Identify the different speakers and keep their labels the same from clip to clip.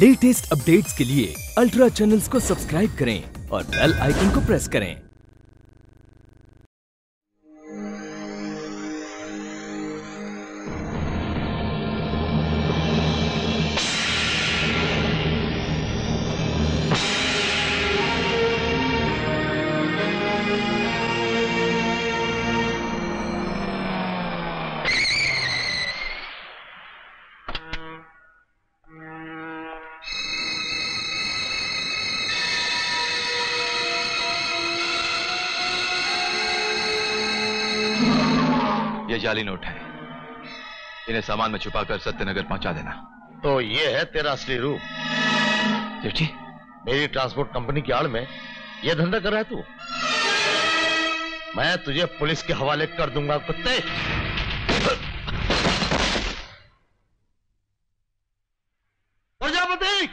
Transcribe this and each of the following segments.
Speaker 1: Latest updates के लिए ultra channels को सब्सक्राइब करें और बेल आइकन को प्रेस करें।
Speaker 2: ये जाली नोट है, इन्हें सामान में छुपाकर सत्यनगर पहुंचा देना।
Speaker 3: तो ये है तेरा असली रूप।
Speaker 2: सेठ जी,
Speaker 3: मेरी ट्रांसपोर्ट कंपनी की आड़ में ये धंधा कर रहा है तू? मैं तुझे पुलिस के हवाले कर दूंगा कुत्ते। प्रजापति!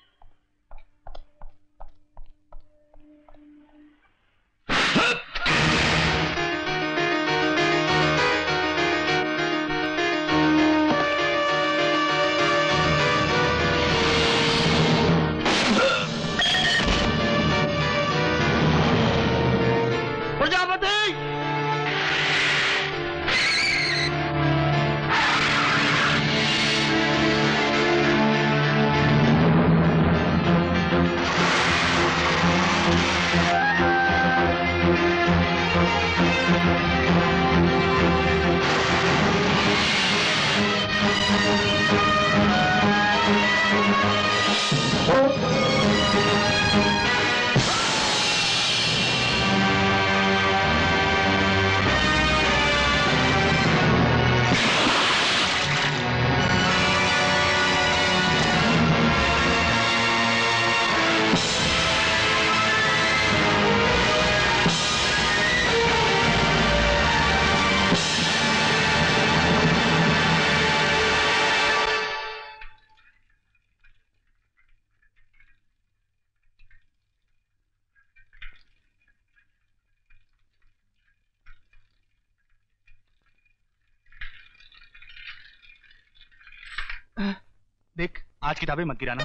Speaker 4: देख, आज किताबें मत गिराना,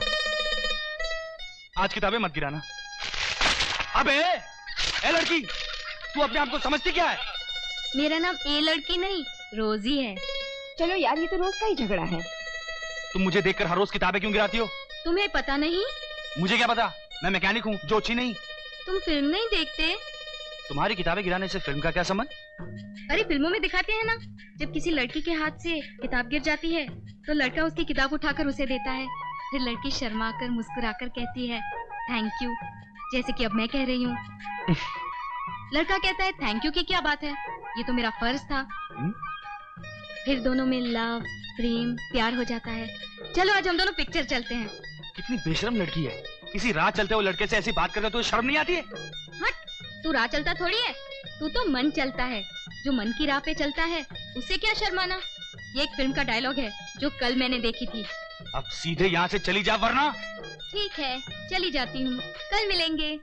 Speaker 4: आज किताबें मत गिराना। अबे ए लड़की, तू अपने आप को समझती क्या है?
Speaker 5: मेरा नाम ए लड़की नहीं, रोजी है।
Speaker 6: चलो यार, ये तो रोज का ही झगड़ा है।
Speaker 4: तुम मुझे देखकर हर रोज किताबें क्यों गिराती हो?
Speaker 5: तुम्हें पता नहीं?
Speaker 4: मुझे क्या पता, मैं मैकेनिक हूँ, जोची नहीं।
Speaker 5: तुम फिल्म नहीं देखते?
Speaker 4: तुम्हारी किताबें गिराने से फिल्म का क्या संबंध?
Speaker 5: अरे फिल्मों में दिखाते हैं ना, जब किसी लड़की के हाथ से किताब गिर जाती है तो लड़का उसकी किताब उठाकर उसे देता है, फिर लड़की शर्माकर मुस्कुराकर कहती है थैंक यू, जैसे कि अब मैं कह रही हूँ। लड़का कहता है थैंक यू की क्या बात है, ये तो मेरा फर्ज था। फिर दोनों में लव, प्रेम, प्यार हो जाता है। चलो आज हम दोनों पिक्चर चलते हैं।
Speaker 4: कितनी बेशर्म लड़की है, किसी राह चलते हुए लड़के से ऐसी बात करते तो शर्म नहीं आती है?
Speaker 5: हट, तू राह चलता थोड़ी है, तू तो मन चलता है। जो मन की राह पे चलता है उससे क्या शर्माना। ये एक फिल्म का डायलॉग है जो कल मैंने देखी थी।
Speaker 4: अब सीधे यहाँ से चली जा वरना।
Speaker 5: ठीक है, चली जाती हूँ, कल मिलेंगे,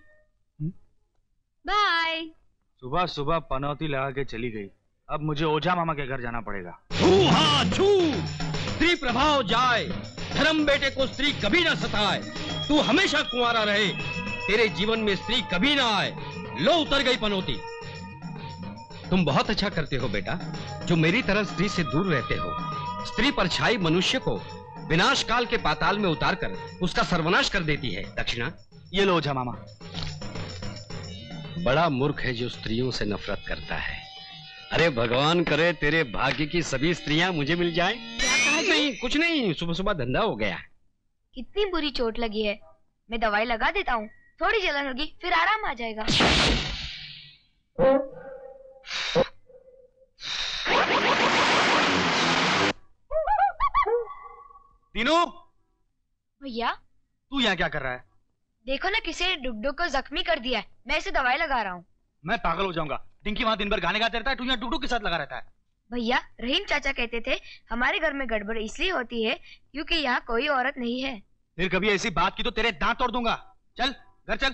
Speaker 5: बाय।
Speaker 4: सुबह सुबह पनौती लगा के चली गई, अब मुझे ओझा मामा के घर जाना पड़ेगा।
Speaker 7: स्त्री प्रभाव जाए, धर्म बेटे को स्त्री कभी ना सताए, तू हमेशा कुंवारा रहे, तेरे जीवन में स्त्री कभी ना आए। लो उतर गई पनौती। तुम बहुत अच्छा करते हो बेटा, जो मेरी तरह स्त्री से दूर रहते हो। स्त्री परछाई मनुष्य को विनाश काल के पाताल में उतारकर उसका सर्वनाश कर देती है। दक्षिणा
Speaker 4: ये लो ओझा मामा।
Speaker 7: बड़ा मूर्ख है जो स्त्रियों से नफरत करता है। अरे भगवान करे तेरे भाग्य की सभी स्त्रियां मुझे मिल जाएं। नहीं, कुछ नहीं, सुबह सुबह धंधा हो गया।
Speaker 6: कितनी बुरी चोट लगी है, मैं दवाई लगा देता हूँ, थोड़ी जलन होगी फिर आराम आ जाएगा।
Speaker 4: तीनू,
Speaker 6: भैया
Speaker 4: तू यहाँ क्या कर रहा है?
Speaker 6: देखो ना, किसी ने डुगडुग को जख्मी कर दिया है, मैं इसे दवाई लगा रहा हूँ।
Speaker 4: मैं पागल हो जाऊंगा, डिंकी वहाँ दिन भर गाने गाते रहता है, तू यहाँ डुगडुग के साथ लगा रहता है।
Speaker 6: भैया, रहीम चाचा कहते थे हमारे घर में गड़बड़ इसलिए होती है क्योंकि यहाँ कोई औरत नहीं है।
Speaker 4: फिर कभी ऐसी बात की तो तेरे दांत तोड़ दूंगा। चल घर चल।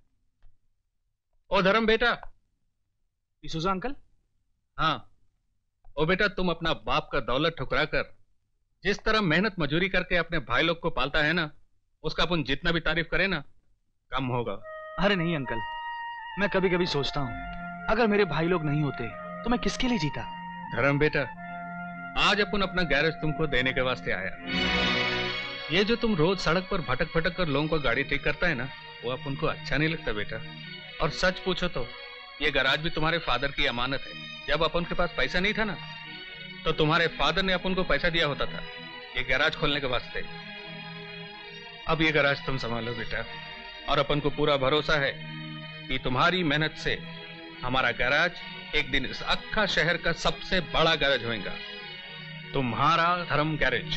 Speaker 7: ओ धर्म बेटा।
Speaker 4: इसुजा अंकल?
Speaker 7: हाँ। ओ बेटा, तुम अपना बाप का दौलत ठुकरा कर जिस तरह मेहनत मजूरी करके अपने भाई लोग को पालता है ना,
Speaker 4: उसका अपन जितना भी तारीफ करें ना कम होगा।
Speaker 8: अरे नहीं अंकल, मैं कभी कभी सोचता हूँ अगर मेरे भाई लोग नहीं होते तो मैं किसके लिए जीता।
Speaker 4: धर्म बेटा, आज अपन अपना गैरेज तुमको देने के वास्ते आया। ये जो तुम रोज सड़क पर भटक भटक कर लोगों को गाड़ी ठीक करता है ना, वो अपन को अच्छा नहीं लगता बेटा। और सच पूछो तो ये गैराज भी तुम्हारे फादर की अमानत है। जब अपन के पास पैसा नहीं था ना, तो तुम्हारे फादर ने अपन को पैसा दिया होता था ये गैराज खोलने के वास्ते। अब ये गैराज तुम संभालो बेटा, और अपन को पूरा भरोसा है कि तुम्हारी मेहनत से हमारा गैराज एक दिन इस अक्खा शहर का सबसे बड़ा गैरेज होगा, तुम्हारा धर्म गैरेज।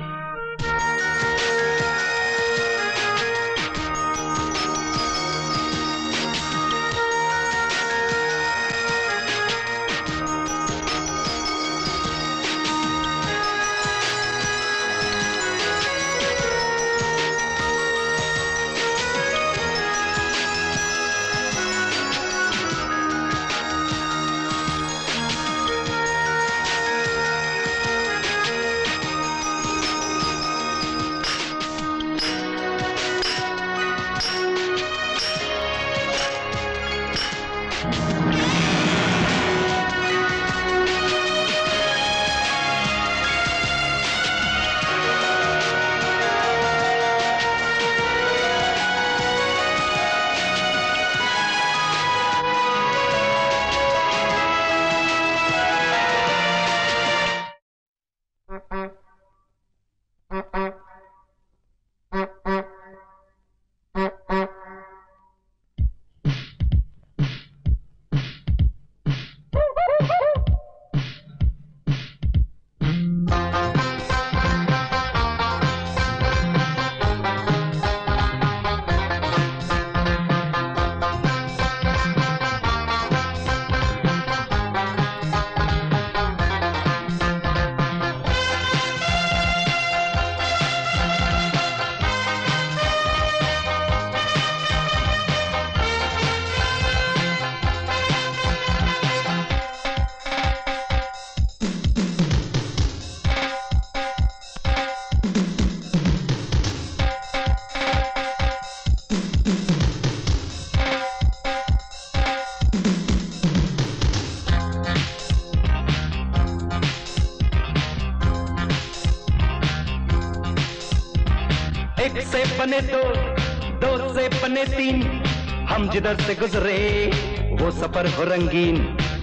Speaker 9: बने दो, दो से बने तीन, हम जिधर से गुजरे वो सफर हो रंगीन।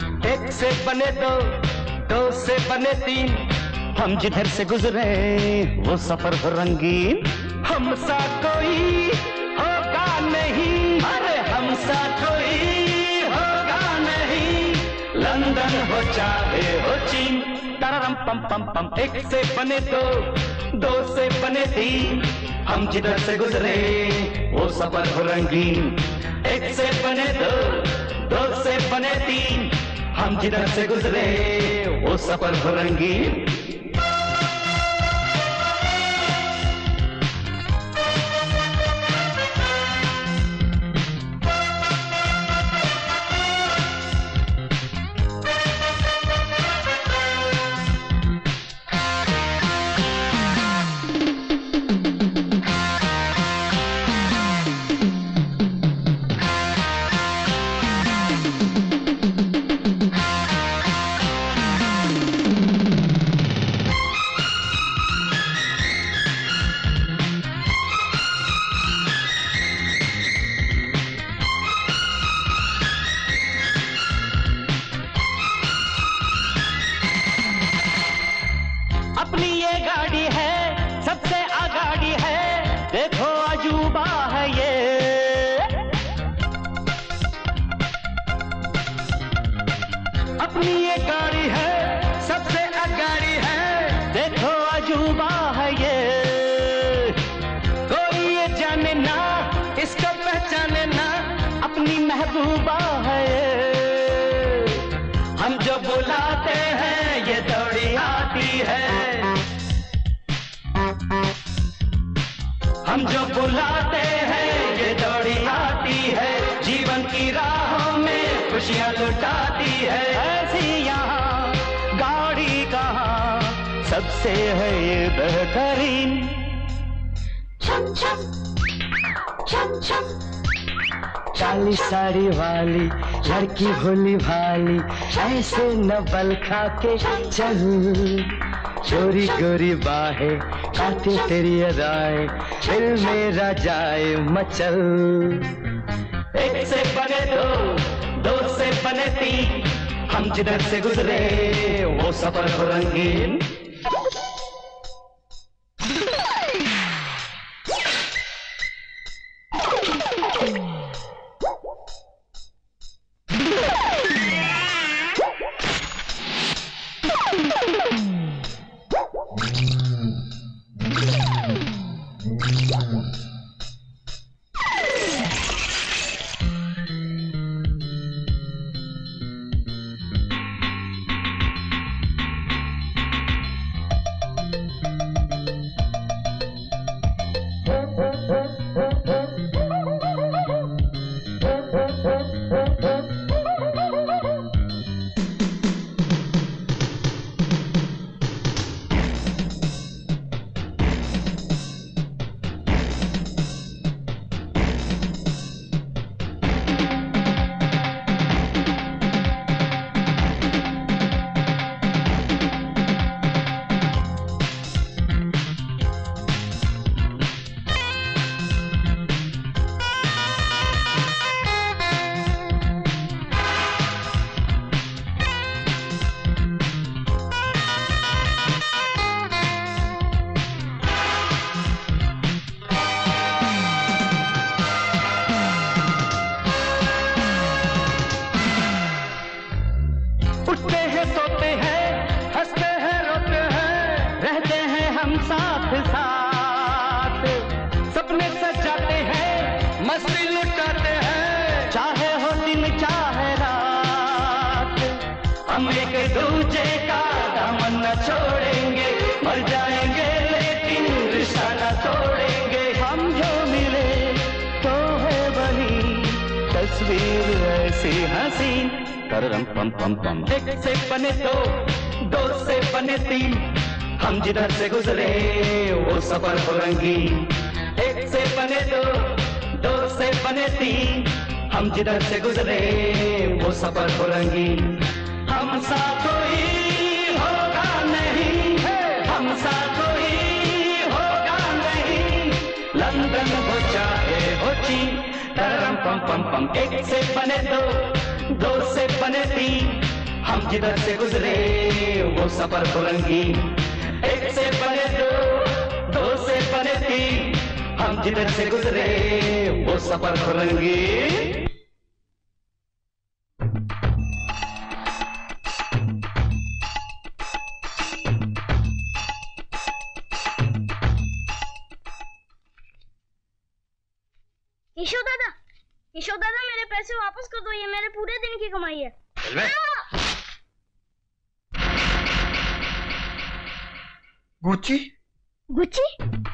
Speaker 9: एक से बने दो, दो से बने तीन, हम जिधर से गुजरे वो सफर हो रंगीन। हम सा कोई होगा नहीं, अरे हम सा कोई होगा नहीं, लंदन हो चाहे हो चीन। तररम पम पम पम। एक से बने दो, दो से बने तीन, हम जिधर से गुजरे वो सफर हो रंगीन। एक से बने दो, दो से बने तीन, हम जिधर से गुजरे वो सफर हो रंगीन। हम जो बुलाते हैं ये दौड़ी आती है, जीवन की राहों में खुशियाँ लुटाती है। ऐसी यहाँ गाड़ी कहाँ सबसे है ये बेहतरीन। छम छम छम छम। काली साड़ी वाली लड़की भोली भाली, ऐसे न बल खा के चल। गोरी गोरी बाहें काटे तेरी अदाएं, दिल मेरा जाए मचल। एक से बने दो, दो से बने तीन, हम जिधर से गुजरे वो सफर हो रंगीन। एक से बने दो, दो से बने तीन, हम जिधर से गुजरे वो सफर हो रंगीन। एक से बने दो, दो से बने तीन, हम जिधर से गुजरे वो सफर हो रंगीन। हम सा कोई होगा नहीं, हम सा कोई होगा नहीं, लंदन हो चाहे हो चीन। तरम पम पम पम। एक से बने दो, दो से बने तीन, हम जिधर से गुजरे वो सफर हो रंगीन। एक से बने दो, दो से बने तीन, हम जिधर से गुजरे वो सफर हो रंगीन।
Speaker 10: केशव दादा मेरे पैसे वापस कर दो, ये मेरे पूरे दिन की कमाई है।
Speaker 11: गुच्ची
Speaker 10: गुच्ची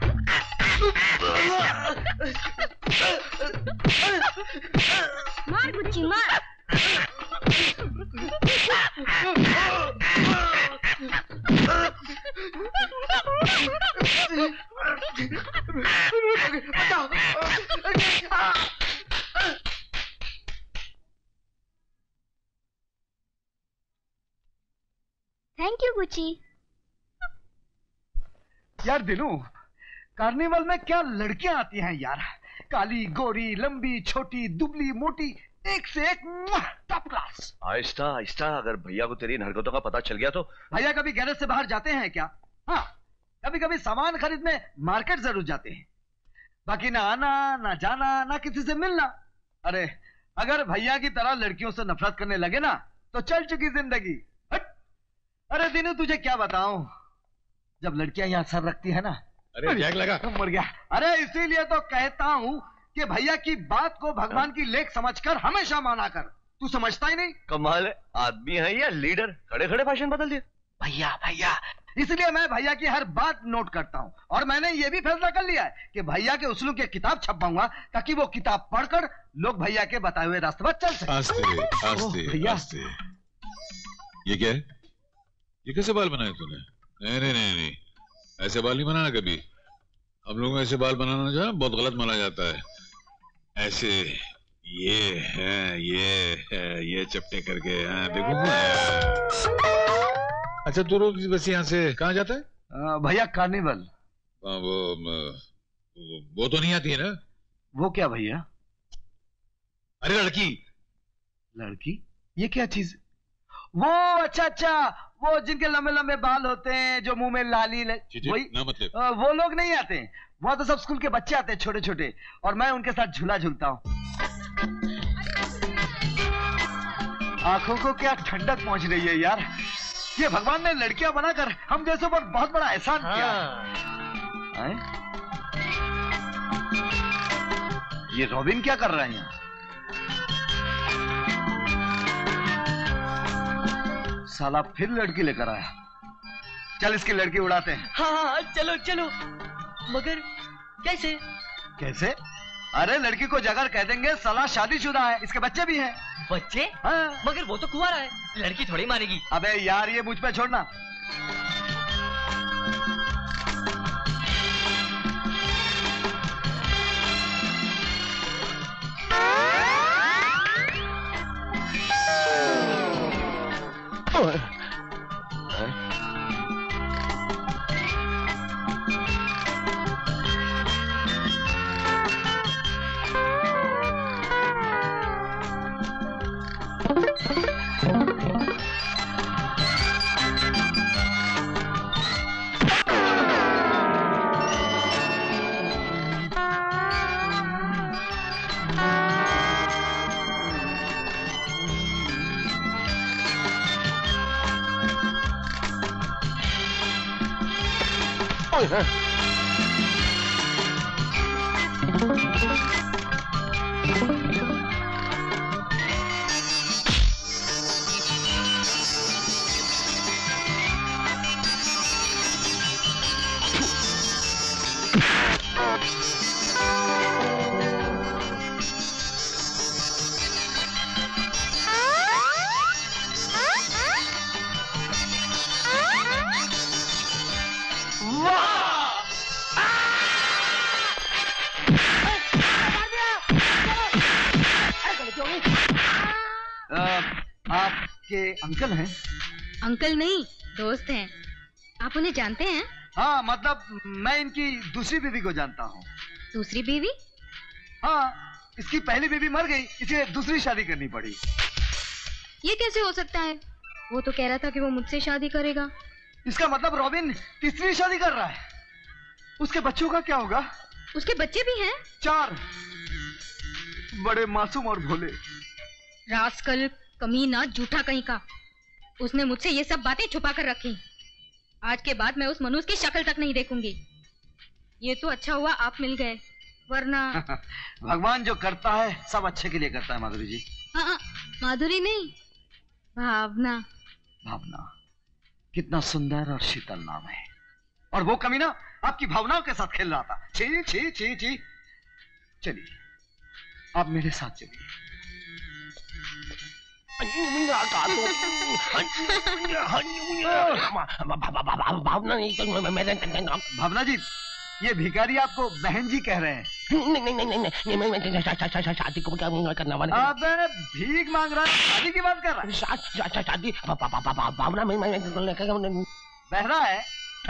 Speaker 10: मार गुच्ची मार। Thank you Gucci.
Speaker 11: यार दिनू, कार्निवल में क्या लड़कियां आती हैं यार, काली गोरी लंबी छोटी दुबली मोटी, एक से एक टॉप क्लास।
Speaker 3: आहिस्ता आहिस्ता, अगर भैया को तेरी इन हरकतों का पता चल गया तो।
Speaker 11: भैया कभी गैरेज से बाहर जाते हैं क्या? हाँ, कभी कभी सामान खरीदने मार्केट जरूर जाते हैं, बाकी ना आना ना जाना ना किसी से मिलना। अरे अगर भैया की तरह लड़कियों से नफरत करने लगे ना तो चल चुकी जिंदगी। अरे दिनू तुझे क्या बताऊं, जब लड़कियां यहाँ सर रखती है ना।
Speaker 2: अरे जैक लगा,
Speaker 11: मर गया। अरे इसीलिए तो कहता हूँ कि भैया की बात को भगवान की लेख समझकर हमेशा माना कर। तू समझता ही नहीं।
Speaker 3: कमाल है, आदमी है या लीडर, खड़े खड़े भाषण बदल दिए।
Speaker 11: भैया भैया, इसलिए मैं भैया की हर बात नोट करता हूँ, और मैंने ये भी फैसला कर लिया है कि भैया के उसूलों की किताब छपाऊंगा ताकि वो किताब पढ़कर लोग भैया के बताए हुए रास्ते पर चल सके।
Speaker 12: आस्ते आस्ते आस्ते। ये क्या है? ये कैसे बाल बनाए तूने? नहीं नहीं नहीं नहीं, ऐसे बाल नहीं बनाना कभी। हम लोगों में ऐसे बाल बनाना जो है बहुत गलत माना जाता है। ऐसे ये है, ये चपटे करके देखो। अच्छा तू रोज बस यहाँ से कहाँ जाता है?
Speaker 11: भैया कार्निवल।
Speaker 12: वो तो नहीं आती है ना?
Speaker 11: वो क्या भैया?
Speaker 12: अरे लड़की।
Speaker 11: लड़की? ये क्या चीज? वो अच्छा, वो जिनके लंबे लंबे बाल होते हैं, जो मुंह में लाली वही
Speaker 12: ना मतलब।
Speaker 11: वो लोग नहीं आते हैं। वो तो सब स्कूल के बच्चे आते हैं, छोटे छोटे, और मैं उनके साथ झूला झूलता हूँ। आंखों को क्या ठंडक पहुंच रही है यार। ये भगवान ने लड़कियां बनाकर हम जैसों पर बहुत बड़ा एहसान किया है। ये रॉबिन क्या कर रहा है यहाँ? साला फिर लड़की लेकर आया। चल इसकी लड़की उड़ाते हैं।
Speaker 13: हाँ चलो चलो। मगर कैसे?
Speaker 11: कैसे? अरे लड़की को जगह कह देंगे साला शादीशुदा है, इसके बच्चे भी हैं।
Speaker 13: बच्चे?
Speaker 11: हाँ।
Speaker 13: मगर वो तो कुंवारा है, लड़की थोड़ी मानेगी।
Speaker 11: अबे यार ये मुझ पे छोड़ना। अंकल हैं?
Speaker 5: अंकल नहीं, दोस्त हैं। आप उन्हें जानते हैं?
Speaker 11: हाँ मतलब मैं इनकी दूसरी बीवी को जानता हूँ।
Speaker 5: दूसरी बीवी?
Speaker 11: हाँ, इसकी पहली बीवी मर गई, इसे दूसरी शादी करनी पड़ी।
Speaker 5: ये कैसे हो सकता है? वो तो कह रहा था कि वो मुझसे शादी करेगा।
Speaker 11: इसका मतलब रॉबिन तीसरी शादी कर रहा है। उसके बच्चों का क्या होगा?
Speaker 5: उसके बच्चे भी हैं?
Speaker 11: 4 बड़े मासूम और भोले।
Speaker 5: रास्कल, कमीना, झूठा कहीं का। उसने मुझसे ये सब बातें छुपा कर रखी। आज के बाद मैं उस मनुष्य की शक्ल तक नहीं देखूंगी। ये तो अच्छा हुआ आप मिल गए, वरना
Speaker 11: भगवान जो करता है सब अच्छे के लिए करता है माधुरी जी।
Speaker 5: हाँ, माधुरी नहीं, भावना।
Speaker 11: भावना कितना सुंदर और शीतल नाम है। और वो कमीना आपकी भावनाओं के साथ खेल रहा था। छी छी छी छी। चलिए आप मेरे साथ चलिए। भावना जी, ये भिखारी आपको बहन जी कह रहे हैं।
Speaker 9: नहीं, शादी को क्या करना वाला?
Speaker 11: अब भीख मांग रहा है, शादी की बात कर रहा है।
Speaker 9: शादी भावना में
Speaker 11: बहरा है।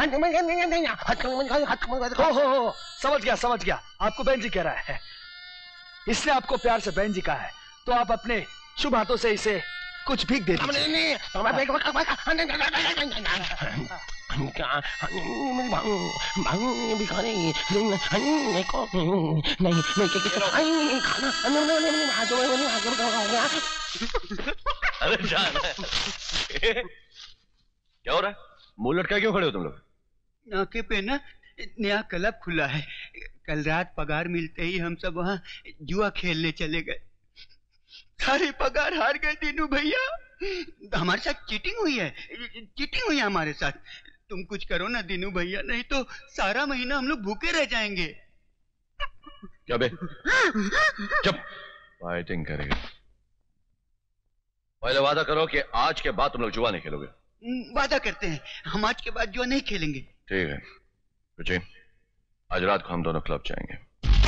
Speaker 8: हो समझ गया। आपको बहन जी कह रहा है। इसने आपको प्यार से बहन जी कहा है, तो आप अपने शुभ हाथों से इसे कुछ भीख दे दीजिए।
Speaker 3: अरे जान क्या हो रहा है? मुंह लटका क्यों खड़े हो तुम लोग?
Speaker 14: नाके पे ना नया क्लब खुला है। कल रात पगार मिलते ही हम सब वहाँ जुआ खेलने चले गए। सारे पगार हार गए दीनू भैया। हमारे साथ चीटिंग हुई है हमारे साथ। तुम कुछ करो ना दीनू भैया, नहीं तो सारा महीना हम लोग भूखे रह जाएंगे।
Speaker 3: क्या बे? चुप। फाइटिंग करेगा। पहले वादा करो कि आज के बाद तुम लोग जुआ नहीं खेलोगे।
Speaker 14: वादा करते हैं, हम आज के बाद जुआ नहीं खेलेंगे।
Speaker 3: ठीक है। रुचि, आज रात को हम दोनों क्लब जाएंगे।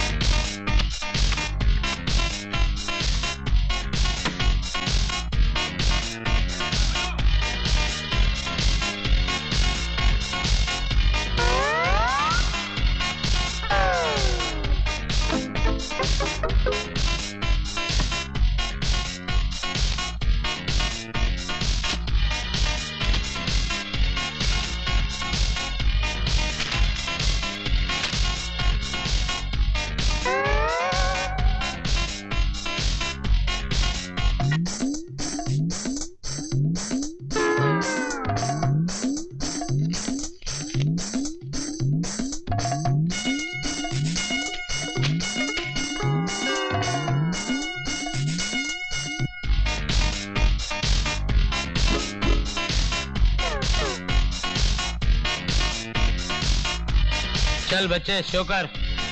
Speaker 15: चल बच्चे शो कर।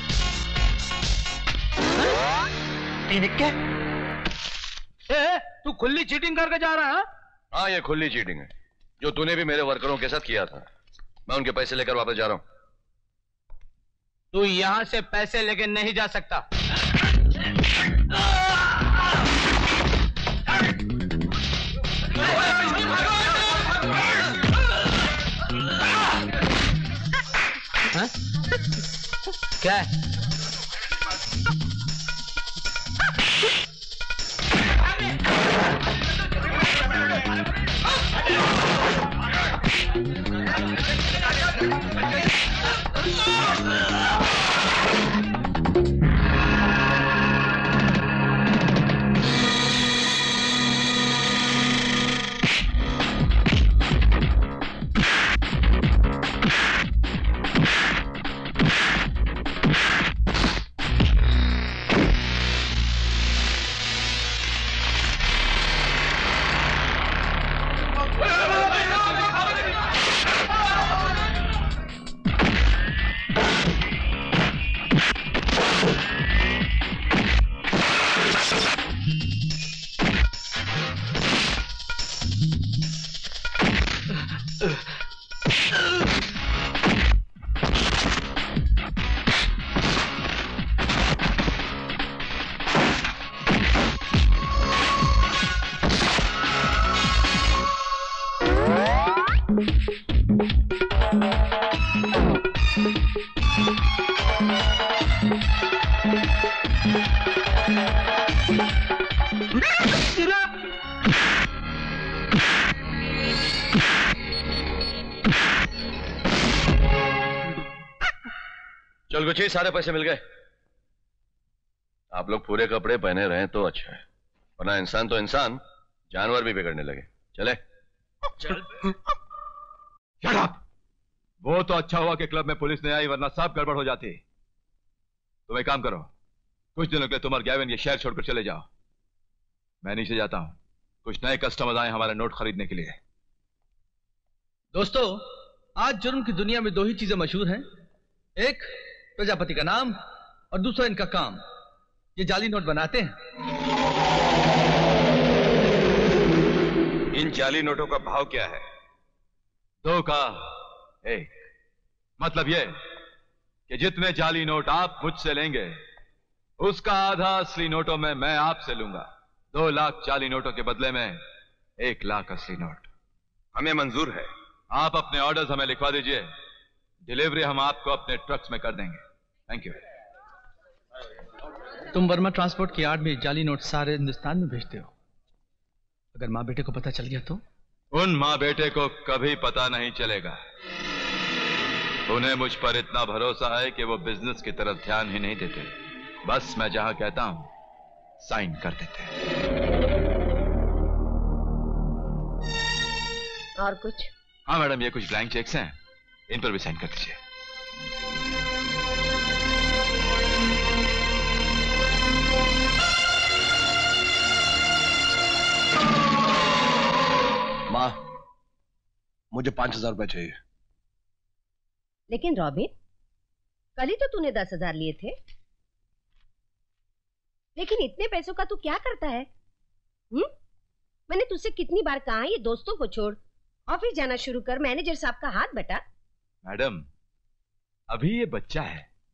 Speaker 11: तू खुली चीटिंग करके जा रहा है?
Speaker 3: हाँ, ये खुली चीटिंग है जो तूने भी मेरे वर्करों के साथ किया था। मैं उनके पैसे लेकर वापस जा रहा हूँ।
Speaker 15: तू यहाँ से पैसे लेके नहीं जा सकता। हाँ? क्या है?
Speaker 3: चल गुच्छी, सारे पैसे मिल गए। आप लोग पूरे कपड़े पहने रहे तो अच्छा है, वरना इंसान तो इंसान, जानवर भी बिगड़ने लगे। चले
Speaker 2: चल। Shut up! वो तो अच्छा हुआ कि क्लब में पुलिस नहीं आई, वरना सब गड़बड़ हो जाती। तुम एक काम करो, कुछ दिनों के लिए तुम और गैविन ये शहर छोड़कर चले जाओ। मैं नीचे जाता हूं, कुछ नए कस्टमर्स आए हमारे नोट खरीदने के लिए।
Speaker 4: दोस्तों, आज जुर्म की दुनिया में दो ही चीजें मशहूर हैं, एक प्रजापति का नाम और दूसरा इनका काम। ये जाली नोट बनाते हैं।
Speaker 2: इन जाली नोटों का भाव क्या है? 2 का 1। मतलब ये कि जितने जाली नोट आप मुझसे लेंगे उसका आधा असली नोटों में मैं आपसे लूंगा। 2 लाख जाली नोटों के बदले में 1 लाख असली नोट।
Speaker 12: हमें मंजूर है।
Speaker 2: आप अपने ऑर्डर्स हमें लिखवा दीजिए, डिलीवरी हम आपको अपने ट्रक्स में कर देंगे। Thank you.
Speaker 4: तुम वर्मा ट्रांसपोर्ट की आड़ में जाली नोट सारे हिंदुस्तान में भेजते हो। अगर माँ बेटे को पता चल गया तो?
Speaker 2: उन माँ बेटे को कभी पता नहीं चलेगा। उन्हें मुझ पर इतना भरोसा है कि वो बिजनेस की तरफ ध्यान ही नहीं देते, बस मैं जहां कहता हूं साइन कर देते हैं।
Speaker 16: और कुछ?
Speaker 2: हाँ मैडम, ये कुछ ब्लैंक चेक्स हैं, इन पर भी साइन कर दीजिए।
Speaker 8: माँ, मुझे 5,000 रुपए चाहिए।
Speaker 16: लेकिन रॉबिन, कल ही तो तूने 10,000 लिए थे। लेकिन इतने पैसों का तू क्या करता है? मैंने तुझसे कितनी बार कहा ये दोस्तों को छोड़ ऑफिस जाना शुरू कर, मैनेजर साहब का हाथ बटा।
Speaker 2: मैडम, अभी ये बच्चा है,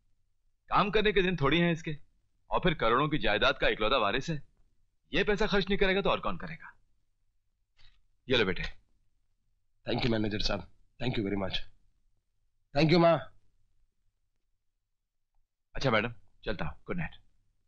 Speaker 2: काम करने के दिन थोड़ी हैं इसके, और फिर करोड़ों की जायदाद का इकलौता वारिस है। ये पैसा खर्च नहीं करेगा तो और कौन करेगा? ये लो बेटे।
Speaker 17: थैंक यू मैनेजर साहब, thank you very much. Thank you माँ।
Speaker 2: अच्छा मैडम, चलता हूं, गुड नाइट।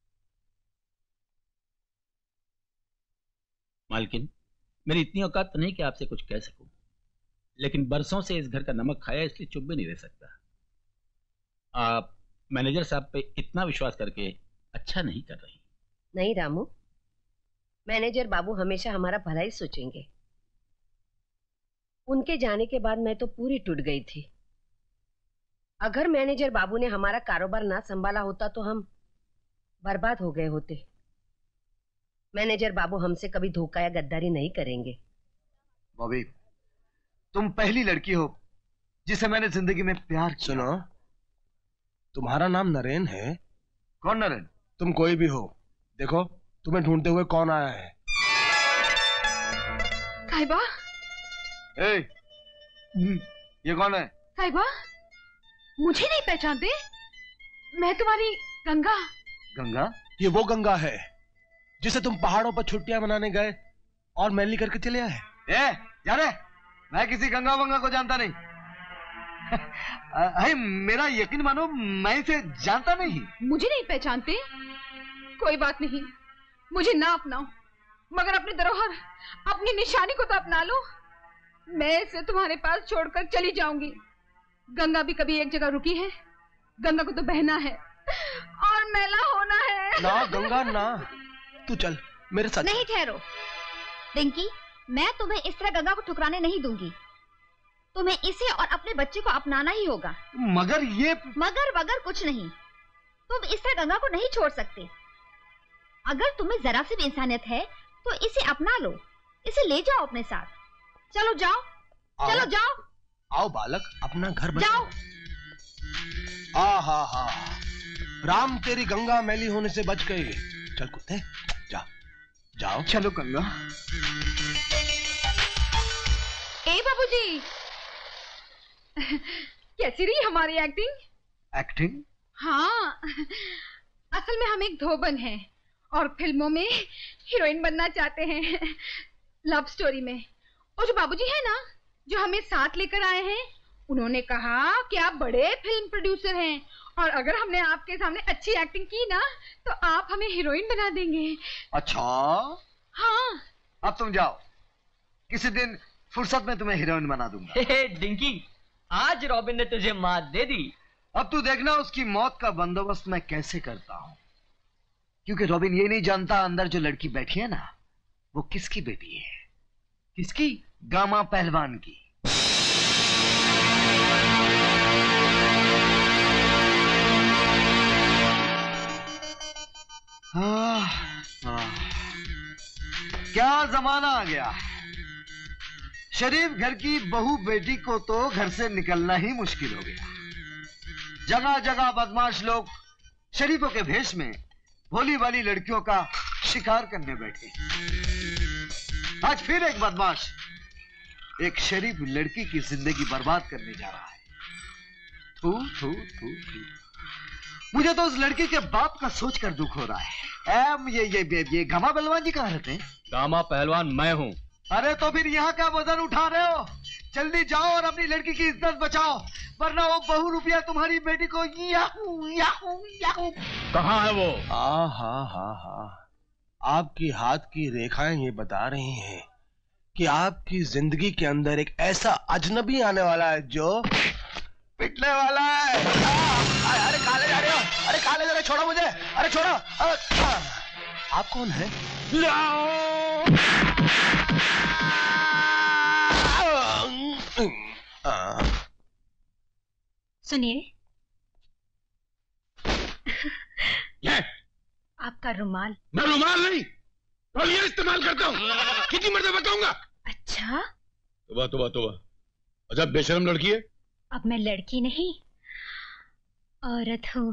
Speaker 18: मालकिन, मेरी इतनी औकात तो नहीं कि आपसे कुछ कह सकूं, लेकिन बरसों से इस घर का नमक खाया, इसलिए चुप भी नहीं रह सकता। आप मैनेजर साहब पे इतना विश्वास करके अच्छा नहीं कर रही।
Speaker 16: नहीं रामू, मैनेजर बाबू हमेशा हमारा भला ही सोचेंगे। उनके जाने के बाद मैं तो पूरी टूट गई थी। अगर मैनेजर बाबू ने हमारा कारोबार ना संभाला होता तो हम बर्बाद हो गए होते। मैनेजर बाबू हमसे कभी धोखा या गद्दारी नहीं करेंगे।
Speaker 11: बॉबी, तुम पहली लड़की हो जिसे मैंने जिंदगी में प्यार किया।
Speaker 17: सुनो, तुम्हारा नाम नरेन है?
Speaker 11: कौन नरेन?
Speaker 17: तुम कोई भी हो, देखो तुम्हें ढूंढते हुए कौन आया है।
Speaker 5: साहिबा।
Speaker 11: ये कौन है?
Speaker 5: साहिबा, मुझे नहीं पहचानते? मैं तुम्हारी गंगा।
Speaker 11: गंगा?
Speaker 17: ये वो गंगा है जिसे तुम पहाड़ों पर छुट्टियां मनाने गए और मैली करके चले आए।
Speaker 11: जा रे, मैं किसी गंगा वंगा को जानता नहीं। मेरा यकीन मानो, मैं इसे जानता नहीं।
Speaker 5: मुझे नहीं पहचानते? कोई बात नहीं, मुझे ना अपनाओ, मगर अपनी धरोहर, अपनी निशानी को तो अपना लो। मैं इसे तुम्हारे पास छोड़कर चली जाऊंगी। गंगा भी कभी एक जगह रुकी है। गंगा को तो बहना है और मैला होना है।
Speaker 17: ना गंगा ना, तू चल मेरे साथ।
Speaker 19: नहीं ठहरो डिंकी, मैं तुम्हें इस तरह गंगा को ठुकराने नहीं दूंगी। तुम्हें इसे और अपने बच्चे को अपनाना ही होगा।
Speaker 11: मगर ये
Speaker 19: मगर वगर कुछ नहीं, तुम इस तरह गंगा को नहीं छोड़ सकते। अगर तुम्हें जरा सी भी इंसानियत है तो इसे अपना लो, इसे ले जाओ अपने साथ। चलो जाओ, चलो जाओ।
Speaker 17: आओ बालक, अपना घर
Speaker 19: जाओ।
Speaker 17: हा, राम तेरी गंगा मैली होने से बच गई। चल कुत्ते, जाओ।
Speaker 11: चलो गंगा।
Speaker 5: ए बाबूजी, कैसी रही हमारी एक्टिंग?
Speaker 11: एक्टिंग?
Speaker 5: हाँ, असल में हम एक धोबन हैं और फिल्मों में हीरोइन बनना चाहते हैं, लव स्टोरी में। और जो बाबूजी है ना, जो हमें साथ लेकर आए हैं, उन्होंने कहा कि आप बड़े फिल्म प्रोड्यूसर हैं और अगर हमने आपके सामने अच्छी एक्टिंग की ना तो आप हमें हीरोइन बना देंगे।
Speaker 11: अच्छा?
Speaker 5: हाँ।
Speaker 11: अब तुम जाओ, किसी दिन फुर्सत में तुम्हें हीरोइन बना दूंगा।
Speaker 13: डिंकी, आज रॉबिन ने तुझे मात दे दी।
Speaker 11: अब तू देखना उसकी मौत का बंदोबस्त मैं कैसे करता हूँ, क्योंकि रॉबिन ये नहीं जानता अंदर जो लड़की बैठी है ना, वो किसकी बेटी है। किसकी? गामा पहलवान की। क्या जमाना आ गया। शरीफ घर की बहू बेटी को तो घर से निकलना ही मुश्किल हो गया। जगह जगह बदमाश लोग शरीफों के भेष में भोली वाली लड़कियों का शिकार करने बैठे। आज फिर एक बदमाश एक शरीफ लड़की की जिंदगी बर्बाद करने जा रहा है। थू थू थू थू। मुझे तो उस लड़की के बाप का सोचकर दुख हो रहा है। ये गामा पहलवान जी कहाँ रहते हैं?
Speaker 15: गामा पहलवान मैं हूँ।
Speaker 11: अरे तो फिर यहाँ का वजन उठा रहे हो? जल्दी जाओ और अपनी लड़की की इज्जत बचाओ, वरना वो बहु रुपया तुम्हारी बेटी को याहू याहू याहू।
Speaker 15: कहाँ है वो?
Speaker 17: हा, आपकी हाथ की रेखाएं ये बता रही हैं कि आपकी जिंदगी के अंदर एक ऐसा अजनबी आने वाला है जो पिटने वाला है। अरे काले जा रहे हो? अरे काले जा रहे, छोड़ो मुझे, अरे छोड़ो। आप कौन है?
Speaker 19: सुनिए, आपका रुमाल।
Speaker 12: मैं रुमाल नहीं, तौलिया इस्तेमाल करता हूँ। कितनी मर्तबा बताऊंगा?
Speaker 19: अच्छा,
Speaker 12: तोबा। अच्छा बेशरम लड़की है।
Speaker 19: अब मैं लड़की नहीं, औरत हूँ।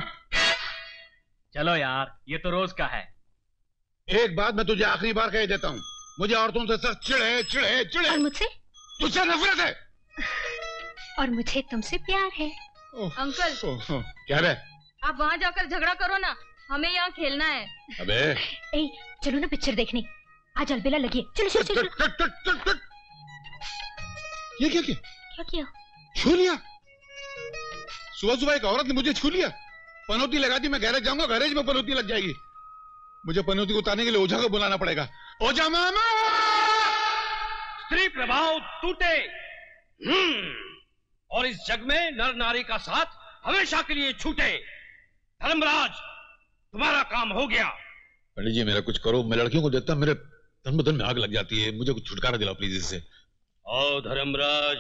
Speaker 15: चलो यार, ये तो रोज का है।
Speaker 12: एक बात मैं तुझे आखिरी बार कह देता हूँ, मुझे औरतों से सख्त चिढ़ है।
Speaker 19: और मुझसे?
Speaker 12: तुझसे नफरत है।
Speaker 19: और मुझे तुमसे प्यार है।
Speaker 5: अंकल।
Speaker 12: क्या रे?
Speaker 5: आप वहाँ जाकर झगड़ा करो ना, हमें यहाँ खेलना है।
Speaker 12: अबे
Speaker 19: ए, चलो ना पिक्चर देखने, आज अलबेला लगी। चलो चलो चलो।
Speaker 12: ये क्या किया?
Speaker 19: क्या किया?
Speaker 12: छू लिया। सुबह सुबह एक औरत ने मुझे छू लिया। पनौती लगा दी, मैं गैरेज जाऊंगा, गैरेज में पनौती लग जाएगी। मुझे पनौती को उतारने के लिए ओझा को बुलाना पड़ेगा। ओझा मामा!
Speaker 7: स्त्री प्रभाव टूटे। और इस जग में नर नारी का साथ हमेशा के लिए छूटे। धर्मराज, तुम्हारा काम हो गया।
Speaker 12: पंडित जी मेरा कुछ करो, मैं लड़कियों को देखता मेरे तन बदन में आग लग जाती है। मुझे कुछ छुटकारा दिलाओ प्लीज इससे।
Speaker 7: आओ धर्मराज।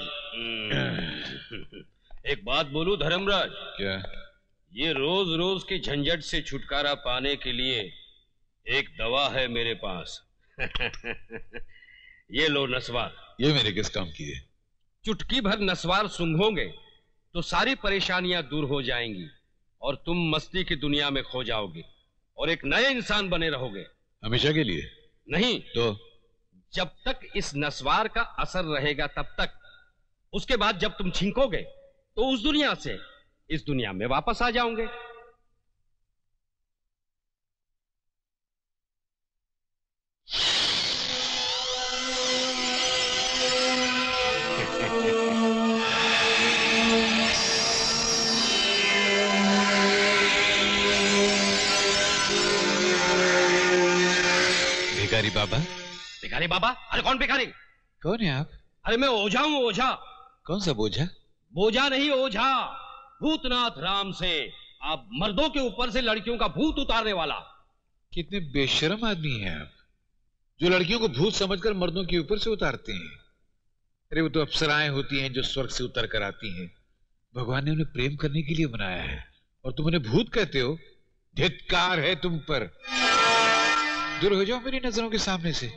Speaker 7: एक बात बोलूं धर्मराज?
Speaker 12: क्या?
Speaker 7: ये रोज रोज की झंझट से छुटकारा पाने के लिए एक दवा है मेरे पास। ये लो नस्वार।
Speaker 12: ये मेरे किस काम की है?
Speaker 7: चुटकी भर नस्वार सूंघोगे तो सारी परेशानियां दूर हो जाएंगी और तुम मस्ती की दुनिया में खो जाओगे और एक नए इंसान बने रहोगे।
Speaker 12: हमेशा के लिए?
Speaker 7: नहीं
Speaker 12: तो
Speaker 7: जब तक इस नस्वार का असर रहेगा तब तक। उसके बाद जब तुम छींकोगे तो उस दुनिया से इस दुनिया में वापस आ जाओगे।
Speaker 12: भिखारी बाबा?
Speaker 7: भिखारी बाबा? अरे कौन भिखारी?
Speaker 12: कौन है आप?
Speaker 7: अरे मैं ओझा हूं, ओझा।
Speaker 12: कौन सा बोझा?
Speaker 7: बोझा नहीं, ओझा। भूतनाथ राम से आप मर्दों के ऊपर से लड़कियों का भूत उतारने वाला।
Speaker 12: कितने बेशर्म आदमी हैं आप, जो लड़कियों को भूत समझकर मर्दों के ऊपर से उतारते हैं। अरे वो तो अप्सराएं होती हैं जो स्वर्ग से उतर कर आती हैं। भगवान ने उन्हें प्रेम करने के लिए बनाया है और तुम उन्हें भूत कहते हो? धिक्कार है तुम पर। दूर हो जाओ मेरी नजरों के सामने से।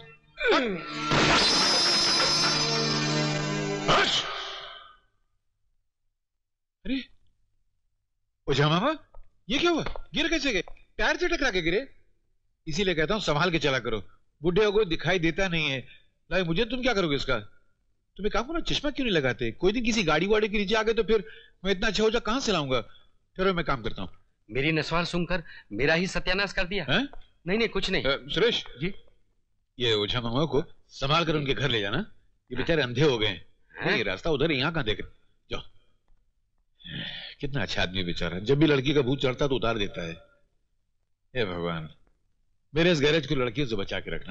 Speaker 12: अरे ओझा मामा, ये क्या हुआ? गिर कैसे गए? पैर से टकरा के गिरे? इसीलिए कहता हूं संभाल के चला करो, बुढ़े को दिखाई देता नहीं है। लाई मुझे तुम क्या करोगे इसका? तुम्हें काम करो, चश्मा क्यों नहीं लगाते? कोई दिन किसी गाड़ी वाड़ी के नीचे आ गए तो फिर मैं इतना अच्छा ओझा कहां से लाऊंगा? चलो मैं काम करता हूँ।
Speaker 7: मेरी नस्वार सुनकर मेरा ही सत्यानाश कर दिया है? नहीं नहीं कुछ नहीं।
Speaker 12: सुरेश जी, ये ओझा मामा को संभाल कर उनके घर ले जाना। ये बेचारे अंधे हो गए हैं। ये रास्ता उधर है, यहाँ कहाँ देख जाओ। कितना अच्छा आदमी बेचारा, जब भी लड़की का भूत चढ़ता तो उतार देता है। हे भगवान, मेरे इस गैरेज को लड़कियों से बचा के रखना।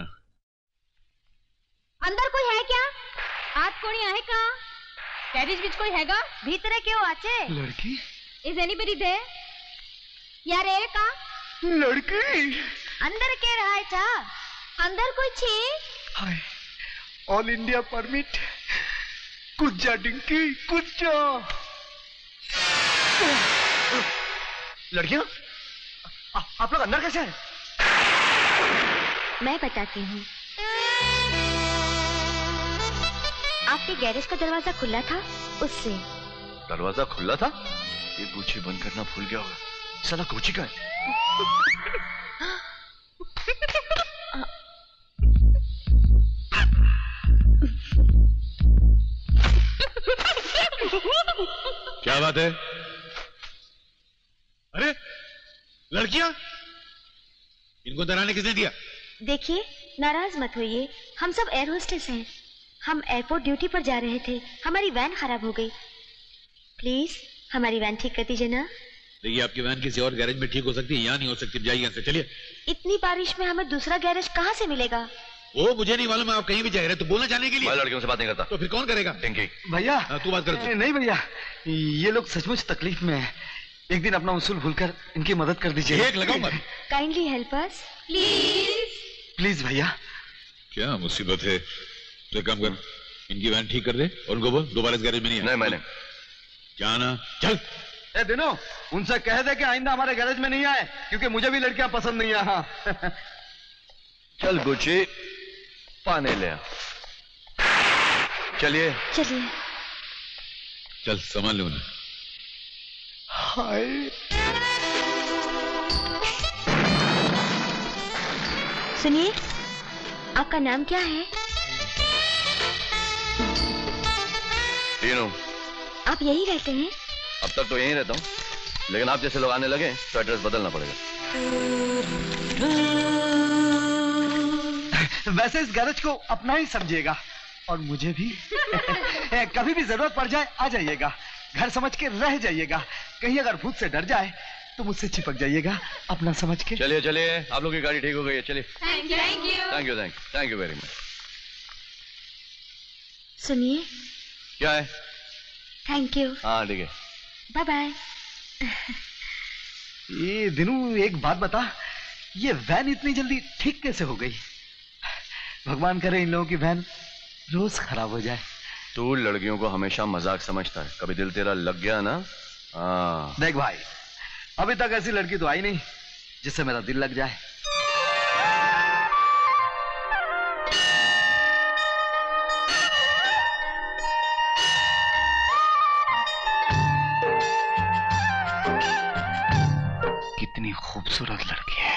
Speaker 19: अंदर कोई है क्या?
Speaker 5: आत कोणी आहे का? गैरेज बीच कोई हैगा?
Speaker 19: भीतर क्यों आचे?
Speaker 8: लड़की?
Speaker 5: Is anybody there?
Speaker 19: यार ए का?
Speaker 8: लड़की?
Speaker 19: अंदर के रहा है चा? अंदर कोई छे?
Speaker 8: Hi, all India permit. कुछ जा डिंकी, कुछ जा। लड़कियां, आप लोग अंदर कैसे हैं?
Speaker 19: मैं बताती हूँ। आपके गैरेज का दरवाजा खुला था, उससे।
Speaker 3: दरवाजा खुला था? ये गुच्छी बंद करना भूल गया होगा। साला गुच्छी का है।
Speaker 12: क्या बात है? अरे लड़कियां, इनको डराने किसने दिया?
Speaker 19: देखिए, नाराज मत होइए, हम सब एयर होस्टेस हैं। हम एयरपोर्ट ड्यूटी पर जा रहे थे, हमारी वैन खराब हो गई। प्लीज हमारी वैन ठीक कर दीजिए ना।
Speaker 12: देखिए, आपकी वैन किसी और गैरेज में ठीक हो सकती है, यहाँ नहीं हो सकती। जाइए यहाँ से, चलिए।
Speaker 19: इतनी बारिश में हमें दूसरा गैरेज कहाँ से मिलेगा?
Speaker 12: वो मुझे नहीं मालूम, आप कहीं भी जा रहे तो बोलना चाहने के लिए।
Speaker 3: मैं लड़कियों से बात नहीं करता।
Speaker 12: तो फिर कौन करेगा?
Speaker 3: डिंकी।
Speaker 8: भैया
Speaker 12: तू बात कर।
Speaker 8: नहीं भैया, ये लोग सचमुच तकलीफ में हैं। एक दिन अपना उसूल भूलकर इनकी मदद कर दीजिए।
Speaker 12: एक लगाऊंगा।
Speaker 19: Kindly help us please.
Speaker 8: Please भैया।
Speaker 12: क्या मुसीबत है? तो काम कर, इनकी वैन ठीक कर दे और उनको बोल दोबारा इस गैरेज में नहीं आना।
Speaker 3: नहीं मैंने।
Speaker 12: जाना, चल।
Speaker 11: ए दिनो, उनसे कह दे कि आइंदा हमारे गैरेज में नहीं आए, क्योंकि मुझे भी लड़कियां पसंद नहीं है। हाँ।
Speaker 3: चल गुच्ची, पानी ले आ। चलिए
Speaker 19: चलिए।
Speaker 12: चल संभाल लो उन्हें।
Speaker 8: हाय।
Speaker 19: सुनिए, आपका नाम क्या है?
Speaker 3: तीनों।
Speaker 19: आप यही रहते हैं?
Speaker 3: अब तक तो यहीं रहता हूँ। लेकिन आप जैसे लोग आने लगे तो एड्रेस बदलना पड़ेगा।
Speaker 11: वैसे इस गैरेज को अपना ही समझिएगा और मुझे भी। कभी भी जरूरत पड़ जाए आ जाइएगा, घर समझ के रह जाइएगा। कहीं अगर भूत से डर जाए तो मुझसे चिपक जाइएगा, अपना समझ के।
Speaker 3: चलिए चलिए, आप लोगों की गाड़ी ठीक हो गई है, चलिए।
Speaker 19: Thank you thank you
Speaker 3: thank you thank you very much.
Speaker 6: सुनिए।
Speaker 3: क्या है?
Speaker 6: Thank you.
Speaker 3: हाँ ठीक है,
Speaker 6: बाय बाय।
Speaker 11: ये दिनू एक बात बता, ये वैन इतनी जल्दी ठीक कैसे हो गई? भगवान करे इन लोगों की वैन रोज खराब हो जाए।
Speaker 3: तू लड़कियों को हमेशा मजाक समझता है, कभी दिल तेरा लग गया ना। हाँ
Speaker 11: देख भाई, अभी तक ऐसी लड़की तो आई नहीं जिससे मेरा दिल लग जाए। कितनी खूबसूरत लड़की है।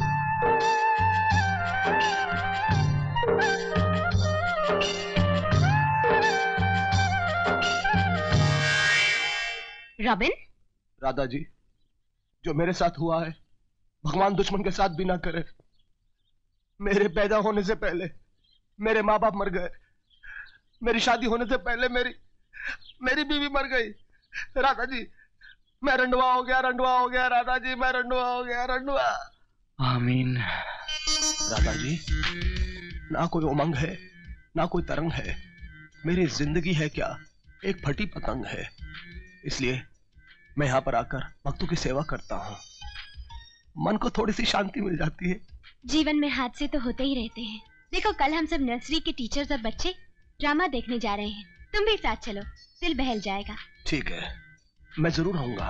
Speaker 6: रॉबिन?
Speaker 17: राधा जी, जो मेरे साथ हुआ है भगवान दुश्मन के साथ भी ना करे। मेरे पैदा होने से पहले मेरे माँ बाप मर गए, मेरी शादी होने से पहले मेरी बीवी मर गई। राधा जी, मैं रंडवा हो गया राधा जी, मैं रंडवा हो गया रंडवा।
Speaker 11: आमीन।
Speaker 17: राधा जी, ना कोई उमंग है ना कोई तरंग है, मेरी जिंदगी है क्या एक फटी पतंग है। इसलिए मैं यहाँ पर आकर भक्तों की सेवा करता हूँ, मन को थोड़ी सी शांति मिल जाती है।
Speaker 5: जीवन में हादसे तो होते ही रहते हैं। देखो, कल हम सब नर्सरी के टीचर्स और बच्चे ड्रामा देखने जा रहे हैं, तुम भी साथ चलो, दिल बहल जाएगा।
Speaker 17: ठीक है, मैं जरूर आऊंगा।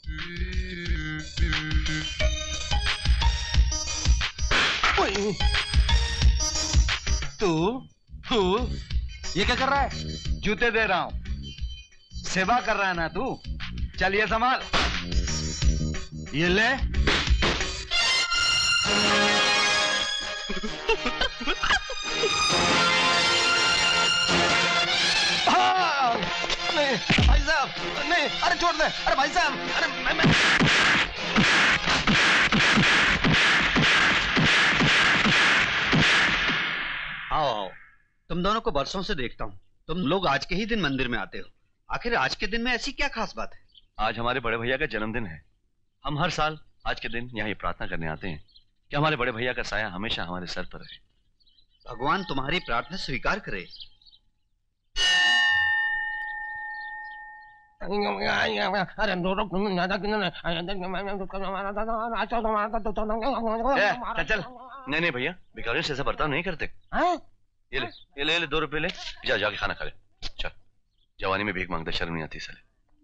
Speaker 11: तू ये क्या कर रहा है? जूते दे रहा हूं, सेवा कर रहा है ना तू। चलिए संभाल, ये ले।
Speaker 17: नहीं भाई साहब, नहीं, अरे छोड़ दे। अरे भाई साहब, अरे मैं
Speaker 11: आओ आओ, तुम दोनों को बरसों से देखता हूँ, तुम लोग आज के ही दिन मंदिर में आते हो। आखिर आज के दिन में ऐसी क्या खास बात है?
Speaker 3: आज हमारे बड़े भैया का जन्मदिन है। हम हर साल आज के दिन यहाँ प्रार्थना करने आते हैं कि हमारे बड़े भैया का साया हमेशा हमारे सर पर रहे।
Speaker 11: भगवान तुम्हारी प्रार्थना स्वीकार करे।
Speaker 3: चल। नहीं भैया, भिखारियों से ऐसा बर्ताव नहीं करते। ये ले 2 रुपए ले, जाके खाना खा ले। चल, जवानी में भीख मांगता शर्म नहीं आती साले।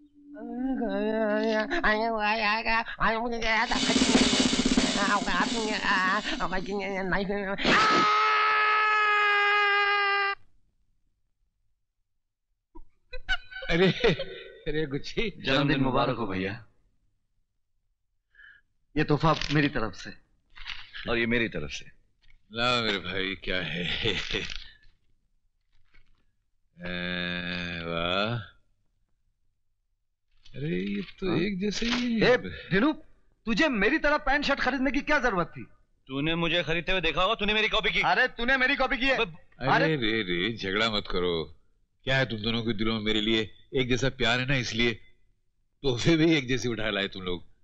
Speaker 12: अरे गुच्छी,
Speaker 11: जन्मदिन मुबारक हो भैया। ये तोहफा मेरी तरफ से
Speaker 3: और ये मेरी तरफ से।
Speaker 12: ला मेरे भाई, क्या है? वाह, अरे ये तो एक जैसे ही है।
Speaker 11: दिनू, तुझे मेरी तरह पैंट शर्ट खरीदने की क्या जरूरत थी?
Speaker 3: तूने मुझे खरीदते हुए देखा होगा, तूने मेरी कॉपी की।
Speaker 11: अरे तूने मेरी कॉपी की है।
Speaker 12: अरे रे झगड़ा मत करो। क्या है, तुम दोनों के दिलों में मेरे लिए एक जैसा प्यार है ना, इसलिए तोहफे भी एक जैसे उठा लाए तुम लोग।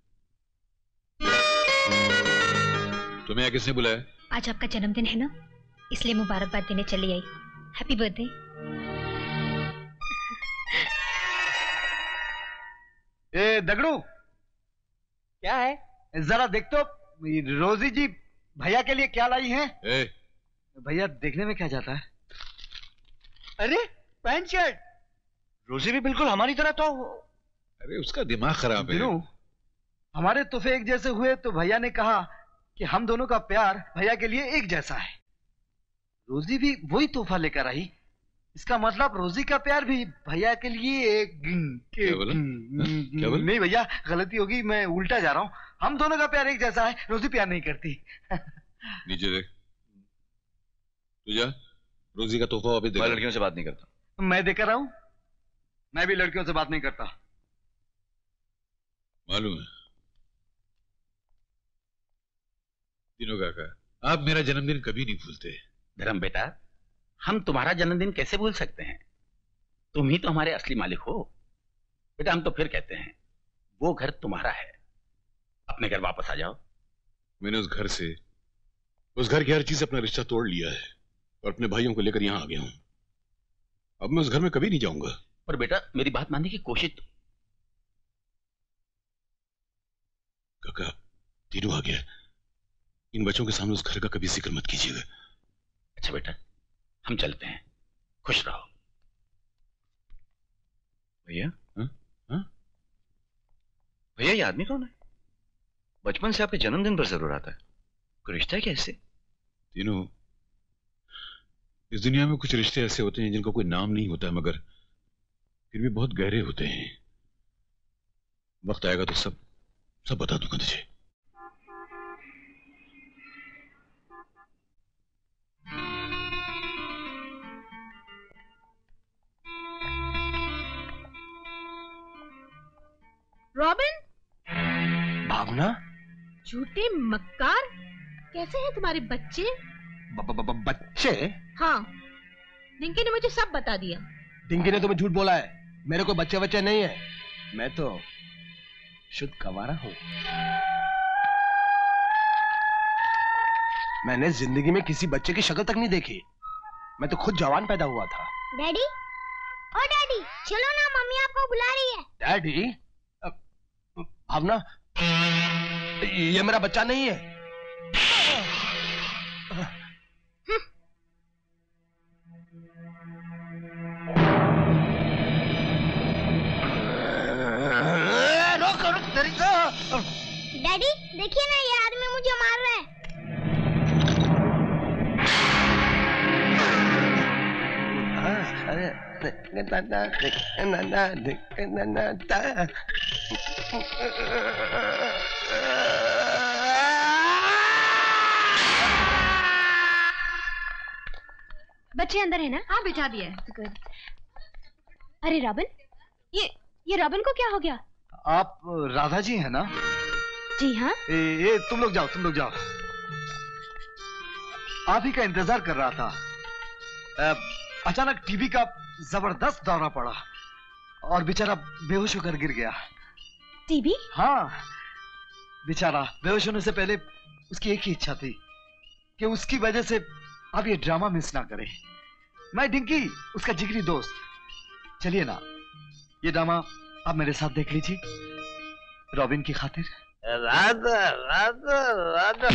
Speaker 12: तुम्हें यहाँ किसने बुलाया?
Speaker 5: आज आपका जन्मदिन है ना, इसलिए मुबारकबाद देने चली आई। Happy birthday.
Speaker 11: ए दगड़ू, क्या है? जरा देख तो, रोजी जी भैया के लिए क्या लाई हैं? भैया देखने में क्या जाता है? अरे पैंट शर्ट।
Speaker 3: रोजी भी बिल्कुल हमारी तरह तो।
Speaker 12: अरे उसका दिमाग खराब है।
Speaker 11: हमारे तोहफे एक जैसे हुए तो भैया ने कहा कि हम दोनों का प्यार भैया के लिए एक जैसा है। रोजी भी वही तोहफा लेकर आई, इसका मतलब रोजी का प्यार भी भैया के लिए एक।
Speaker 12: क्या बोला?
Speaker 11: नहीं भैया, गलती होगी, मैं उल्टा जा रहा हूँ। हम दोनों का प्यार एक जैसा है, रोजी प्यार नहीं करती।
Speaker 12: नीचे देख, तू जा, रोजी का तोहफा वापस दे।
Speaker 3: मैं लड़कियों से बात नहीं करता।
Speaker 11: मैं देकर आऊं? मैं भी लड़कियों से बात नहीं करता।
Speaker 12: मालूम है दिनों काका, आप मेरा जन्मदिन कभी नहीं भूलते।
Speaker 18: धर्म बेटा, हम तुम्हारा जन्मदिन कैसे भूल सकते हैं? तुम ही तो हमारे असली मालिक हो। बेटा हम तो फिर कहते हैं वो घर तुम्हारा है, अपने घर वापस आ जाओ।
Speaker 12: मैंने उस घर की हर चीज से अपना रिश्ता तोड़ लिया है और अपने भाइयों को लेकर यहाँ आ गया हूँ। अब मैं उस घर में कभी नहीं जाऊंगा।
Speaker 18: पर बेटा मेरी बात मानने की कोशिश तो।
Speaker 12: काका तीनों आ गया, इन बच्चों के सामने उस घर का कभी जिक्र मत कीजिएगा।
Speaker 18: अच्छा बेटा हम चलते हैं, खुश रहो।
Speaker 3: भैया भैया ये आदमी कौन है? बचपन से आपके जन्मदिन पर जरूर आता है, कोई रिश्ता है क्या इससे?
Speaker 12: तीनों, इस दुनिया में कुछ रिश्ते ऐसे होते हैं जिनका कोई नाम नहीं होता मगर फिर भी बहुत गहरे होते हैं। वक्त आएगा तो सब बता दूंगा तुझे।
Speaker 16: रॉबिन,
Speaker 17: भावना,
Speaker 16: झूठे मक्कार, कैसे हैं तुम्हारे बच्चे?
Speaker 17: बच्चे?
Speaker 16: हाँ, डिंकी ने मुझे सब बता दिया।
Speaker 17: डिंकी ने तुम्हें झूठ बोला है, मेरे कोई बच्चे नहीं है, मैं तो शुद्ध कंवारा हूँ। मैंने जिंदगी में किसी बच्चे की शक्ल तक नहीं देखी, मैं तो खुद जवान पैदा हुआ था।
Speaker 10: डैडी, ओ डैडी, चलो ना, मम्मी आपको बुला रही है।
Speaker 17: डैडी? भावना, ये मेरा बच्चा नहीं है।
Speaker 10: डैडी देखिए ना, ये आदमी मुझे मार रहा है।
Speaker 5: बच्चे अंदर है ना?
Speaker 16: हाँ बिठा दिया है।
Speaker 5: अरे रॉबिन, ये रॉबिन को क्या हो गया?
Speaker 11: आप राधा जी हैं ना?
Speaker 5: जी हाँ।
Speaker 11: तुम लोग जाओ। आप ही का इंतजार कर रहा था। अचानक टीबी का जबरदस्त दौरा पड़ा और बेचारा बेहोश होकर गिर गया।
Speaker 5: टीबी?
Speaker 11: हाँ, बेचारा बेहोश होने से पहले उसकी एक ही इच्छा थी कि उसकी वजह से अब ये ड्रामा मिस ना करे। मैं डिंकी, उसका जिगरी दोस्त। चलिए ना, ये ड्रामा आप मेरे साथ देख लीजिए, रॉबिन की खातिर।
Speaker 17: राधा राधा राधा।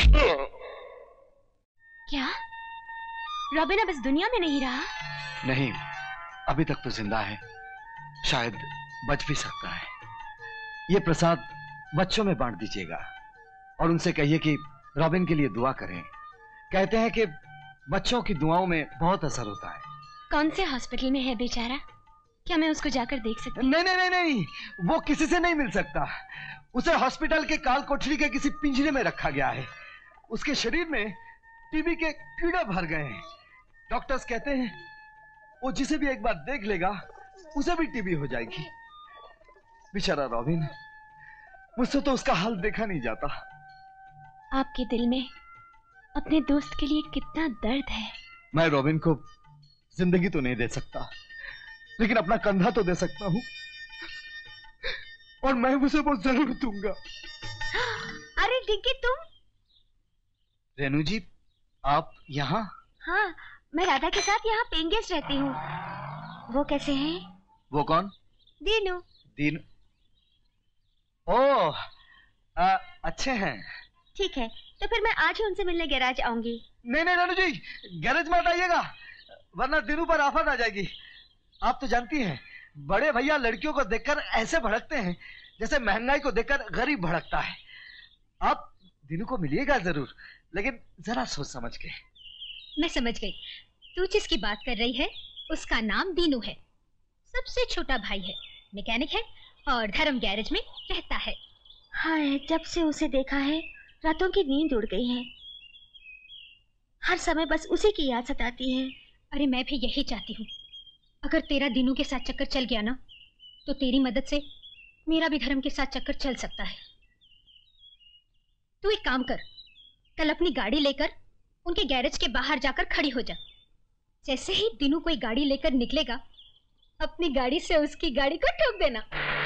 Speaker 5: क्या रॉबिन अब इस दुनिया में नहीं रहा?
Speaker 11: नहीं, अभी तक तो जिंदा है, शायद बच भी सकता है। ये प्रसाद बच्चों में बांट दीजिएगा और उनसे कहिए कि रॉबिन के लिए दुआ करें। कहते हैं कि बच्चों की दुआओं में बहुत असर होता है।
Speaker 5: कौन से हॉस्पिटल में है बेचारा? क्या मैं उसको जाकर देख सकती हूँ?
Speaker 11: नहीं, वो किसी से नहीं मिल सकता। उसे हॉस्पिटल के काल कोठरी के किसी पिंजरे में रखा गया है। उसके शरीर में टीबी के कीड़े भर गए हैं। डॉक्टर्स कहते हैं वो जिसे भी एक बार देख लेगा उसे भी टीबी हो जाएगी। बेचारा रॉबिन, मुझसे तो उसका हाल देखा नहीं जाता।
Speaker 5: आपके दिल में अपने दोस्त के लिए कितना दर्द है।
Speaker 11: मैं रॉबिन को जिंदगी तो नहीं दे सकता, लेकिन अपना कंधा तो दे सकता हूँ, और मैं उसे वो जरूर दूंगा।
Speaker 5: अरे डिंकी, तुम?
Speaker 11: रेनू जी, आप यहाँ?
Speaker 5: हाँ, मैं राधा के साथ यहाँ पेइंग गेस्ट रहती हूँ। वो कैसे हैं?
Speaker 11: वो कौन?
Speaker 5: दीनू।
Speaker 11: दीनू? ओह, अच्छे हैं।
Speaker 5: ठीक है, तो फिर मैं आज ही उनसे मिलने गैराज आऊंगी।
Speaker 11: नहीं रेनू जी, गैरेज मत आइएगा, वरना दीनू पर आफत आ जाएगी। आप तो जानती हैं, बड़े भैया लड़कियों को देखकर ऐसे भड़कते हैं जैसे महंगाई को देखकर गरीब भड़कता है। आप दीनू को मिलिएगा जरूर, लेकिन जरा सोच समझ के।
Speaker 5: मैं समझ गई, तू जिसकी बात कर रही है उसका नाम दीनू है, सबसे छोटा भाई है, मैकेनिक है और धर्म गैरेज में रहता है। हाय, जब से उसे देखा है रातों की नींद उड़ गई है, हर समय बस उसी की याद सताती है। अरे मैं भी यही चाहती हूँ, अगर तेरा दीनू के साथ चक्कर चल गया ना, तो तेरी मदद से
Speaker 19: मेरा भी धर्म के साथ चक्कर चल सकता है। तू एक काम कर, कल अपनी गाड़ी लेकर उनके गैरेज के बाहर जाकर खड़ी हो जा। जैसे ही दिनू कोई गाड़ी लेकर निकलेगा, अपनी गाड़ी से उसकी गाड़ी को ठोक देना।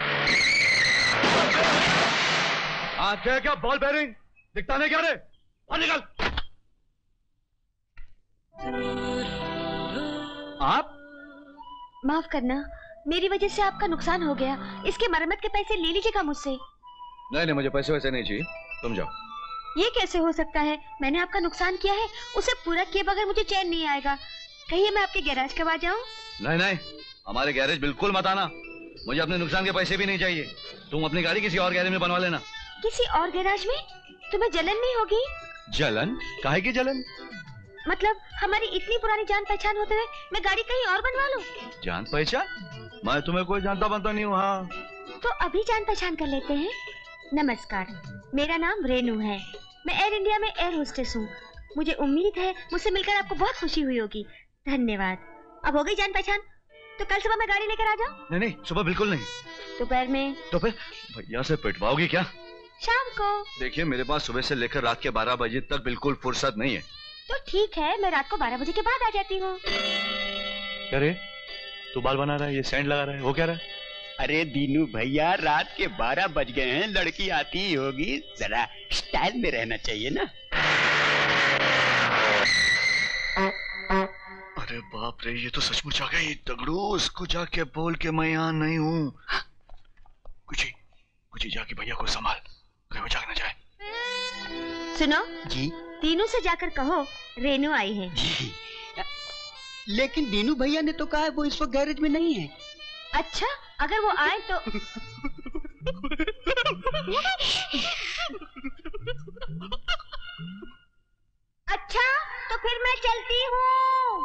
Speaker 2: क्या बॉल बेरिंग दिखता नहीं क्या रे? और निकल।
Speaker 6: आप माफ करना, मेरी वजह से आपका नुकसान हो गया। इसके मरम्मत के पैसे ले लीजिएगा मुझसे।
Speaker 3: नहीं, मुझे पैसे वैसे नहीं चाहिए, तुम जाओ।
Speaker 6: ये कैसे हो सकता है? मैंने आपका नुकसान किया है, उसे पूरा किए बगैर मुझे चैन नहीं आएगा। कहिए मैं आपके गैराज कब आ जाऊं?
Speaker 3: नहीं, हमारे गैरेज बिल्कुल मत आना। मुझे अपने नुकसान के पैसे भी नहीं चाहिए। तुम अपनी गाड़ी किसी और गैरेज में बनवा लेना।
Speaker 6: किसी और गैराज में? तुम्हें जलन नहीं होगी?
Speaker 3: जलन? काहे की जलन?
Speaker 6: मतलब हमारी इतनी पुरानी जान पहचान होते हुए मैं गाड़ी कहीं और बनवा लूं?
Speaker 3: जान पहचान? मैं तुम्हें कोई जानता बनता नहीं हूँ। हाँ,
Speaker 6: तो अभी जान पहचान कर लेते हैं। नमस्कार, मेरा नाम रेनू है। मैं एयर इंडिया में एयर होस्टेस हूँ। मुझे उम्मीद है मुझसे मिलकर आपको बहुत खुशी हुई होगी। धन्यवाद। अब हो गई जान पहचान, तो कल सुबह मैं गाड़ी लेकर आ जाऊँ?
Speaker 3: नहीं, सुबह बिल्कुल नहीं।
Speaker 6: दोपहर में?
Speaker 3: तो फिर भैया से पिटवाओगी क्या?
Speaker 6: शाम को।
Speaker 3: देखिए, मेरे पास सुबह से लेकर रात के 12 बजे तक बिल्कुल फुर्सत नहीं है।
Speaker 6: तो ठीक है, मैं रात को 12 बजे के बाद आ जाती हूँ।
Speaker 2: अरे तू बाल बना रहा है, ये सैंड लगा रहा है, वो क्या रहा है?
Speaker 14: अरे दीनू भैया, रात के 12 बज गए हैं, लड़की आती ही होगी, जरा स्टाइल में रहना चाहिए ना।
Speaker 3: अरे बाप रे, ये तो सचमुच आ गई। तगड़ू, उसको जाके बोल के मैं यहाँ नहीं हूँ। कुछ ही जाके भैया को संभाल, कहीं वो जाग ना जाए।
Speaker 6: सुनो
Speaker 14: जी,
Speaker 6: दीनू से जाकर कहो रेनू आई है।
Speaker 14: जी, लेकिन दीनू भैया ने तो कहा है वो इस वक्त गैरेज में नहीं है।
Speaker 6: अच्छा, अगर वो आए तो अच्छा, तो फिर मैं चलती हूँ।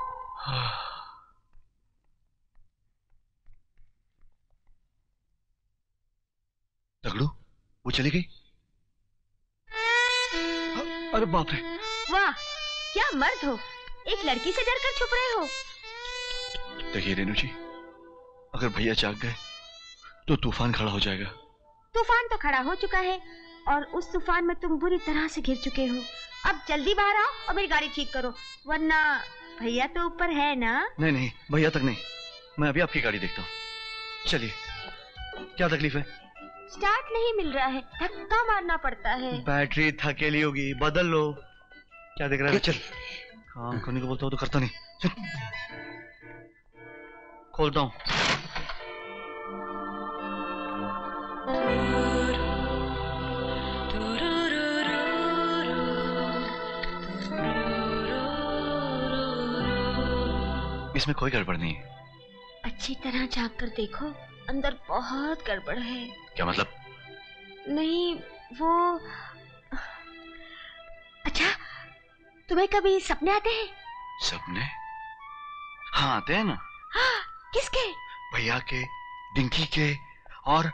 Speaker 3: तगड़ू, वो चली गई? अरे बाप रे।
Speaker 6: वाह, क्या मर्द हो, एक लड़की से डरकर छुप रहे हो।
Speaker 3: देखिए रेनू जी, अगर भैया जाग गए तो तूफान खड़ा हो जाएगा।
Speaker 6: तूफान तो खड़ा हो चुका है और उस तूफान में तुम बुरी तरह से घिर चुके हो। अब जल्दी बाहर आओ और मेरी गाड़ी ठीक करो, वरना भैया तो ऊपर है ना।
Speaker 3: नहीं, भैया तक नहीं, मैं अभी आपकी गाड़ी देखता हूँ। चलिए, क्या तकलीफ है?
Speaker 6: स्टार्ट नहीं मिल रहा है, धक्का मारना पड़ता है।
Speaker 3: बैटरी थकेली होगी, बदल लो। क्या देख रहा है? चल, काम करने को बोलता हो तो करता नहीं। चल, खोलता हूँ। इसमें कोई गड़बड़ नहीं है।
Speaker 6: अच्छी तरह झांक कर देखो, अंदर बहुत गड़बड़ है।
Speaker 3: क्या मतलब?
Speaker 6: नहीं, वो अच्छा, तुम्हें कभी सपने आते हैं?
Speaker 3: सपने? हाँ, आते हैं ना।
Speaker 6: हाँ, किसके?
Speaker 3: भैया के, डिंकी के, और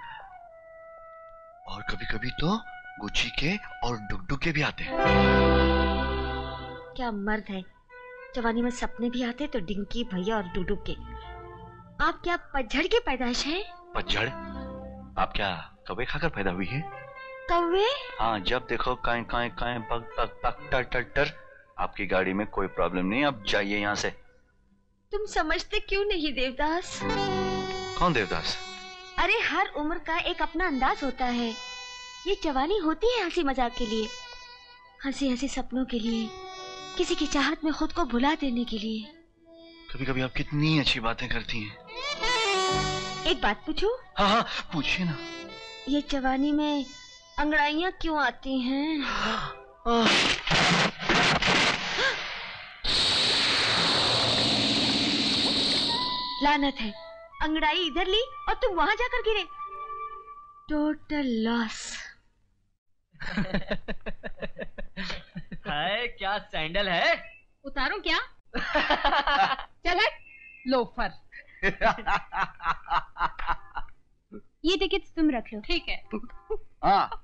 Speaker 3: कभी कभी तो गुच्ची के और डुगडू के भी आते हैं।
Speaker 6: क्या मर्द है, जवानी में सपने भी आते तो डिंकी, भैया और डुडू के। आप क्या पतझड़ की पैदाइश हैं?
Speaker 3: पतझड़? आप क्या कौवे खाकर पैदा हुई है?
Speaker 6: कौवे?
Speaker 3: हाँ, जब देखो काएं काएं काएं, पक पक पक, टर टर टर। आपकी गाड़ी में कोई प्रॉब्लम नहीं, अब जाइए यहाँ से।
Speaker 6: तुम समझते क्यों नहीं देवदास?
Speaker 3: कौन देवदास?
Speaker 6: अरे हर उम्र का एक अपना अंदाज होता है। ये जवानी होती है हंसी मजाक के लिए, हंसी हंसी सपनों के लिए, किसी की चाहत में खुद को भुला देने के लिए।
Speaker 3: कभी कभी आप कितनी अच्छी बातें करती हैं।
Speaker 6: एक बात पूछूं?
Speaker 3: हाँ, पूछिए ना।
Speaker 6: ये जवानी में अंगड़ाइयां क्यों आती हैं? लानत है, अंगड़ाई इधर ली और तुम वहां जाकर गिरे। Total loss.
Speaker 15: हाय, क्या सैंडल है?
Speaker 5: उतारूं क्या? चल हट, लोफर। ये टिकट तुम रख लो। ठीक है।
Speaker 11: हाँ।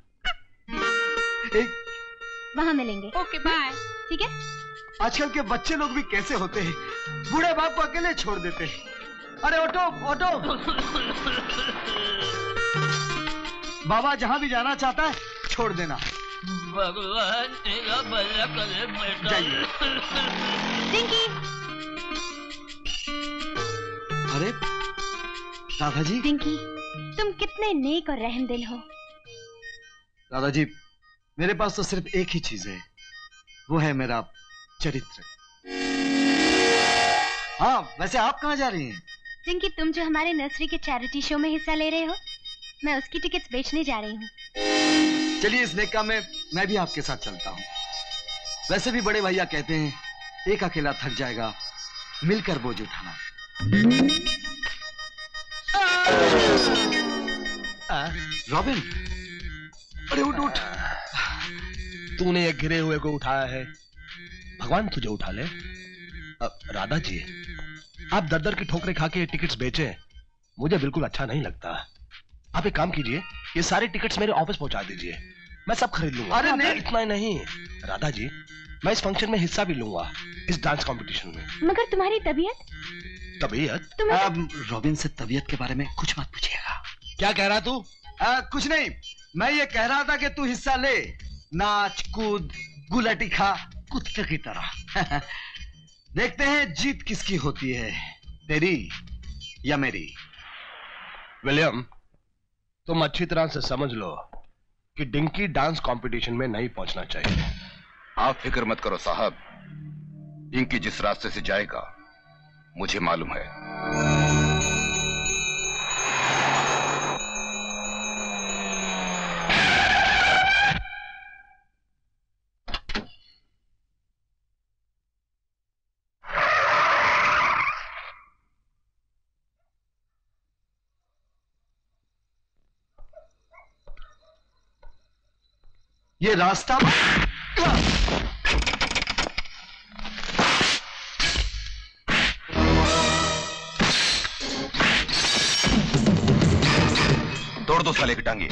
Speaker 5: वहां मिलेंगे। Okay, bye. ठीक है।
Speaker 11: आजकल के बच्चे लोग भी कैसे होते हैं, बूढ़े बाप को अकेले छोड़ देते हैं। अरे ऑटो, ऑटो। बाबा जहां भी जाना चाहता है छोड़ देना।
Speaker 20: भगवान तेरा भला करे बेटा।
Speaker 6: डिंकी।
Speaker 11: अरे राधा जी।
Speaker 6: डिंकी, तुम कितने नेक और रहमदिल हो।
Speaker 11: राधा जी, मेरे पास तो सिर्फ एक ही चीज है, वो है मेरा चरित्र। हाँ, वैसे आप कहाँ जा रही हैं?
Speaker 6: डिंकी, तुम जो हमारे नर्सरी के चैरिटी शो में हिस्सा ले रहे हो, मैं उसकी टिकट्स बेचने जा रही हूँ।
Speaker 11: चलिए इस नेक काम में मैं भी आपके साथ चलता हूँ। वैसे भी बड़े भैया कहते हैं, एक अकेला थक जाएगा, मिलकर बोझ उठाना। रॉबिन, अरे उठ उठ।
Speaker 17: तूने एक गिरे हुए को उठाया है, भगवान तुझे उठा ले। राधा जी, आप दर दर की ठोकरें खा के टिकट्स बेचे, मुझे बिल्कुल अच्छा नहीं लगता। आप एक काम कीजिए, ये सारे टिकट्स मेरे ऑफिस पहुंचा दीजिए, मैं सब खरीद लूंगा।
Speaker 11: अरे नहीं,
Speaker 17: इतना ही नहीं राधा जी, मैं इस फंक्शन में हिस्सा भी लूंगा, इस डांस कंपटीशन में।
Speaker 6: मगर तुम्हारी तबीयत?
Speaker 11: रॉबिन से तबीयत के बारे में कुछ मत पूछिएगा।
Speaker 17: क्या कह रहा तू?
Speaker 11: कुछ नहीं, मैं ये कह रहा था कि तू हिस्सा ले, नाच कूद गुलाटी खा कुत्ते की तरह। देखते हैं जीत किसकी होती है, तेरी या मेरी।
Speaker 17: विलियम, तुम अच्छी तरह से समझ लो कि डिंकी डांस कंपटीशन में नहीं पहुंचना चाहिए।
Speaker 21: आप फिक्र मत करो साहब, डिंकी जिस रास्ते से जाएगा मुझे मालूम है।
Speaker 11: ये रास्ता
Speaker 21: तोड़ दो साले की टांगी।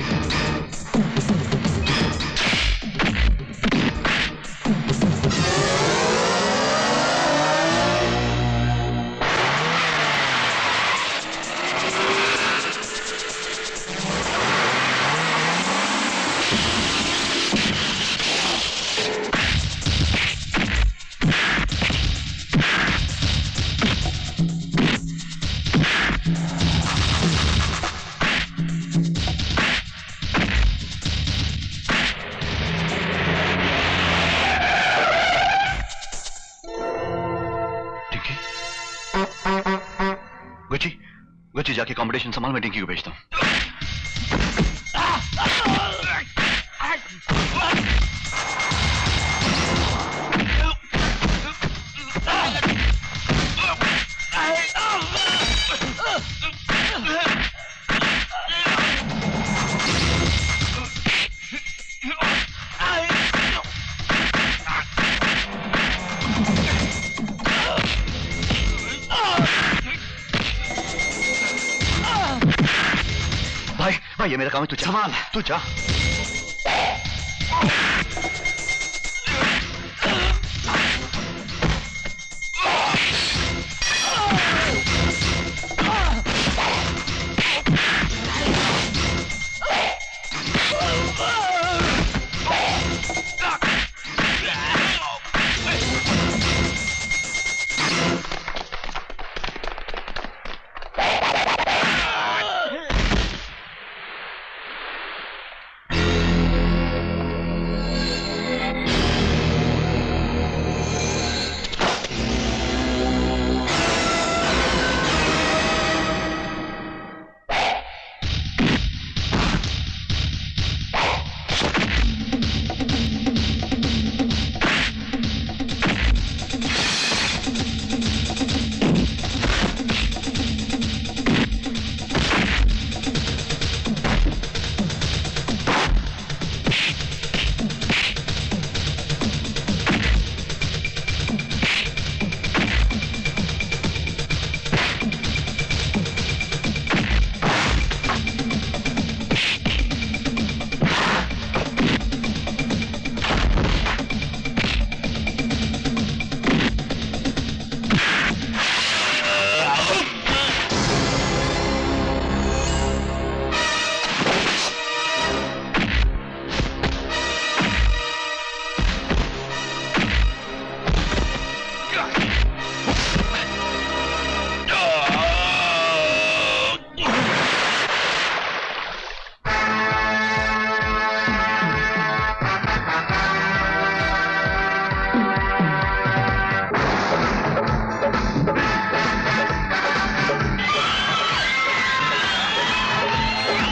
Speaker 2: गुच्ची जाके कंपटीशन संभाल, मैं डिंकी को भेजता हूँ। भाई ये मेरा काम है, तू संभाल, तू जा।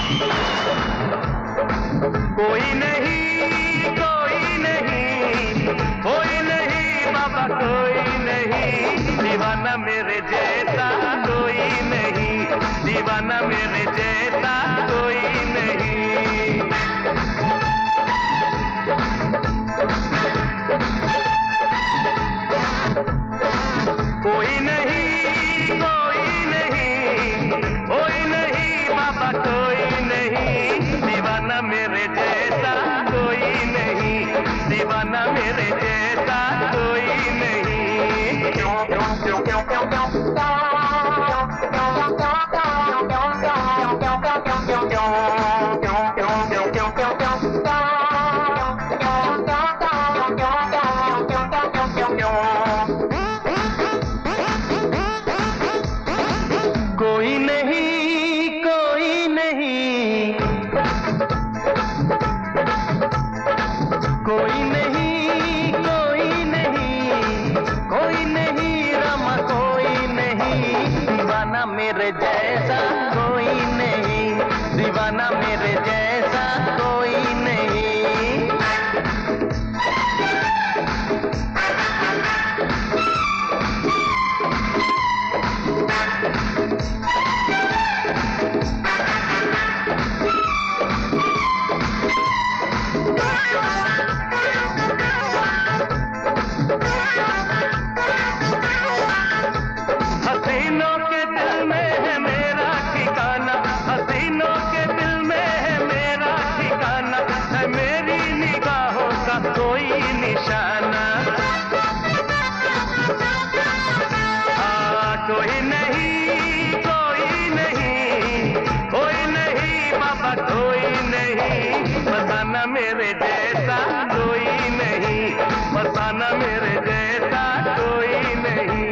Speaker 9: कोई नहीं बाबा कोई नहीं, दीवाना मेरे जैसा कोई नहीं, दीवाना मेरे जैसा कोई नहीं। कोई नहीं बाबा कोई नहीं, दीवाना मेरे जैसा कोई नहीं, दीवाना मेरे जैसा कोई नहीं। मेरे जैसा कोई नहीं, दीवाना मेरे जैसा कोई नहीं। हसीनों के दिल में है मेरा ठिकाना, हसीनों के दिल में है मेरा ठिकाना, है मेरी निगाहों का कोई निशाना। कोई नहीं बाबा कोई नहीं, बताना मेरे जैसा कोई नहीं, बताना मेरे जैसा कोई नहीं।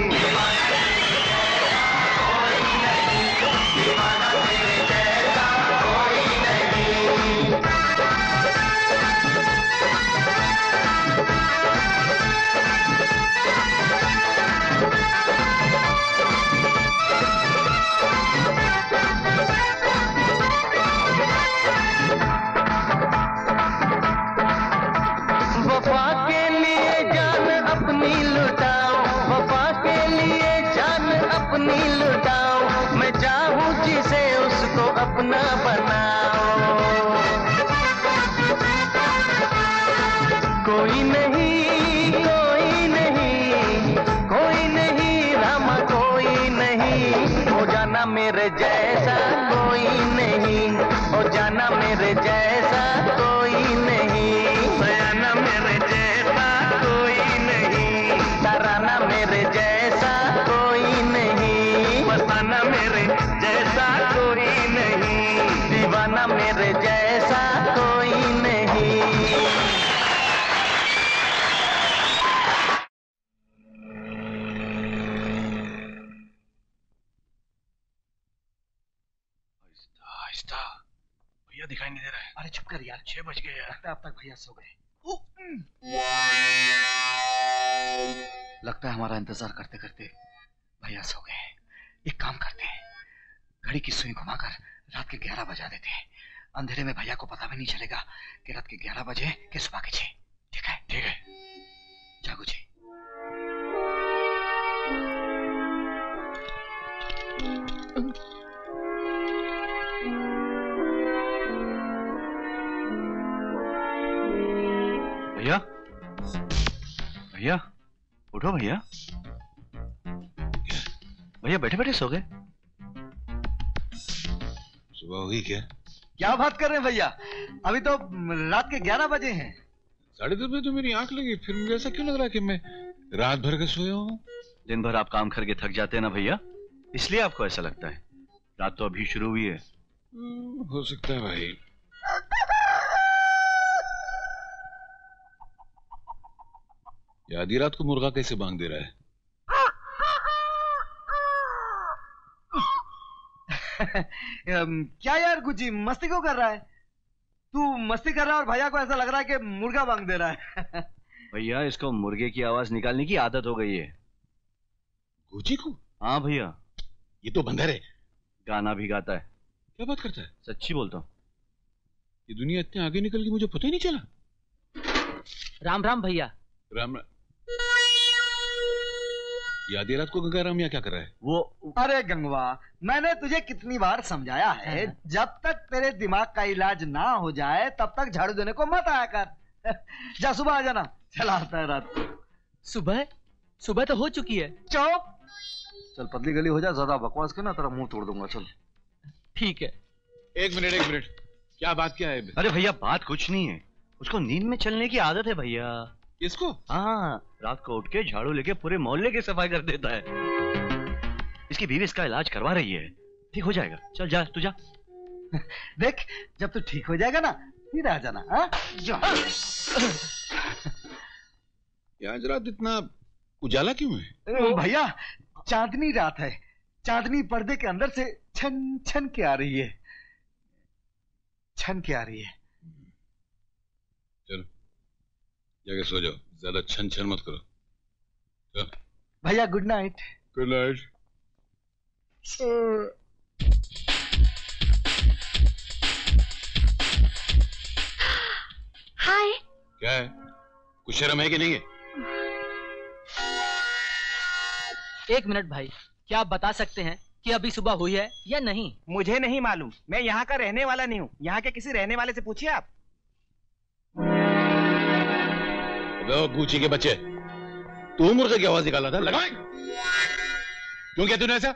Speaker 9: वफा के लिए जान अपनी लुटाओ, वफा के लिए जान अपनी लुटाओ, मैं चाहूँ जिसे उसको अपना बनाओ। कोई नहीं रामा कोई नहीं, हो जाना मेरे जैसा कोई नहीं, हो जाना मेरे जैसा कोई नहीं, बयाना मेरे जैसा कोई नहीं, तराना मेरे जैसा कोई नहीं, मस्ताना मेरे जैसा कोई नहीं, दीवाना मेरे जैसा कोई नहीं।
Speaker 8: भैया दिखाई नहीं दे रहा है। अरे चुप कर यार, 6 बज गए यार। लगता है अब तक भैया सो गए। लगता है हमारा इंतजार करते करते भैया सो गए। एक काम करते हैं, घड़ी की सुई घुमाकर रात के 11 बजा देते हैं। अंधेरे में भैया को पता भी नहीं चलेगा कि रात के 11 बजे कि सुबह के 6। ठीक है? ठीक है। जागो जी।
Speaker 2: भैया भैया उठो भैया। भैया बैठे बैठे सो गए?
Speaker 12: सुबह होगी क्या?
Speaker 11: क्या बात कर रहे हैं भैया, अभी तो रात के 11 बजे हैं।
Speaker 12: 10:30 बजे तो मेरी आंख लगी, फिर मुझे ऐसा क्यों लग रहा है कि मैं रात भर के सोया हूँ?
Speaker 2: दिन भर आप काम करके थक जाते हैं ना भैया, इसलिए आपको ऐसा लगता है। रात तो अभी शुरू हुई है।
Speaker 12: हो सकता है भाई। ये आधी रात को मुर्गा कैसे बांग दे रहा है?
Speaker 11: क्या यार गुची मस्ती क्यों कर रहा है? तू मस्ती कर रहा है और भैया को ऐसा लग रहा है कि मुर्गा बांग दे रहा है।
Speaker 2: भैया इसको मुर्गे की आवाज निकालने की आदत हो गई है।
Speaker 12: गुची को?
Speaker 2: हाँ भैया।
Speaker 12: ये तो बंदर है।
Speaker 2: गाना भी गाता है।
Speaker 12: क्या बात करता है?
Speaker 3: सच्ची बोलता हूँ।
Speaker 12: ये दुनिया इतने आगे निकल गई, मुझे पता ही नहीं चला।
Speaker 15: राम राम भैया।
Speaker 12: राम राम। ये आधी रात को गंगा राम यहाँ क्या कर रहा है?
Speaker 11: वो अरे गंगवा, मैंने तुझे कितनी बार समझाया है, जब तक तेरे दिमाग का इलाज ना हो जाए तब तक झाड़ू देने को मत आया कर। जा सुबह आ जाना, चला आता है रात को।
Speaker 15: सुबह तो हो चुकी है।
Speaker 11: चुप, चल पतली गली हो जा, ज्यादा बकवास के ना तेरा मुंह तोड़ दूंगा। चल
Speaker 15: ठीक है।
Speaker 12: एक मिनट, क्या बात क्या है?
Speaker 3: अरे भैया बात कुछ नहीं है, उसको नींद में चलने की आदत है भैया।
Speaker 12: किसको?
Speaker 3: हाँ, रात को उठ के झाड़ू लेके पूरे मोहल्ले की सफाई कर देता है। इसकी बीवी इसका इलाज करवा रही है, ठीक हो जाएगा। चल जा, तू जा।
Speaker 11: देख, जब तू ठीक हो जाएगा ना फिर आ जाना। जा।
Speaker 12: आज रात इतना उजाला क्यों है?
Speaker 11: भैया चांदनी रात है, चांदनी पर्दे के अंदर से छन छन के आ रही है, छन के आ रही है।
Speaker 12: चलो जाके सो जाओ, ज्यादा छन छन मत करो। चल
Speaker 11: भैया, good night.
Speaker 12: Good night.
Speaker 6: Hi.
Speaker 12: क्या है, कुछ शर्म है कि नहीं है?
Speaker 15: एक मिनट भाई, क्या आप बता सकते हैं कि अभी सुबह हुई है या नहीं?
Speaker 1: मुझे नहीं मालूम, मैं यहाँ का रहने वाला नहीं हूँ। यहाँ के किसी रहने वाले से पूछिए आप।
Speaker 12: पूछी के बच्चे, तू मुर्गे की आवाज निकाला था, लगाए क्यों किया तूने ऐसा?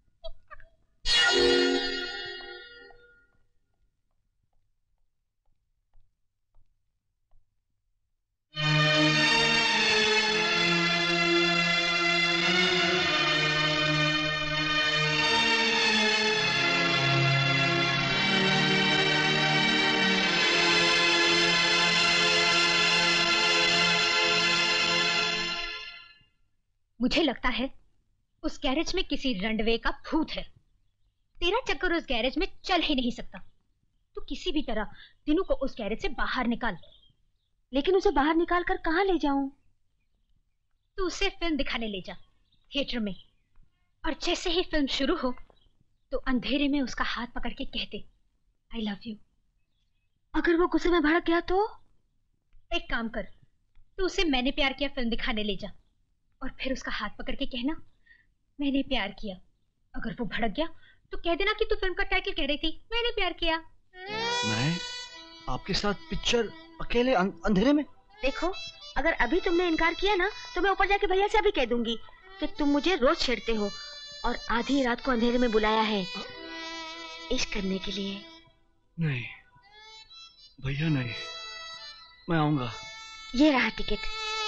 Speaker 19: मुझे लगता है उस गैरेज में किसी रंडवे का भूत है। तेरा चक्कर उस गैरेज में चल ही नहीं सकता। तू किसी भी तरह दिनू को उस गैरेज से बाहर निकाल।
Speaker 6: लेकिन उसे बाहर निकाल कर कहाँ ले जाऊं?
Speaker 19: तू उसे फिल्म दिखाने ले जा, थिएटर में। और जैसे ही फिल्म शुरू हो तो अंधेरे में उसका हाथ पकड़ के कह दे, आई लव यू।
Speaker 6: अगर वो गुस्से में भड़क गया तो?
Speaker 19: एक काम कर, तू उसे मैंने प्यार किया फिल्म दिखाने ले जा और फिर उसका हाथ पकड़ के कहना, मैंने प्यार किया। अगर वो भड़क गया तो कह देना कि तू फिल्म का टाइटल कह रही थी, मैंने प्यार किया।
Speaker 11: मैं आपके साथ पिक्चर अकेले अंधेरे में?
Speaker 6: देखो, अगर अभी तुमने इनकार किया ना तो मैं ऊपर जाके भैया से अभी कह दूंगी कि तुम मुझे रोज छेड़ते हो और आधी रात को अंधेरे में बुलाया है इश्क करने के लिए।
Speaker 11: नहीं भैया, नहीं, मैं आऊंगा।
Speaker 6: ये रहा टिकट,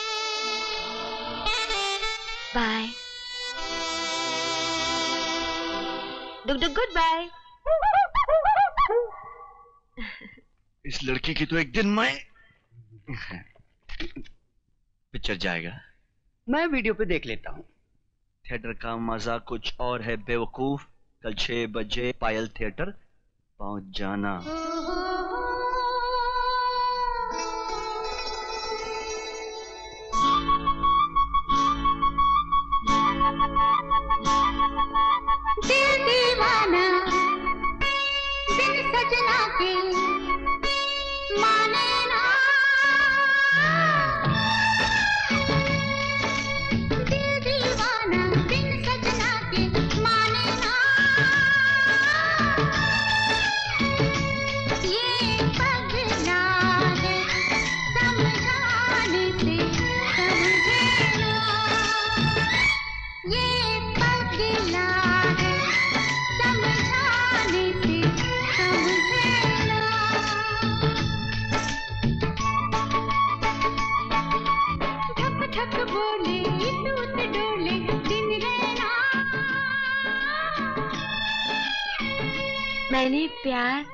Speaker 6: बाय। Good bye.
Speaker 3: इस लड़की की तो एक दिन मैं पिक्चर जाएगा।
Speaker 1: मैं वीडियो पे देख लेता हूँ।
Speaker 3: थिएटर का मजा कुछ और है बेवकूफ। कल 6 बजे पायल थिएटर पहुंच जाना।
Speaker 22: दिल दीवाना बिन सजना के माने ना। दिल दीवाना बिन सजना के माने ना। ये पगला है समझाने से समझे ना। ये पगला है समझाने से समझे ना। धक धक बोले दूत डोले दिन रहना।
Speaker 6: मैंने प्यार।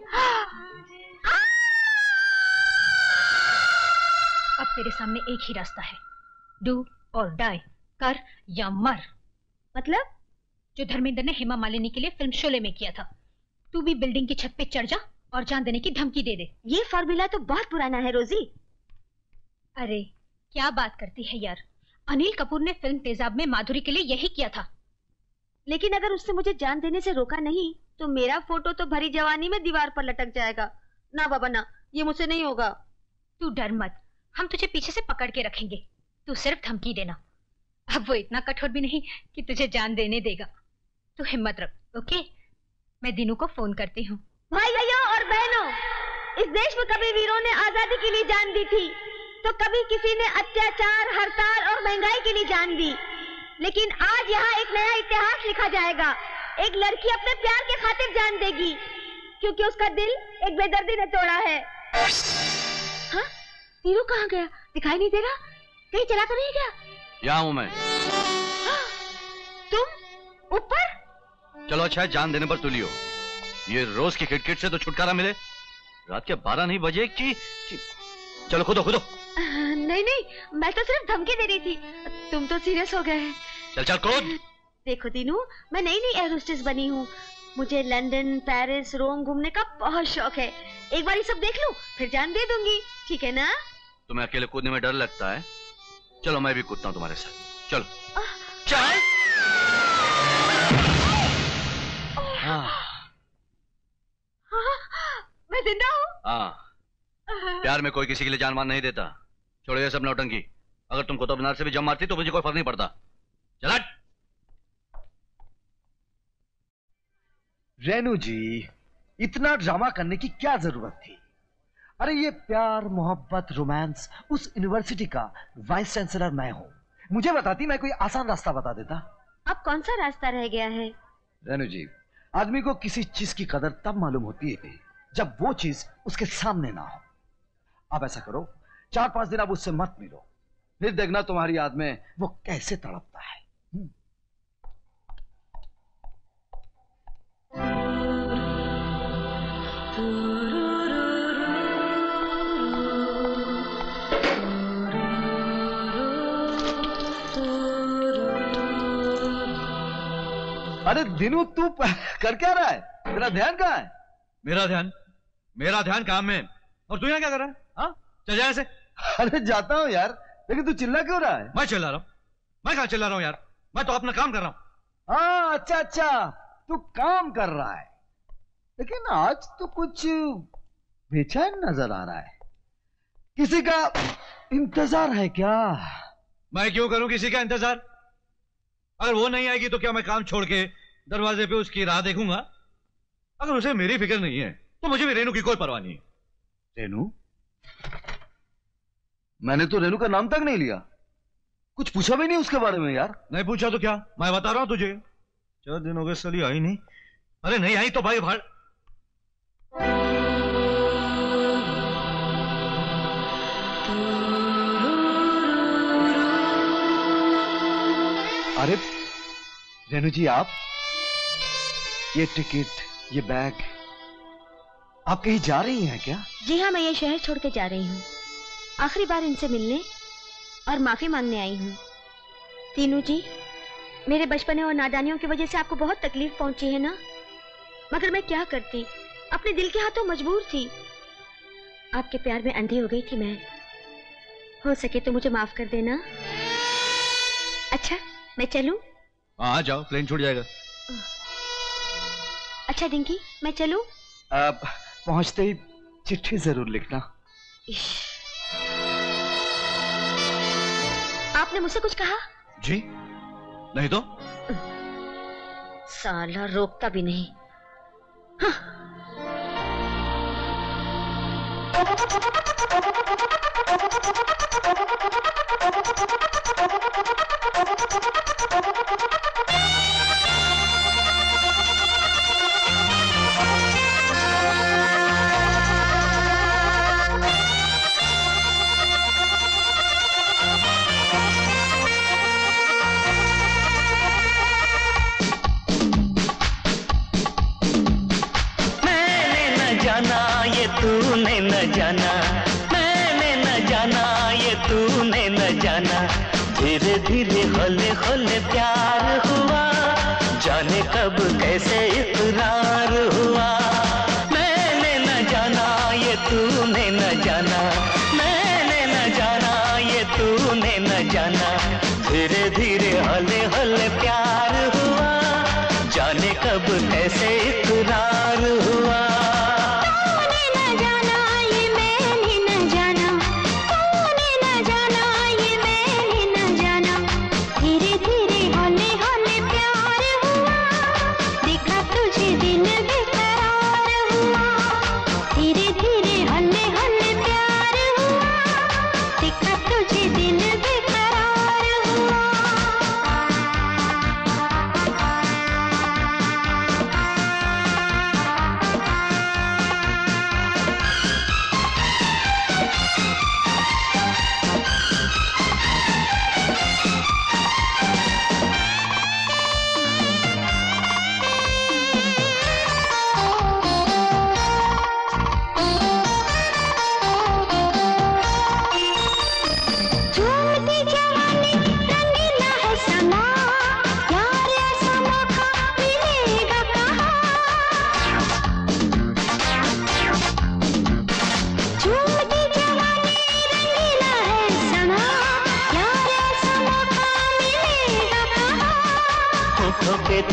Speaker 19: अब तेरे सामने एक ही रास्ता है, डू और डाई, कर या मर।
Speaker 6: मतलब?
Speaker 19: जो धर्मेंद्र ने हेमा मालिनी के लिए फिल्म शोले में किया था, तू भी बिल्डिंग की छत पे चढ़ जा और जान देने की धमकी दे दे।
Speaker 6: ये फॉर्मूला तो बहुत पुराना है रोजी।
Speaker 19: अरे क्या बात करती है यार, अनिल कपूर ने फिल्म तेजाब में माधुरी के लिए यही किया था।
Speaker 6: लेकिन अगर उसने मुझे जान देने से रोका नहीं तो मेरा फोटो तो भरी जवानी में दीवार पर लटक जाएगा। ना बाबा ना, ये मुझसे नहीं होगा।
Speaker 5: तू डर मत, हम तुझे पीछे से पकड़ के रखेंगे। तू सिर्फ धमकी देना। अब वो इतना कठोर भी नहीं कि तुझे जान देने देगा। तू हिम्मत रख, ओके? मैं दिनू को फोन करती हूँ।
Speaker 6: भाइयों और बहनों, इस देश में कभी वीरों ने आजादी के लिए जान दी थी, तो कभी किसी ने अत्याचार, हड़ताल और महंगाई के लिए जान दी। लेकिन आज यहाँ एक नया इतिहास लिखा जाएगा। एक लड़की अपने प्यार के खातिर जान देगी, क्योंकि उसका दिल एक बेदर्दी ने तोड़ा है। हाँ? तीनों कहाँ गया? दिखाई नहीं दे रहा। कहीं चला तो नहीं गया?
Speaker 3: यहाँ हूँ मैं।
Speaker 6: तुम ऊपर?
Speaker 3: चलो अच्छा है, जान देने पर तुली हो। ये रोज की खिटखिट से तो छुटकारा मिले। रात के 12 नहीं बजे कि... चलो खुदो खुदो।
Speaker 6: नहीं नहीं, मैं तो सिर्फ धमकी दे रही थी। तुम तो सीरियस हो गए।
Speaker 3: चल चल कूद।
Speaker 6: देखो दीनू, मैं नई नई एयर होस्टेस बनी हूँ। मुझे लंदन, पेरिस, रोम घूमने का बहुत शौक है। एक बार ये सब देख लूं, फिर जान दे दूंगी। ठीक है ना?
Speaker 3: तुम्हें अकेले कूदने में डर लगता है? चलो मैं भी कूदता हूँ तुम्हारे साथ। चलो चल।
Speaker 6: मैं जिंदा हूँ।
Speaker 3: हाँ, प्यार में कोई किसी के लिए जान मान नहीं देता। छोड़ो ये सब नौटंकी। अगर तुम कुतुब मीनार से भी जम मारती तो मुझे कोई फर्क नहीं पड़ता। चल हट।
Speaker 11: रेनू जी, इतना ड्रामा करने की क्या जरूरत थी? अरे ये प्यार, मोहब्बत, रोमांस, उस यूनिवर्सिटी का वाइस चांसलर मैं हूँ। मुझे बताती, मैं कोई आसान रास्ता बता देता।
Speaker 6: अब कौन सा रास्ता रह गया है?
Speaker 11: रेनू जी, आदमी को किसी चीज की कदर तब मालूम होती है जब वो चीज उसके सामने ना हो। अब ऐसा करो, 4-5 दिन अब उससे मत मिलो, फिर देखना तुम्हारी याद में वो कैसे तड़पता है। अरे दिनू, तू कर क्या रहा है? तेरा ध्यान कहाँ है?
Speaker 2: मेरा ध्यान काम में। और तू यहाँ क्या कर रहा है? हाँ, चल जा ऐसे।
Speaker 11: अरे जाता हूँ यार, लेकिन तू चिल्ला क्यों रहा है?
Speaker 2: मैं चिल्ला रहा हूँ? मैं कहाँ चिल्ला रहा हूँ यार? मैं तो अपना काम कर रहा हूँ।
Speaker 11: हाँ, अच्छा अच्छा, तू काम कर रहा है, लेकिन आज तो कुछ बेचैन नजर आ रहा है। किसी का इंतजार है क्या?
Speaker 2: मैं क्यों करूं किसी का इंतजार? अगर वो नहीं आएगी तो क्या मैं काम छोड़ के दरवाजे पे उसकी राह देखूंगा? अगर उसे मेरी फिक्र नहीं है तो मुझे भी रेनू की कोई परवाह नहीं है।
Speaker 11: रेनू? मैंने तो रेनू का नाम तक नहीं लिया, कुछ पूछा भी नहीं उसके बारे में यार।
Speaker 2: नहीं पूछा तो क्या, मैं बता रहा हूं तुझे। 4 दिन हो गए सली आई नहीं। अरे नहीं आई तो भाई भाड़।
Speaker 11: अरे रेनू जी, आप ये टिकट, ये बैग, आप कहीं जा रही हैं क्या?
Speaker 6: जी हाँ, मैं ये शहर छोड़ के जा रही हूँ। आखिरी बार इनसे मिलने और माफी मांगने आई हूँ। तीनू जी, मेरे बचपने और नादानियों की वजह से आपको बहुत तकलीफ पहुंची है ना? मगर मैं क्या करती, अपने दिल के हाथों मजबूर थी। आपके प्यार में अंधी हो गई थी मैं। हो सके तो मुझे माफ कर देना। अच्छा, मैं चलूं?
Speaker 2: हाँ जाओ, प्लेन छूट जाएगा।
Speaker 6: अच्छा डिंकी, मैं चलूं?
Speaker 11: पहुंचते ही चिट्ठी जरूर लिखना।
Speaker 6: आपने मुझसे कुछ कहा?
Speaker 2: जी नहीं तो?
Speaker 6: साला रोकता भी नहीं। हाँ।
Speaker 9: तूने न जाना, मैंने न जाना, ये तूने न जाना। धीरे धीरे हौले हौले प्यार हुआ, जाने कब कैसे इकरार हुआ। मैंने न जाना, ये तूने न जाना, मैंने न जाना, ये तूने न जाना। धीरे धीरे हौले हौले प्यार हुआ,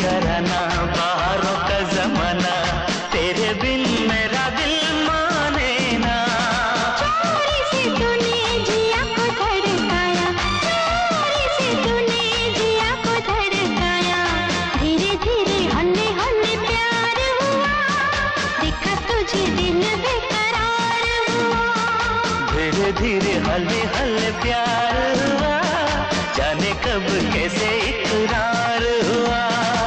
Speaker 9: घराना, बाहरों का जमाना, तेरे बिन मेरा दिल माने ना।
Speaker 22: चोरी से तूने जिया को धड़काया, चोरी से तूने जिया को धड़काया, धीरे धीरे हल्ले हल्ले प्यार हुआ, देखा तुझे दिल बेकरार हुआ।
Speaker 9: धीरे धीरे हल्ले हल्ले प्यार हुआ, जाने कब कैसे इकरार हुआ।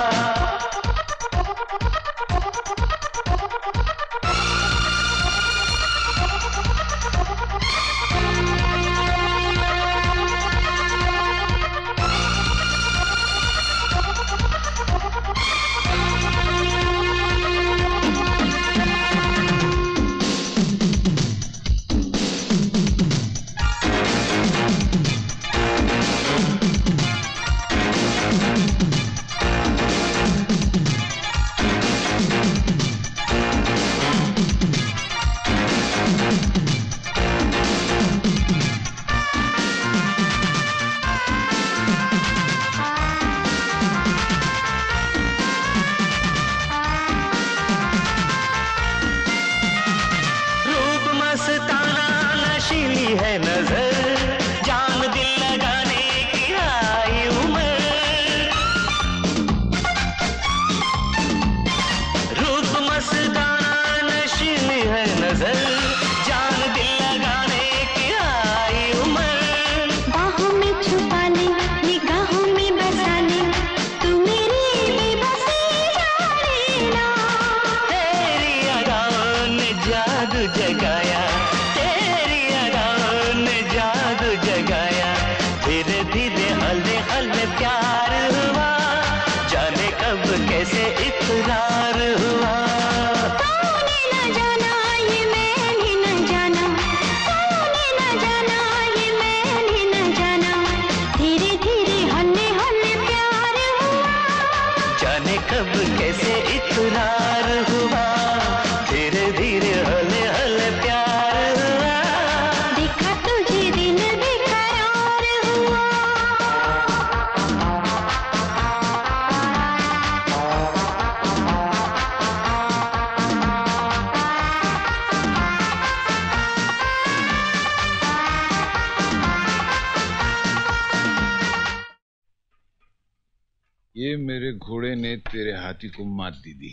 Speaker 12: ये मेरे घोड़े ने तेरे हाथी को मात दी दी।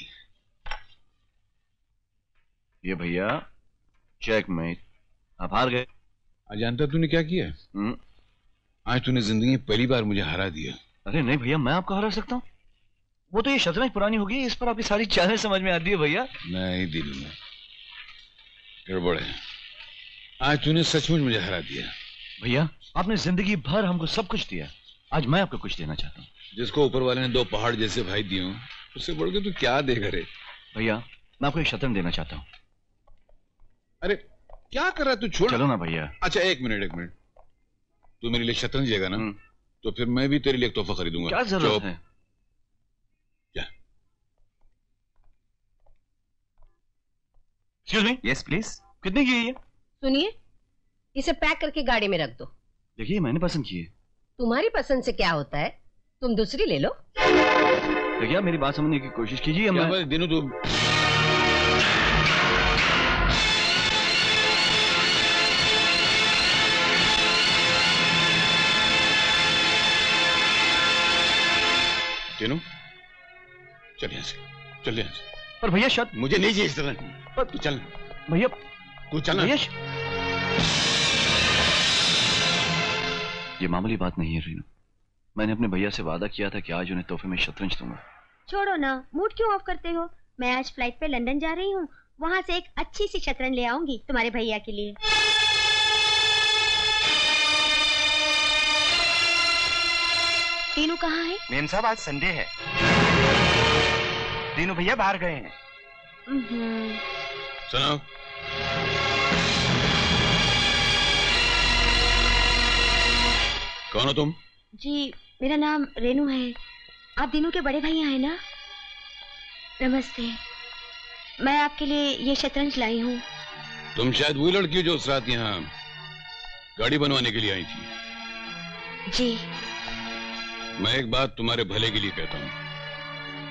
Speaker 3: ये भैया चेकमेट, आप हार गए।
Speaker 12: आज जानता तूने क्या किया? आज तूने जिंदगी में पहली बार मुझे हरा दिया।
Speaker 3: अरे नहीं भैया, मैं आपको हरा सकता हूँ? वो तो ये शतरंज पुरानी होगी, इस पर आपकी सारी चालें समझ में आती है भैया।
Speaker 12: नहीं दिल में गड़बड़ है। आज तूने सचमुच मुझे हरा दिया।
Speaker 3: भैया आपने जिंदगी भर हमको सब कुछ दिया, आज मैं आपको कुछ देना चाहता हूँ।
Speaker 12: जिसको ऊपर वाले ने दो पहाड़ जैसे भाई दिए हो, उससे बढ़ के तू क्या देगा रे?
Speaker 3: भैया मैं आपको एक शतरंज देना चाहता हूँ।
Speaker 12: अरे क्या कर रहा है तू? छोड़।
Speaker 3: चलो ना भैया।
Speaker 12: अच्छा एक मिनट, तू मेरे लिए शतरंज देगा ना, तो फिर मैं भी तेरे लिए एक तोहफा खरीदूंगा।
Speaker 3: क्या जरूरत है?
Speaker 12: क्या?
Speaker 3: Excuse me. Yes please. कितने की है ये?
Speaker 16: सुनिए, इसे पैक करके गाड़ी में रख दो।
Speaker 3: देखिए मैंने पसंद की है।
Speaker 16: तुम्हारी पसंद से क्या होता है, तुम दूसरी ले लो।
Speaker 3: देखिए मेरी बात समझने की कोशिश कीजिए। मैं
Speaker 12: दिनों तो दिनों चल यहाँ से, चल यहाँ से।
Speaker 3: पर भैया शत
Speaker 12: मुझे नहीं चाहिए इस तरह। पर तू चल
Speaker 3: भैया,
Speaker 12: तू चल।
Speaker 3: भैया ये मामूली बात नहीं है रीनू। मैंने अपने भैया से वादा किया था कि आज उन्हें तोहफे में शतरंज दूंगा।
Speaker 6: छोड़ो ना, मूड क्यों ऑफ करते हो? मैं आज फ्लाइट पे लंदन जा रही हूँ, वहाँ से एक अच्छी सी शतरंज ले आऊंगी तुम्हारे भैया के लिए। दीनू कहाँ है?
Speaker 1: मेम साहब आज संडे है, दीनू भैया बाहर गए हैं।
Speaker 12: सुनो, कौन हो तुम?
Speaker 6: जी मेरा नाम रेनू है, आप दीनू के बड़े भैया हैं ना? नमस्ते, मैं आपके लिए ये शतरंज लाई हूँ।
Speaker 12: तुम शायद वही लड़की हो जो उस रात यहाँ गाड़ी बनवाने के लिए आई थी।
Speaker 6: जी।
Speaker 12: मैं एक बात तुम्हारे भले के लिए कहता हूँ,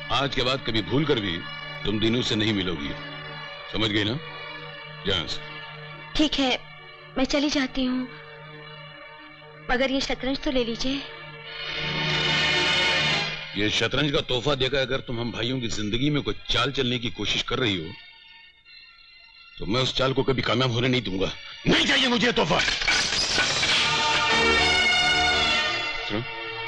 Speaker 12: आज के बाद कभी भूल कर भी तुम दिनों से नहीं मिलोगी, समझ गई ना? यहाँ से।
Speaker 6: ठीक है, मैं चली जाती हूँ, मगर ये शतरंज तो ले लीजिए।
Speaker 12: ये शतरंज का तोहफा देकर अगर तुम हम भाइयों की जिंदगी में कोई चाल चलने की कोशिश कर रही हो तो मैं उस चाल को कभी कामयाब होने नहीं दूंगा। नहीं चाहिए मुझे तोहफा। सुनो,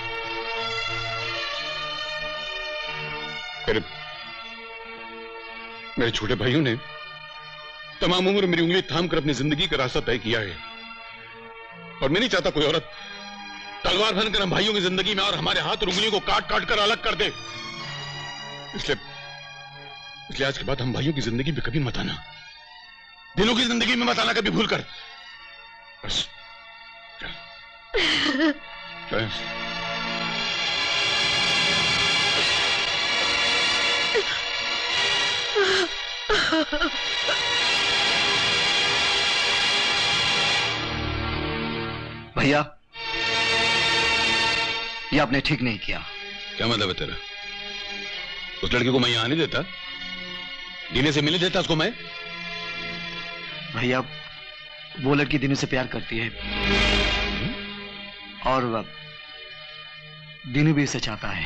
Speaker 12: मेरे छोटे भाइयों ने तमाम उम्र मेरी उंगली थाम कर अपनी जिंदगी का रास्ता तय किया है और मैं नहीं चाहता कोई औरत तलवार बनकर हम भाइयों की जिंदगी में और हमारे हाथ और उंगलियों को काट काट कर अलग कर दे। इसलिए आज के बाद हम भाइयों की जिंदगी में कभी मत आना, दिनों की जिंदगी में मत आना कभी भूल कर। बस
Speaker 8: भैया, ये आपने ठीक नहीं किया।
Speaker 12: क्या मतलब है तेरा? उस लड़के को मैं यहां नहीं देता, दीने से मिलने देता उसको मैं?
Speaker 8: भैया, वो लड़की दिनों से प्यार करती है और दिनू भी उसे चाहता है।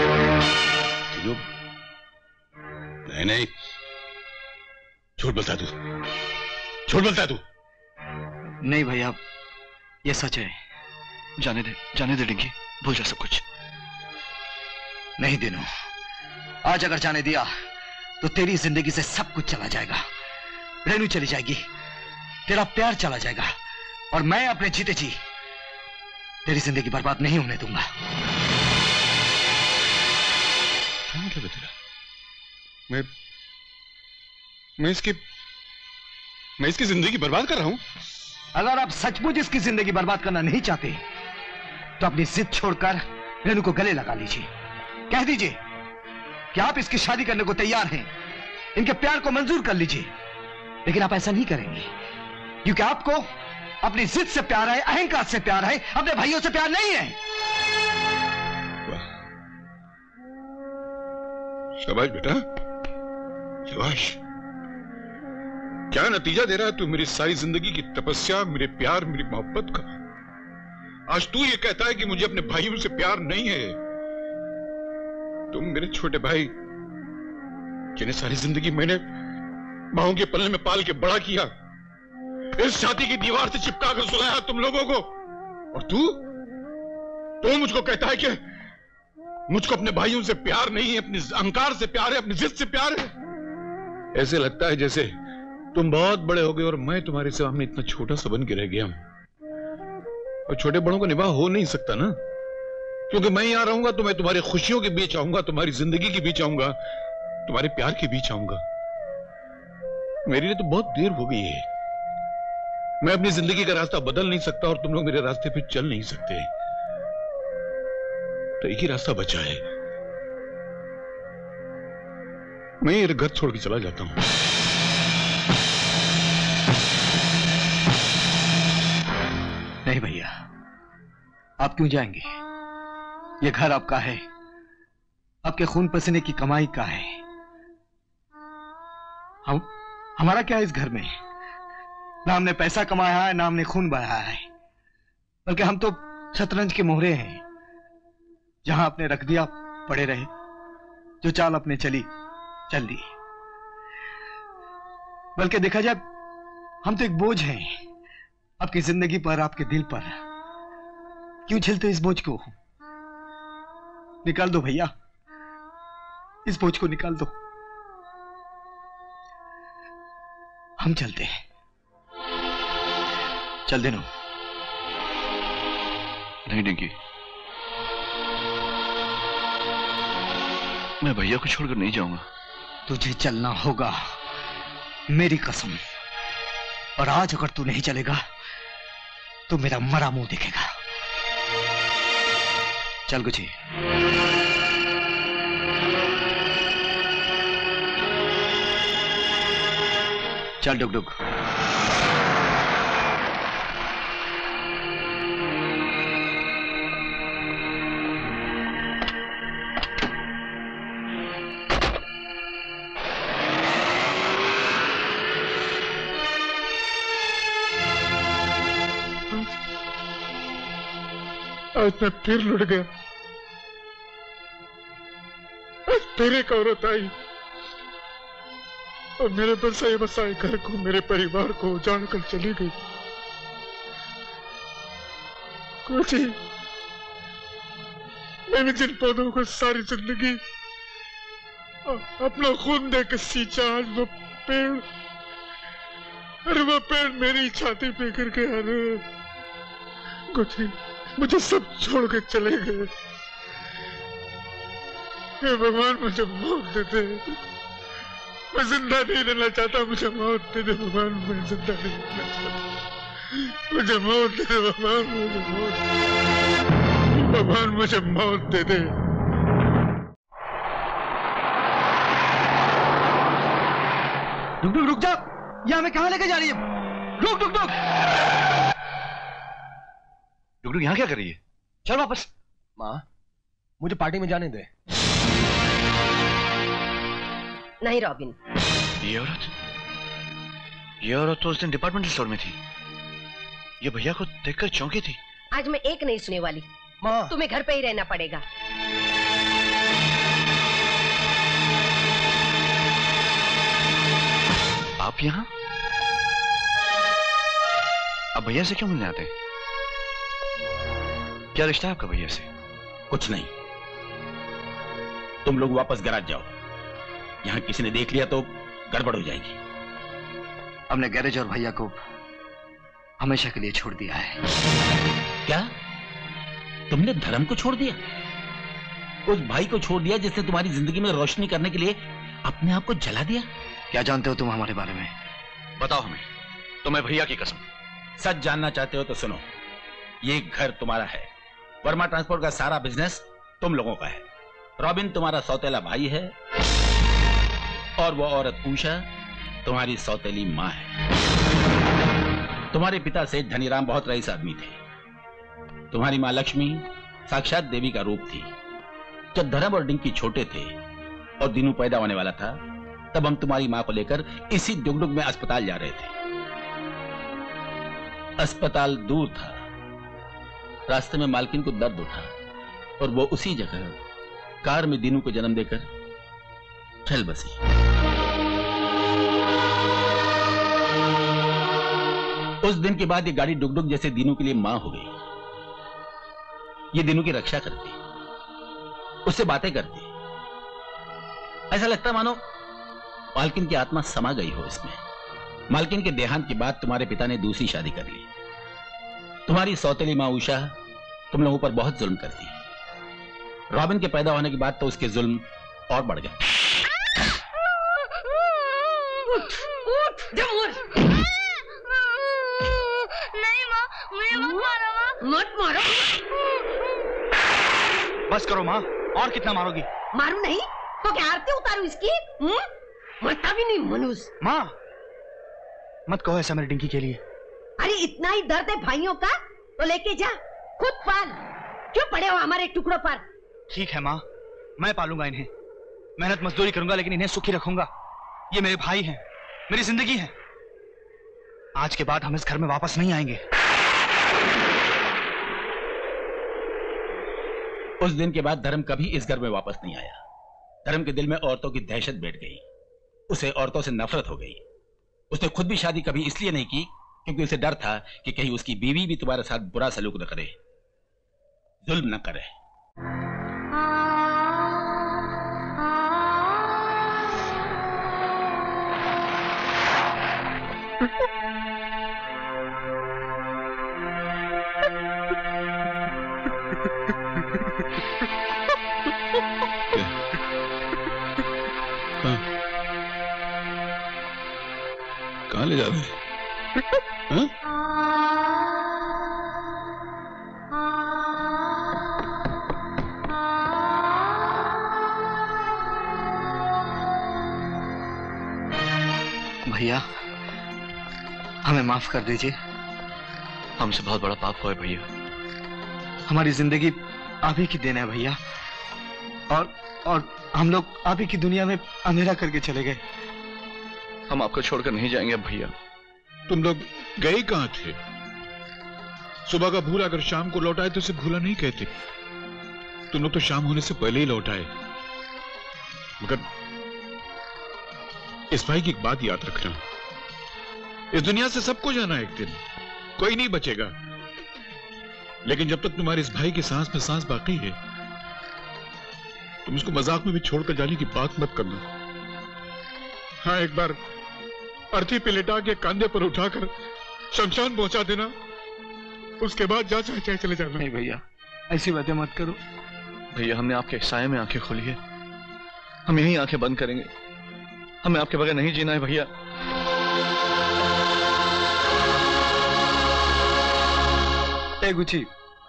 Speaker 12: नहीं नहीं, झूठ बोलता तू, झूठ बोलता तू।
Speaker 8: नहीं भैया, ये सच है। जाने दे डिंकी, भूल जा सब कुछ। नहीं दिनू, आज अगर जाने दिया तो तेरी जिंदगी से सब कुछ चला जाएगा। रेनू चली जाएगी, तेरा प्यार चला जाएगा और मैं अपने जीते जी तेरी जिंदगी बर्बाद नहीं होने दूंगा।
Speaker 12: क्या मतलब है तेरा? मैं इसकी जिंदगी बर्बाद कर रहा हूं?
Speaker 8: अगर आप सचमुच इसकी जिंदगी बर्बाद करना नहीं चाहते तो अपनी जिद छोड़कर रेनू को गले लगा लीजिए। कह दीजिए कि आप इसकी शादी करने को तैयार हैं, इनके प्यार को मंजूर कर लीजिए। लेकिन आप ऐसा नहीं करेंगे क्योंकि आपको अपनी जिद से प्यार है, अहंकार से प्यार है, अपने भाइयों से प्यार नहीं है।
Speaker 12: शाबाश बेटा, शाबाश। क्या नतीजा दे रहा है तू मेरी सारी जिंदगी की तपस्या, मेरे प्यार, मेरी मोहब्बत का? आज तू ये कहता है कि मुझे अपने भाइयों से प्यार नहीं है। तुम मेरे छोटे भाई जिन्हें सारी जिंदगी मैंने मांओं के पलने में पाल के बड़ा किया, इस छाती की दीवार से चिपका कर सुलाया तुम लोगों को, और तू मुझको कहता है कि मुझको अपने भाइयों से प्यार नहीं है, अपने अहंकार से प्यार है, अपनी जिद से प्यार है। ऐसे लगता है जैसे तुम बहुत बड़े हो गए और मैं तुम्हारे सामने इतना छोटा सा बन के रह गया। और छोटे बड़ों का निभाव हो नहीं सकता ना, क्योंकि मैं यहां रहूंगा तो मैं तुम्हारी खुशियों के बीच आऊंगा, तुम्हारी जिंदगी के बीच आऊंगा, तुम्हारे प्यार के बीच आऊंगा। मेरे लिए तो बहुत देर हो गई है। मैं अपनी जिंदगी का रास्ता बदल नहीं सकता और तुम लोग मेरे रास्ते पे चल नहीं सकते। तो एक ही रास्ता बचा है, मैं ये घर छोड़ के चला जाता हूं।
Speaker 8: नहीं भैया, आप क्यों जाएंगे? ये घर आपका है, आपके खून पसीने की कमाई का है। हमारा क्या है इस घर में? ना हमने पैसा कमाया है, ना हमने खून बहाया है, बल्कि हम तो शतरंज के मोहरे हैं। जहां आपने रख दिया पड़े रहे, जो चाल अपने चली चल दी। बल्कि देखा जाए हम तो एक बोझ हैं आपकी जिंदगी पर, आपके दिल पर। क्यों झेलते इस बोझ को? निकाल दो भैया, इस बोझ को निकाल दो। हम चलते हैं। चल दिनो।
Speaker 3: नहीं डिंकी, मैं भैया को छोड़कर नहीं जाऊंगा।
Speaker 8: तुझे चलना होगा, मेरी कसम। और आज अगर तू नहीं चलेगा तो मेरा मरा मुंह दिखेगा। चल गुची। चल डुक डुक।
Speaker 12: आज मैं फिर लुट गया। आज फिर एक औरत आई और मेरे बसाए बसाए घर को, मेरे परिवार को उजाड़ कर चली गई। कुछ ही मैंने जिन पौधों को सारी जिंदगी अपना खून दे के सींचा, आज वो पेड़, अरे वो पेड़ मेरी छाती पे गिर गया। अरे कुछ ही मुझे सब छोड़ के चले गए। हे भगवान, मुझे मौत दे दे। मैं जिंदा नहीं रहना चाहता, मुझे मौत दे दे भगवान। मैं जिंदा नहीं रहना चाहता, मुझे मौत दे दे भगवान। मुझे मौत, भगवान मुझे मौत दे दे।
Speaker 11: रुक रुक रुक जा, ये हमें कहाँ लेके जा रही है? रुक रुक रुक
Speaker 3: रुक रुक, यहाँ क्या कर रही है?
Speaker 11: चल वापस।
Speaker 17: माँ, मुझे पार्टी में जाने दे।
Speaker 16: नहीं रॉबिन,
Speaker 3: ये औरत तो उस दिन डिपार्टमेंटल स्टोर में थी। ये भैया को देखकर चौंकी थी।
Speaker 16: आज मैं एक नहीं सुने वाली।
Speaker 17: माँ,
Speaker 16: तुम्हें घर पे ही रहना पड़ेगा।
Speaker 3: आप यहाँ? अब भैया से क्यों मिलने आते हैं? क्या रिश्ता है आपका भैया से?
Speaker 18: कुछ नहीं, तुम लोग वापस गैराज जाओ। यहाँ किसी ने देख लिया तो गड़बड़ हो जाएगी।
Speaker 8: हमने गैरेज और भैया को हमेशा के लिए छोड़ दिया है।
Speaker 18: क्या तुमने धर्म को छोड़ दिया? उस भाई को छोड़ दिया जिसने तुम्हारी जिंदगी में रोशनी करने के लिए अपने आप को जला दिया?
Speaker 8: क्या जानते हो तुम हमारे बारे में?
Speaker 3: बताओ हमें, तुम्हें भैया की कसम।
Speaker 18: सच जानना चाहते हो तो सुनो, ये घर तुम्हारा है। वर्मा ट्रांसपोर्ट का सारा बिजनेस तुम लोगों का है। रॉबिन तुम्हारा सौतेला भाई है और वो औरत उषा तुम्हारी सौतेली माँ है। तुम्हारे पिता से धनीराम बहुत रईस आदमी थे। तुम्हारी माँ लक्ष्मी साक्षात देवी का रूप थी। जब धर्म और डिंकी छोटे थे और दिनू पैदा होने वाला था, तब हम तुम्हारी माँ को लेकर इसी डुगडुग में अस्पताल जा रहे थे। अस्पताल दूर था। रास्ते में मालकिन को दर्द उठा और वो उसी जगह कार में दिनू को जन्म देकर चल बसी। उस दिन के बाद ये गाड़ी डुगडुग जैसे दिनू के लिए मां हो गई। ये दिनू की रक्षा करती, उससे बातें करती। ऐसा लगता मानो मालकिन की आत्मा समा गई हो इसमें। मालकिन के देहांत के बाद तुम्हारे पिता ने दूसरी शादी कर ली। तुम्हारी सौतेली मां उषा तुम लोगों पर बहुत जुल्म करती। रॉबिन के पैदा होने के बाद तो उसके जुल्म और बढ़ गए।
Speaker 10: नहीं माँ, मुझे मत मारो माँ।
Speaker 16: मत मारो।
Speaker 8: बस करो माँ, और कितना मारोगी?
Speaker 16: मारू नहीं तो क्या आरती उतारू इसकी? मरता भी नहीं मनुष्य।
Speaker 8: माँ मत कहो ऐसा मेरे डिंकी के लिए।
Speaker 16: अरे इतना ही दर्द है भाइयों का तो लेके जा, खुद पाल। क्यों पड़े हो हमारे टुकड़ों पर?
Speaker 8: ठीक है माँ, मैं पालूंगा इन्हें। मेहनत मजदूरी करूंगा लेकिन इन्हें सुखी रखूंगा। ये मेरे भाई हैं, मेरी जिंदगी है। आज के बाद हम इस घर में वापस नहीं आएंगे।
Speaker 18: उस दिन के बाद धर्म कभी इस घर में वापस नहीं आया। धर्म के दिल में औरतों की दहशत बैठ गई। उसे औरतों से नफरत हो गई। उसने खुद भी शादी कभी इसलिए नहीं की क्योंकि उसे डर था कि कहीं उसकी बीवी भी तुम्हारे साथ बुरा सलूक न करे, जुल्म न करे।
Speaker 12: कहाँ ले जा रहे हैं?
Speaker 8: भैया हमें माफ कर दीजिए।
Speaker 3: हमसे बहुत बड़ा पाप हुआ है भैया।
Speaker 8: हमारी जिंदगी आप ही की देन है भैया, और हम लोग आप ही की दुनिया में अंधेरा करके चले गए।
Speaker 3: हम आपको छोड़कर नहीं जाएंगे अब भैया।
Speaker 12: तुम लोग गए कहाँ थे? सुबह का भूल अगर शाम को लौटाए तो उसे भूला नहीं कहते। तुम लोग तो शाम होने से पहले ही लौट आए। मगर इस भाई की एक बात याद रखना, इस दुनिया से सबको जाना एक दिन, कोई नहीं बचेगा। लेकिन जब तक तुम्हारे इस भाई की सांस में सांस बाकी है, तुम इसको मजाक में भी छोड़कर जाने की बात मत करना। हाँ, एक बार अर्थी पे लिटा के कंधे पर उठाकर शमशान पहुंचा देना, उसके बाद जा चाहे चले जाना।
Speaker 8: नहीं भैया, ऐसी बातें मत करो। भैया, हमने आपके साए में आंखें खोली है, हम यही आंखें बंद करेंगे। हमें आपके बगैर नहीं जीना है भैया। ए गुची,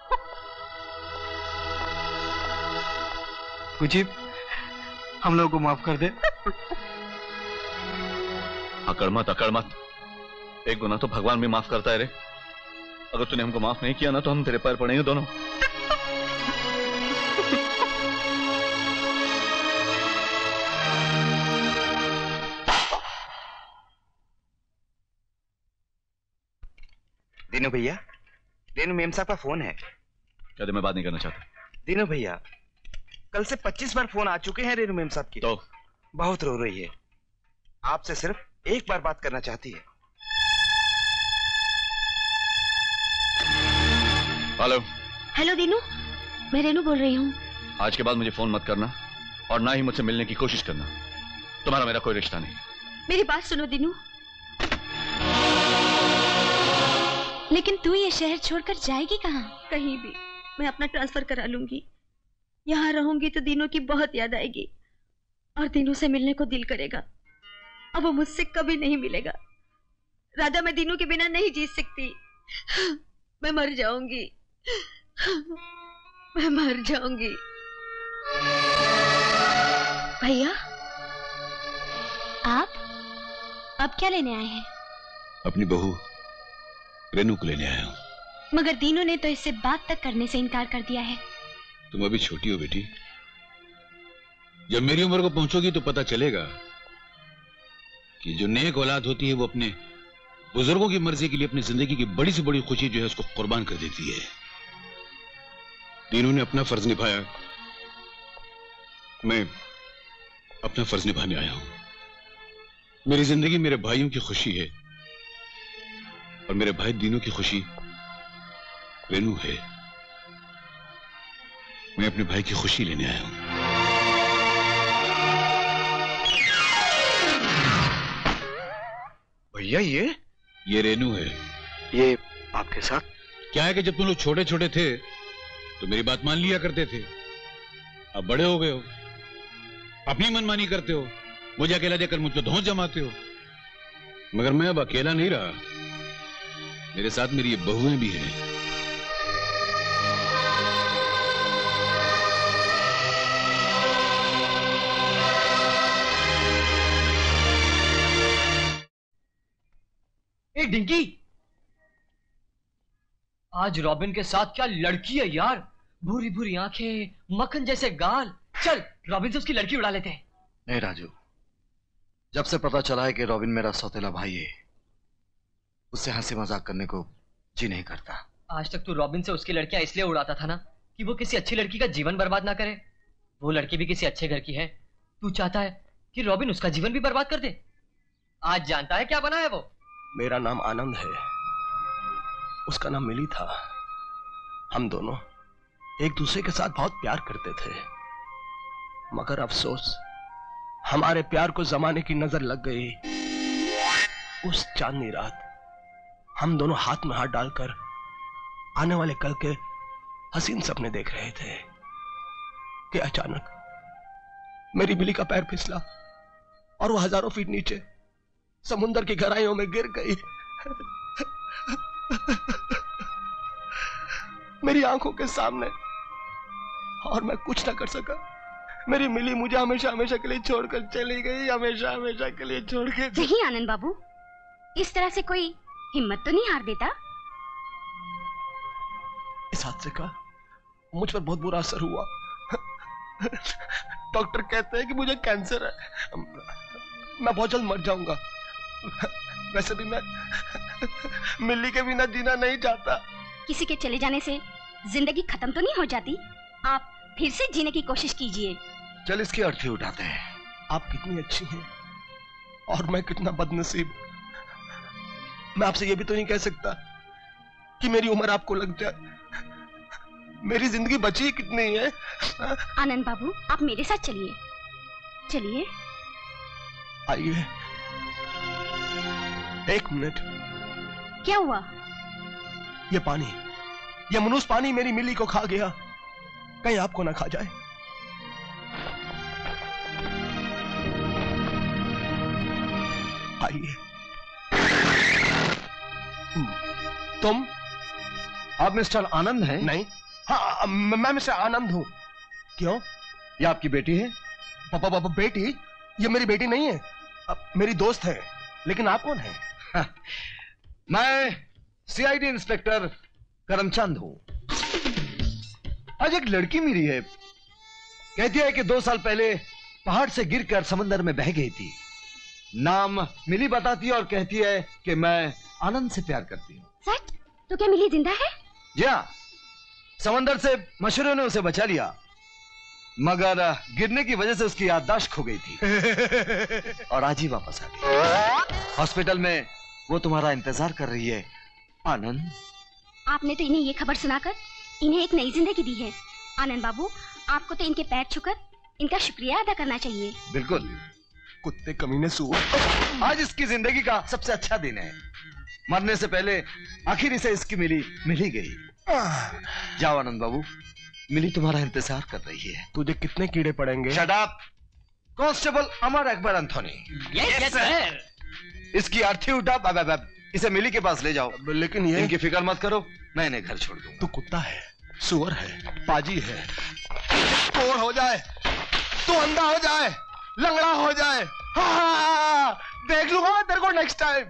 Speaker 8: गुची, हम लोगों को माफ कर दे।
Speaker 3: अकड़ मत। एक गुनाह तो भगवान भी माफ करता है रे। अगर तूने हमको माफ नहीं किया ना तो हम तेरे पैर पड़ेंगे दोनों।
Speaker 1: दीनू भैया, रेनू मेम साहब का फोन है।
Speaker 3: क्या मैं बात नहीं करना चाहता?
Speaker 1: दीनू भैया, कल से 25 बार फोन आ चुके हैं रेनू मेम साहब की।
Speaker 3: तो
Speaker 1: बहुत रो रही है, आपसे सिर्फ एक बार बात करना चाहती है।
Speaker 3: हेलो।
Speaker 6: हेलो दीनू, मैं रेनू बोल रही हूँ।
Speaker 3: आज के बाद मुझे फोन मत करना और ना ही मुझसे मिलने की कोशिश करना। तुम्हारा मेरा कोई रिश्ता नहीं।
Speaker 6: मेरी बात सुनो दीनू। लेकिन तू ये शहर छोड़कर जाएगी कहाँ? कहीं भी। मैं अपना ट्रांसफर करा लूंगी। यहाँ रहूंगी तो दीनू की बहुत याद आएगी और दीनू से मिलने को दिल करेगा। अब वो मुझसे कभी नहीं मिलेगा। राधा, मैं दीनू के बिना नहीं जी सकती। मैं मर जाऊंगी, मैं मर जाऊंगी। भैया, आप क्या लेने आए हैं?
Speaker 12: अपनी बहू रेनू को लेने आया हूं।
Speaker 6: मगर दीनू ने तो इससे बात तक करने से इनकार कर दिया है।
Speaker 12: तुम अभी छोटी हो बेटी, जब मेरी उम्र को पहुंचोगी तो पता चलेगा कि जो नेक औलाद होती है वो अपने बुजुर्गों की मर्जी के लिए अपनी जिंदगी की बड़ी से बड़ी खुशी जो है उसको कुर्बान कर देती है। दीनू ने अपना फर्ज निभाया, मैं अपना फर्ज निभाने आया हूं। मेरी जिंदगी मेरे भाइयों की खुशी है और मेरे भाई दीनू की खुशी रेनू है। मैं अपने भाई की खुशी लेने आया हूं।
Speaker 8: भैया,
Speaker 12: ये रेनू है।
Speaker 8: ये आपके साथ?
Speaker 12: क्या है कि जब तुम लोग छोटे छोटे थे तो मेरी बात मान लिया करते थे। अब बड़े हो गए हो, अपनी मनमानी करते हो, मुझे अकेला देकर मुझ पर धौंस जमाते हो। मगर मैं अब अकेला नहीं रहा, मेरे साथ मेरी ये बहुएं भी हैं।
Speaker 15: ए डिंकी, आज रॉबिन के साथ क्या लड़की है यार। भूरी भूरी आंखें, मक्खन जैसे गाल। चल रॉबिन से उसकी लड़की उड़ा लेते हैं।
Speaker 8: नहीं राजू, जब से पता चला है कि रॉबिन मेरा सौतेला भाई है, उससे हंसी मजाक करने को जी नहीं करता।
Speaker 15: आज तक तू रॉबिन से उसकी लड़कियां इसलिए उड़ाता था ना कि वो किसी अच्छी लड़की का जीवन बर्बाद ना करे। वो लड़की भी किसी अच्छे घर की है। तू चाहता है कि रॉबिन उसका जीवन भी बर्बाद कर दे। आज जानता है क्या बना है वो।
Speaker 17: मेरा नाम आनंद है, उसका नाम मिली था। हम दोनों एक दूसरे के साथ बहुत प्यार करते थे, मगर अफसोस हमारे प्यार को जमाने की नजर लग गई। उस चांदनी रात हम दोनों हाथ में हाथ डालकर आने वाले कल के हसीन सपने देख रहे थे कि अचानक मेरी बिल्ली का पैर फिसला और वो हजारों फीट नीचे समुंदर की गहराइयों में गिर गई। मेरी आंखों के सामने, और मैं कुछ ना कर सका। मेरी मिली मुझे हमेशा हमेशा के लिए छोड़कर चली गई, हमेशा हमेशा के लिए छोड़ के।
Speaker 6: नहीं आनंद बाबू, इस तरह से कोई हिम्मत तो नहीं हार देता।
Speaker 17: इस हादसे का मुझ पर बहुत बुरा असर हुआ। डॉक्टर कहते हैं कि मुझे कैंसर है, मैं बहुत जल्द मर जाऊंगा। वैसे भी मैं मिल्ली के बिना जीना नहीं चाहता।
Speaker 6: किसी के चले जाने से जिंदगी खत्म तो नहीं हो जाती। आप फिर से जीने की कोशिश कीजिए।
Speaker 17: चल इसकी अर्थी उठाते हैं। आप कितनी अच्छी हैं और मैं कितना बदनसीब। मैं आपसे ये भी तो नहीं कह सकता कि मेरी उम्र आपको लग जाए। मेरी जिंदगी बची ही कितनी है।
Speaker 6: आनंद बाबू, आप मेरे साथ चलिए। चलिए।
Speaker 17: आइए। एक मिनट।
Speaker 6: क्या हुआ?
Speaker 17: ये पानी, ये मनुष्य पानी मेरी मिली को खा गया, कहीं आपको ना खा जाए। आइए। तुम?
Speaker 11: आप मिस्टर आनंद हैं?
Speaker 17: नहीं। हाँ, मैं मिस्टर आनंद हूं। क्यों?
Speaker 11: ये आपकी बेटी है?
Speaker 17: पापा बेटी? ये मेरी बेटी नहीं है, मेरी दोस्त है। लेकिन आप कौन है?
Speaker 11: मैं सीआईडी इंस्पेक्टर करमचंद हूं। आज एक लड़की मिली है, कहती है कि 2 साल पहले पहाड़ से गिरकर समंदर में बह गई थी। नाम मिली बताती है और कहती है कि मैं आनंद से प्यार करती हूँ।
Speaker 6: सच? तो क्या मिली जिंदा है?
Speaker 11: जी हाँ, समंदर से मछलियों ने उसे बचा लिया, मगर गिरने की वजह से उसकी याददाश्त खो गई थी और आज ही वापस आ गई। हॉस्पिटल में वो तुम्हारा इंतजार कर रही है आनंद।
Speaker 6: आपने तो इन्हें ये खबर सुनाकर इन्हें एक नई जिंदगी दी है। आनंद बाबू, आपको तो इनके पैर छूकर इनका शुक्रिया अदा करना चाहिए।
Speaker 11: बिल्कुल।
Speaker 17: कुत्ते कमीने सूअर,
Speaker 11: आज इसकी जिंदगी का सबसे अच्छा दिन है। मरने से पहले आखिर इसे इसकी मिली गई। जाओ आनंद बाबू, मिली तुम्हारा इंतजार कर रही है।
Speaker 17: तुझे कितने कीड़े पड़ेंगे?
Speaker 11: Shut up. Constable Amar Akbar Anthony.
Speaker 15: Yes sir.
Speaker 11: इसकी अर्थी उठा, इसे मिली के पास ले जाओ।
Speaker 17: लेकिन ये
Speaker 11: इनकी फिक्र मत करो, मैं इन्हें घर छोड़ दूंगा।
Speaker 17: तू कुत्ता है, सुअर है, पाजी है। कोड़ हो जाए, तू अंधा हो जाए, लंगड़ा हो जाए, हाँ, देख लूंगा मैं तेरे को नेक्स्ट टाइम।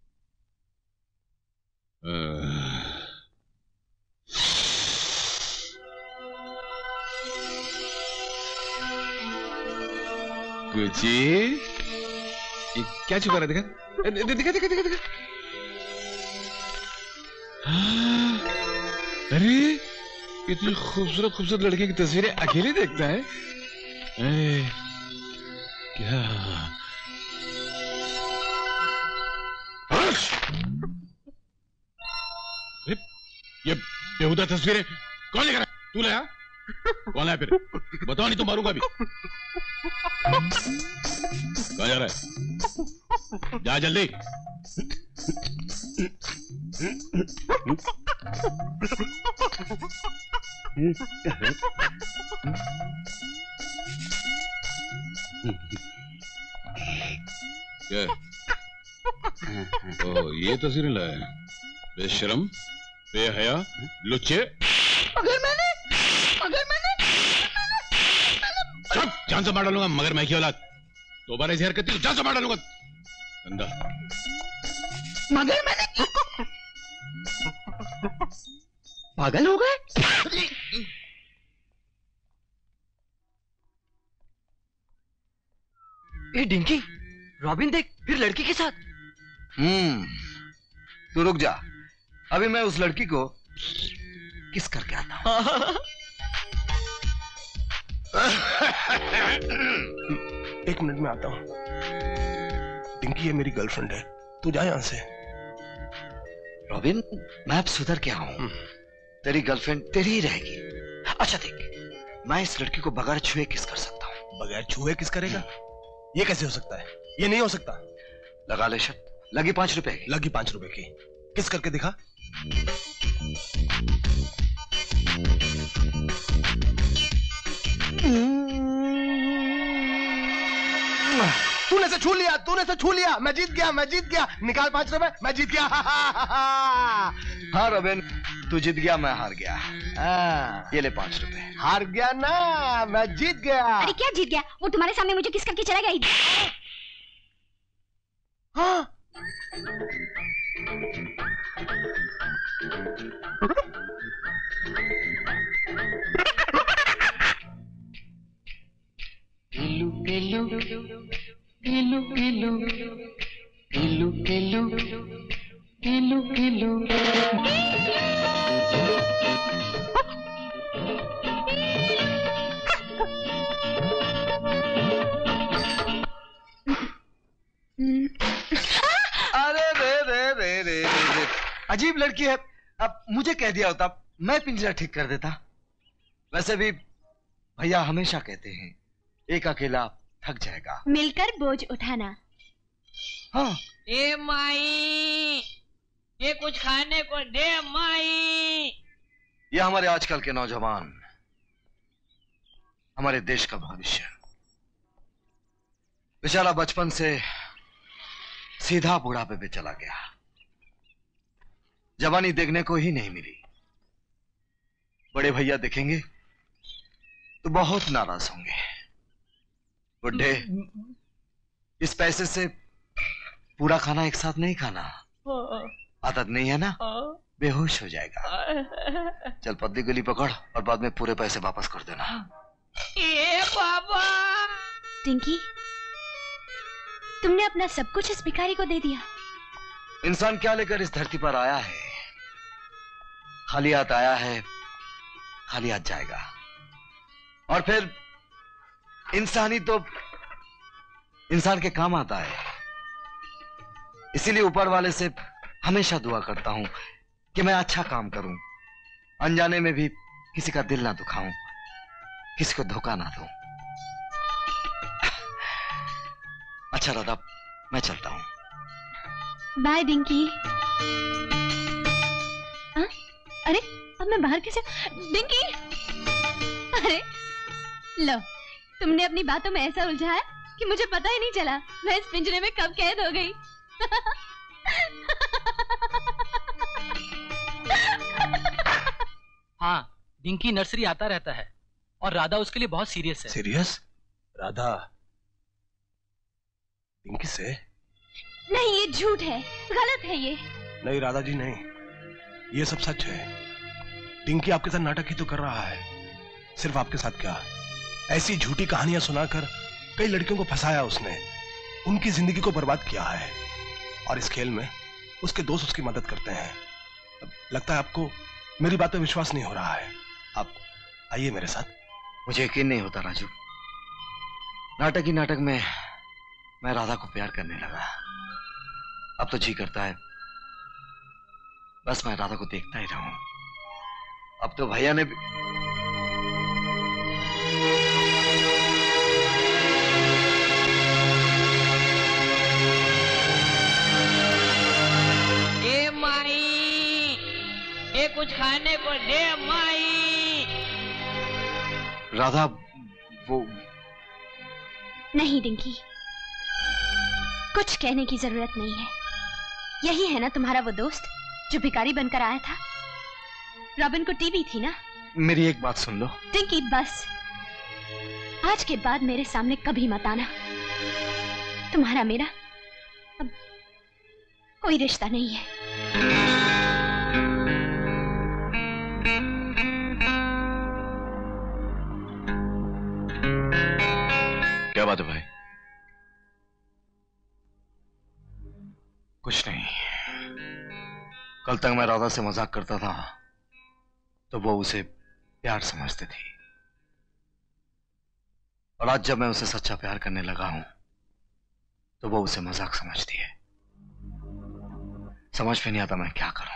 Speaker 12: गुची, ये क्या छुपा रहा? दिखा। अरे इतनी खूबसूरत लड़की की तस्वीरें अकेले देखता है? क्या? ये बेहुदा तस्वीरें कौन लेकर आया? तू लाया? कौन लाया? फिर बताओ, नहीं तो मारूंगा भी। कहाँ जा रहा है? जा जल्दी। क्या? ओ, ये तस्वीरें लाया? बेशरम, बेहया, लुच्चे। चुप, जान से मार डालूंगा मगर मैं की औलाद। दोबारा ऐसी हरकत की तो जान से मार डालूंगा। गंदा।
Speaker 14: मगर मैंने पागल हो गए?
Speaker 15: ए डिंकी, रॉबिन देख, फिर लड़की के साथ।
Speaker 11: तू रुक जा, अभी मैं उस लड़की को किस करके आता हूं।
Speaker 17: एक मिनट में आता हूं। डिंकी है मेरी गर्लफ्रेंड है, तू जा यहां से।
Speaker 11: रॉबिन, मैं अब सुधर के हूं। तेरी गर्लफ्रेंड तेरी ही रहेगी। अच्छा देख, मैं इस लड़की को बगैर छुए किस कर सकता हूं।
Speaker 17: बगैर छुए किस करेगा? ये कैसे हो सकता है? ये नहीं हो सकता।
Speaker 11: लगा ले शर्त। लगी 5 रुपए की।
Speaker 17: लगी 5 रुपए की। किस करके दिखा। तूने से छू लिया, तूने से छू लिया। मैं जीत गया, मैं जीत गया। निकाल 5 रुपए, मैं जीत गया।
Speaker 11: हाँ रॉबिन, तू जीत गया, मैं हार गया। ये ले 5 रुपए।
Speaker 17: हार गया ना, मैं जीत गया।
Speaker 6: अरे क्या जीत गया? वो तुम्हारे सामने मुझे किस करके चला गया।
Speaker 17: हाँ।
Speaker 22: Ilu ilu ilu ilu ilu ilu ilu
Speaker 11: अजीब लड़की है। अब मुझे कह दिया होता, मैं पिंजरा ठीक कर देता। वैसे भी भैया हमेशा कहते हैं, एक अकेला थक जाएगा।
Speaker 6: मिलकर बोझ उठाना।
Speaker 11: हाँ।
Speaker 20: ए माई, ये कुछ खाने को दे माई।
Speaker 11: ये हमारे आजकल के नौजवान, हमारे देश का भविष्य। बेचारा बचपन से सीधा बुढ़ापे पे चला गया, जवानी देखने को ही नहीं मिली। बड़े भैया देखेंगे तो बहुत नाराज होंगे। बुढ़े, इस पैसे से पूरा खाना एक साथ नहीं खाना, आदत नहीं है ना, बेहोश हो जाएगा। चल पतली गली पकड़ और बाद में पूरे पैसे वापस कर देना।
Speaker 20: ये बाबा।
Speaker 6: डिंकी, तुमने अपना सब कुछ इस भिखारी को दे दिया।
Speaker 11: इंसान क्या लेकर इस धरती पर आया है? खाली हाथ आया है, खाली हाथ जाएगा। और फिर इंसानी तो इंसान के काम आता है। इसीलिए ऊपर वाले से हमेशा दुआ करता हूं कि मैं अच्छा काम करूं, अनजाने में भी किसी का दिल ना दुखाऊं, किसी को धोखा ना दूं। अच्छा राधा, मैं चलता हूं।
Speaker 6: बाय डिंकी। अरे अब मैं बाहर कैसे? डिंकी, अरे लो, तुमने अपनी बातों में ऐसा उलझा है कि मुझे पता ही नहीं चला मैं इस पिंजरे में कब कैद हो गई।
Speaker 4: हाँ, डिंकी नर्सरी आता रहता है और राधा उसके लिए बहुत सीरियस है।
Speaker 17: सीरियस? राधा डिंकी से?
Speaker 6: नहीं, ये झूठ है, गलत है ये।
Speaker 17: नहीं राधा जी नहीं, ये सब सच है। डिंकी आपके साथ नाटक ही तो कर रहा है। सिर्फ आपके साथ क्या, ऐसी झूठी कहानियां सुनाकर कई लड़कियों को फंसाया उसने, उनकी जिंदगी को बर्बाद किया है। और इस खेल में उसके दोस्त उसकी मदद करते हैं। अब लगता है आपको मेरी बात पे विश्वास नहीं हो रहा है। आप आइए मेरे साथ।
Speaker 11: मुझे यकीन नहीं होता राजू, नाटक ही नाटक में मैं राधा को प्यार करने लगा। अब तो जी करता है बस मैं राधा को देखता ही रहूं। अब तो भैया ने भी...
Speaker 20: ए माई, ये कुछ खाने को दे माई।
Speaker 11: राधा वो...
Speaker 6: नहीं डिंकी, कुछ कहने की जरूरत नहीं है। यही है ना तुम्हारा वो दोस्त जो भिखारी बनकर आया था? रॉबिन को टीवी थी ना?
Speaker 11: मेरी एक बात सुन लो
Speaker 6: डिंकी, बस आज के बाद मेरे सामने कभी मत आना। तुम्हारा मेरा अब कोई रिश्ता नहीं है।
Speaker 3: क्या बात है भाई?
Speaker 11: कुछ नहीं। कल तक मैं राधा से मजाक करता था तो वो उसे प्यार समझती थी, और आज जब मैं उसे सच्चा प्यार करने लगा हूं तो वो उसे मजाक समझती है। समझ में नहीं आता मैं क्या करूं।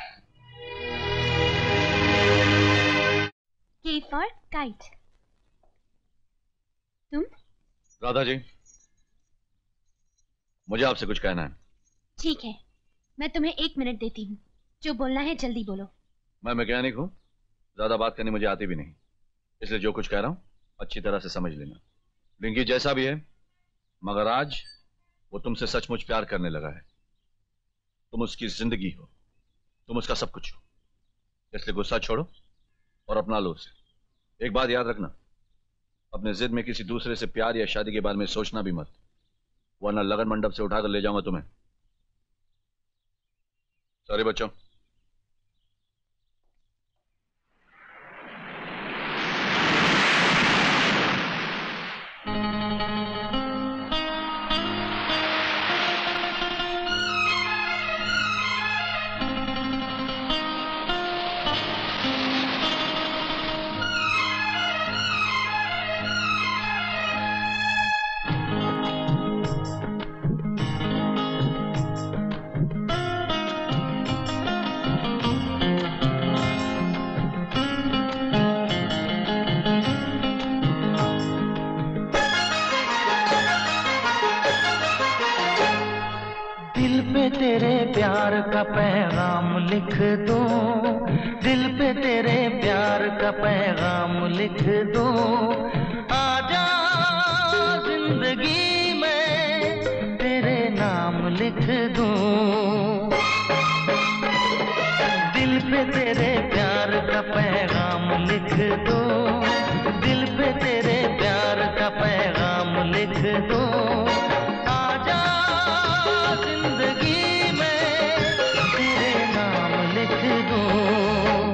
Speaker 6: K for kite। तुम?
Speaker 3: राधा जी, मुझे आपसे कुछ कहना है।
Speaker 6: ठीक है, मैं तुम्हें 1 मिनट देती हूँ, जो बोलना है जल्दी बोलो।
Speaker 3: मैं मैकेनिक हूं, ज्यादा बात करनी मुझे आती भी नहीं, इसलिए जो कुछ कह रहा हूं अच्छी तरह से समझ लेना। डिंकी जैसा भी है, मगर आज वो तुमसे सचमुच प्यार करने लगा है। तुम उसकी जिंदगी हो, तुम उसका सब कुछ हो, इसलिए गुस्सा छोड़ो और अपना लो उसे। एक बात याद रखना, अपने जिद में किसी दूसरे से प्यार या शादी के बारे में सोचना भी मत, वरना लगन मंडप से उठाकर ले जाऊंगा तुम्हें। सॉरी बच्चों।
Speaker 9: प्यार का पैगाम लिख दूं, दिल पे तेरे प्यार का पैगाम लिख दूं। आजा जिंदगी में तेरे नाम लिख दूं, दिल पे तेरे प्यार का पैगाम लिख दूं, दिल पे तेरे प्यार का पैगाम लिख दूं। आजा जिंदगी में तेरे नाम लिख दूं।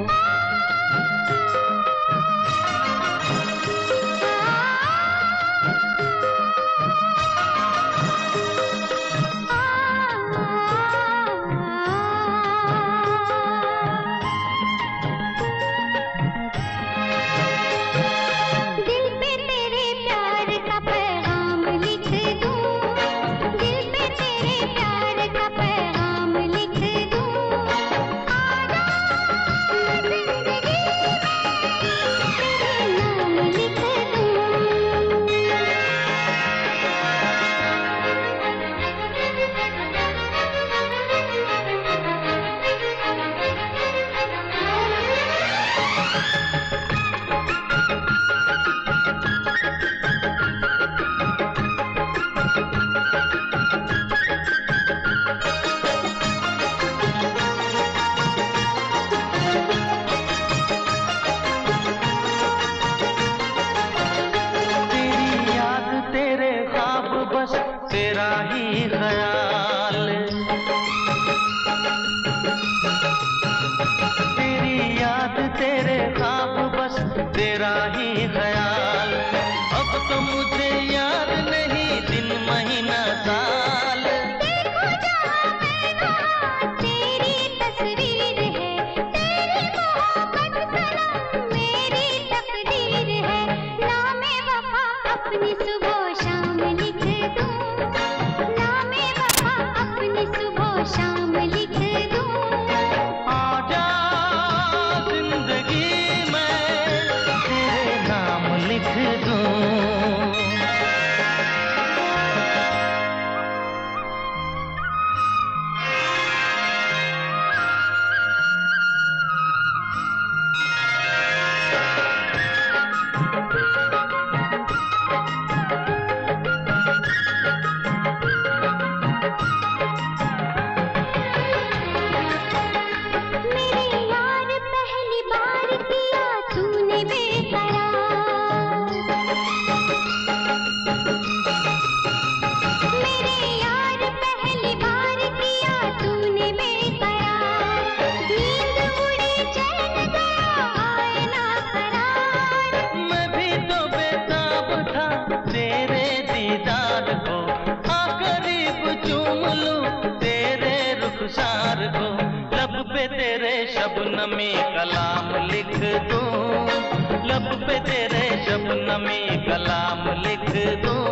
Speaker 9: शबनमी कलाम लिख दूं, लब पे तेरे शबनमी कलाम लिख दूं।